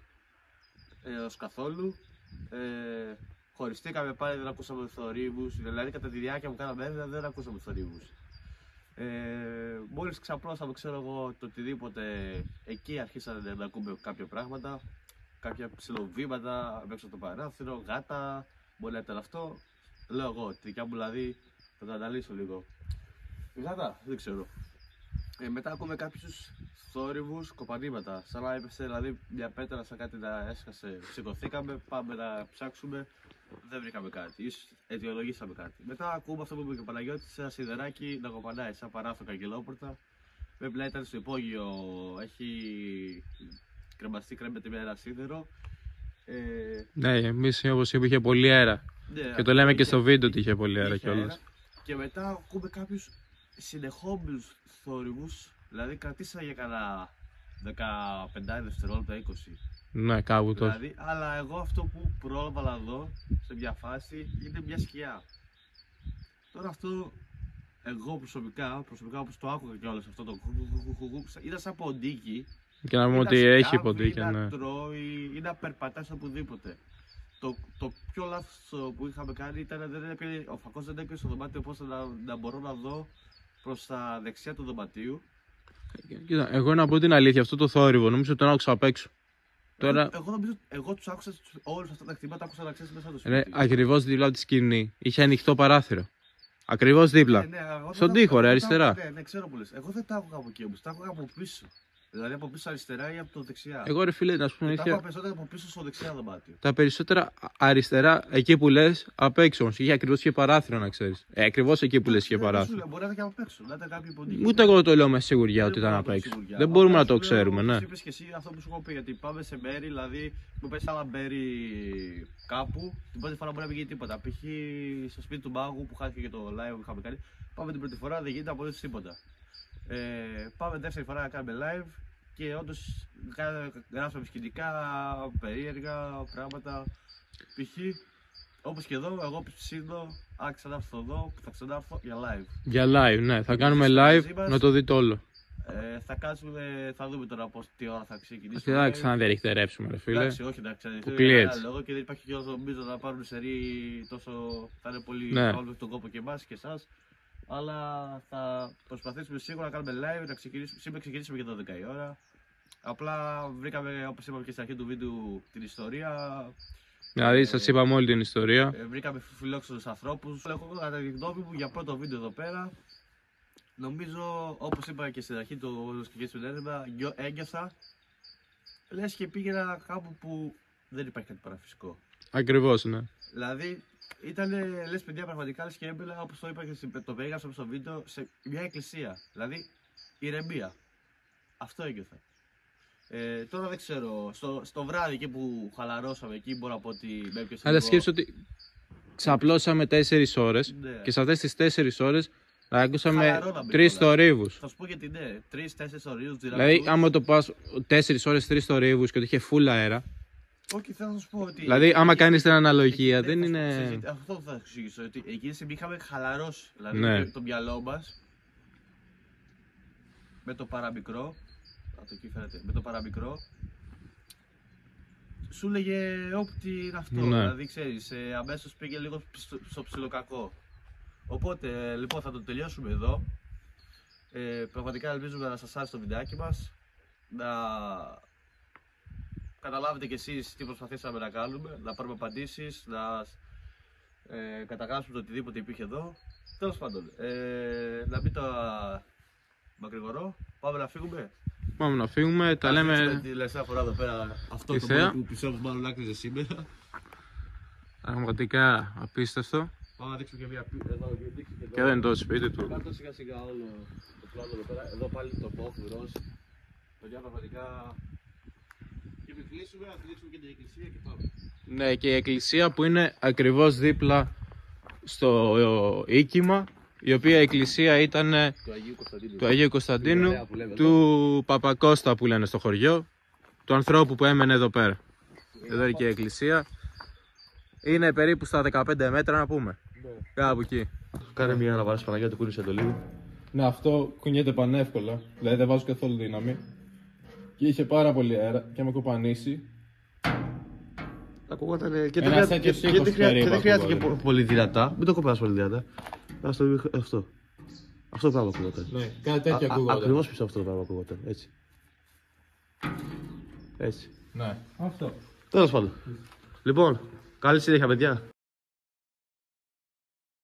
Ε, ως καθόλου. Ε, χωριστήκαμε πάλι, δεν ακούσαμε θορύβους. Δηλαδή κατά τη διάρκεια που κάναμε έρευνα δεν ακούσαμε θορύβους. Ε, μόλις ξαπλώσαμε, ξέρω εγώ, το οτιδήποτε, εκεί αρχίσανε να ακούμε κάποια πράγματα, κάποια ψιλοβήματα έξω από το παράθυρο, γάτα, μπορεί να ήταν αυτό. Λέω εγώ, τη δικιά μου δηλαδή, θα το αναλύσω λίγο. Γάτα, δεν ξέρω. Ε, μετά ακούμε κάποιους θόρυβους, κοπανήματα, σαν να έπεσε δηλαδή μια πέτρα, σαν κάτι να έσκασε. Σηκωθήκαμε, πάμε να ψάξουμε. δεν βρήκαμε κάτι. Ίσως αιτιολογήσαμε κάτι. Μετά ακούμε αυτό που είπε και ο Παναγιώτης, ένα σιδεράκι να κοπανάει σαν παράθυρο καγκελόπορτα. Πρέπει να ήταν στο υπόγειο, έχει κρεμαστεί, κρέμεται με ένα σίδερο. Ε... Ναι, εμείς όπως είπε είχε πολύ αέρα. Ναι, και το λέμε είχε, και στο βίντεο ότι είχε πολύ αέρα κιόλας. Και μετά ακούμε κάποιους συνεχόμενους θόρυβους, δηλαδή κρατήσα για κανένα δεκαπέντε δευτερόλεπτα, είκοσι. Ναι, κάπου τόσο. Δηλαδή, αλλά εγώ αυτό που πρόλαβα να δω σε μια φάση είναι μια σκιά. Τώρα αυτό, εγώ προσωπικά, προσωπικά όπως το άκουγα κιόλας αυτό το ήταν σαν ποντίκι. Και να πούμε ότι έχει ποντίκια, ναι. Ή να τρώει ή να περπατάς οπουδήποτε. Το, το πιο λάθος που είχαμε κάνει ήταν δεν έπαιρε, ο φακός δεν έπαιρε στο δωμάτιο πώς να, να μπορώ να δω προς τα δεξιά του δωματίου. Κοίτα, εγώ να πω την αλήθεια, αυτό το θόρυβο νομίζω τον άκουσα απ' έξω. Εγώ, Τώρα... εγώ νομίζω, εγώ τους άκουσα όλους αυτά τα κτήματα, άκουσα να ξέρεις μέσα στο σπίτι. Ρε, ακριβώς δίπλα από τη σκηνή είχε ανοιχτό παράθυρο. Ακριβώς δίπλα. Ναι, ναι, στον τοίχο, ρε, αριστερά. Ναι, ναι, ξέρω που λες. Εγώ δεν τα άκουγα από εκεί όμως, τα άκουγα από πίσω. Δηλαδή από πίσω αριστερά ή από το δεξιά. Εγώ ρε φίλε, να σου πω τα αλήθεια. άκουγα περισσότερα από πίσω στο δεξιά δωμάτιο. Τα περισσότερα αριστερά, εκεί που λες, απ' έξω όμως. Είχε ακριβώς και παράθυρο να ξέρεις. Ε, ακριβώς εκεί που λες είχε παράθυρο. Μπορεί να ήταν και απ' έξω, να ήταν κάποιο ποντίκι. Ούτε εγώ το λέω με σιγουριά ότι ήταν απ' έξω. Δεν μπορούμε να το ξέρουμε, ναι. Είπες και εσύ αυτό που σου έχω πει, γιατί πάμε σε μέρη, δηλαδή μου πες άλλα μέρη κάπου, την πρώτη φορά μπορεί να μην γίνει τίποτα. Π.χ. στο σπίτι του Μάγου που χάθηκε και το live που είχαμε κάνει, πάμε την πρώτη φορά, δεν γίνεται απολύτως τίποτα. Ε, πάμε δεύτερη φορά να κάνουμε live και όντως γράψαμε σκηνικά, περίεργα πράγματα. Π.χ. όπως και εδώ, εγώ ψήνω, αν ξανάρθω εδώ, θα ξανάρθω για live. Για live, ναι, θα κάνουμε live να το δείτε όλο. Ε, θα κάτσουμε, θα δούμε τώρα πώς, τι ώρα θα ξεκινήσουμε. Δεν θα ξαναδιαρριχτερέψουμε, ρε φίλε. Εντάξει, όχι να κλείει έτσι. Λόγο και δεν υπάρχει και νομίζω να πάρουν σερί τόσο. Θα είναι πολύ ναι. όλο τον κόπο και εμάς και εσάς. Αλλά θα προσπαθήσουμε σίγουρα να κάνουμε live, να ξεκινήσουμε. Σήμερα ξεκινήσουμε και δώδεκα η ώρα. Απλά βρήκαμε, όπως είπαμε και στην αρχή του βίντεο, την ιστορία. Δηλαδή, ε, σας είπαμε όλη την ιστορία. Ε, βρήκαμε φιλόξενους ανθρώπους. Έχω κατά τη γνώμη μου για πρώτο βίντεο εδώ πέρα. Νομίζω, όπως είπα και στην αρχή του σκηνικού έγκασα, λες και πήγαινα κάπου που δεν υπάρχει κάτι παραφυσικό. Ακριβώς, ναι. Δηλαδή, ήταν λες παιδιά πραγματικά, λες και έμπαινα, όπως το είπα και το περίγραψα στο βίντεο, σε μια εκκλησία. Δηλαδή, ηρεμία. Αυτό έγκαιθα. Ε, τώρα δεν ξέρω, στο, στο βράδυ εκεί που χαλαρώσαμε, εκεί μπορώ να πω ότι με έπιασε. Αλλά σκέψου ότι ξαπλώσαμε τέσσερις ώρες, ναι. Και σε αυτές τις τέσσερις ώρες ακούσαμε τρεις θορύβους. Θα σου πω γιατί ναι, τρεις-τέσσερις θορύβους. Δηλαδή, άμα το πας τέσσερις ώρες, τρεις θορύβους και ότι είχε full αέρα. Όχι, θέλω να σου πω ότι. Δηλαδή, άμα κάνεις την αναλογία, δεν είναι. Αυτό θα σου εξηγήσω. Ότι εκείνη τη είχαμε χαλαρώσει. Δηλαδή, ναι. Το μυαλό μας με το παραμικρό. Αυτό εκεί φαίνεται. Με το παραμικρό. Σου λέγε όπτι είναι αυτό. Ναι. Δηλαδή, ξέρεις, ε, αμέσως πήγε λίγο στο, στο ψιλοκακό. Οπότε, λοιπόν, θα το τελειώσουμε εδώ. Ε, πραγματικά ελπίζουμε να σας άρεσε το βιντεάκι μας. Να καταλάβετε κι εσείς τι προσπαθήσαμε να κάνουμε. Να πάρουμε απαντήσεις, να ε, καταγράψουμε το οτιδήποτε υπήρχε εδώ. Τέλος πάντων, ε, να μην το μακρηγορώ. Πάμε να φύγουμε. Πάμε να φύγουμε, τα λέμε. Τη τελευταία φορά εδώ πέρα αυτό το μόνο που πιστεύω μάλλον άκριζε σήμερα. Πραγματικά απίστευτο. Πάμε να δείξουμε και μια εδώ. Και εδώ είναι το σπίτι του. Κάτω σιγά σιγά όλο το πλάνο εδώ πέρα. Εδώ πάλι το πόφου ροζ. Παιδιά πραγματικά. Και πριν κλείσουμε, να κλείσουμε και την εκκλησία και πάμε. Ναι, και η εκκλησία που είναι ακριβώς δίπλα στο οίκημα. Η οποία εκκλησία ήταν του Αγίου Κωνσταντίνου, του, Αγίου Κωνσταντίνου, του Παπακώστα που λένε στο χωριό, του ανθρώπου που έμενε εδώ πέρα. Εδώ είναι και η εκκλησία. Είναι περίπου στα δεκαπέντε μέτρα να πούμε. Ναι. Κάπου εκεί. Κάνε μια αναβάση Παναγιώτη, κούνησε το λίγο. Ναι, αυτό κουνιέται πανεύκολα. Δηλαδή δεν βάζω καθόλου δύναμη. Και είχε πάρα πολύ αέρα και με κοπανίσει. Ακούγονταν και δεν χρειάζεται και πολύ δυνατά. Μην το κοπάς πολύ δυνατά. Ας το αυτό. Αυτό το πράγμα ακούγονταν. Ναι, κάτι τέτοιο ακούγονταν. Ακριβώς πίσω αυτό το πράγμα ακούγονταν. Έτσι. Έτσι. Ναι, αυτό. Τέλος πάντων. Λοιπόν, καλή συνέχεια παιδιά.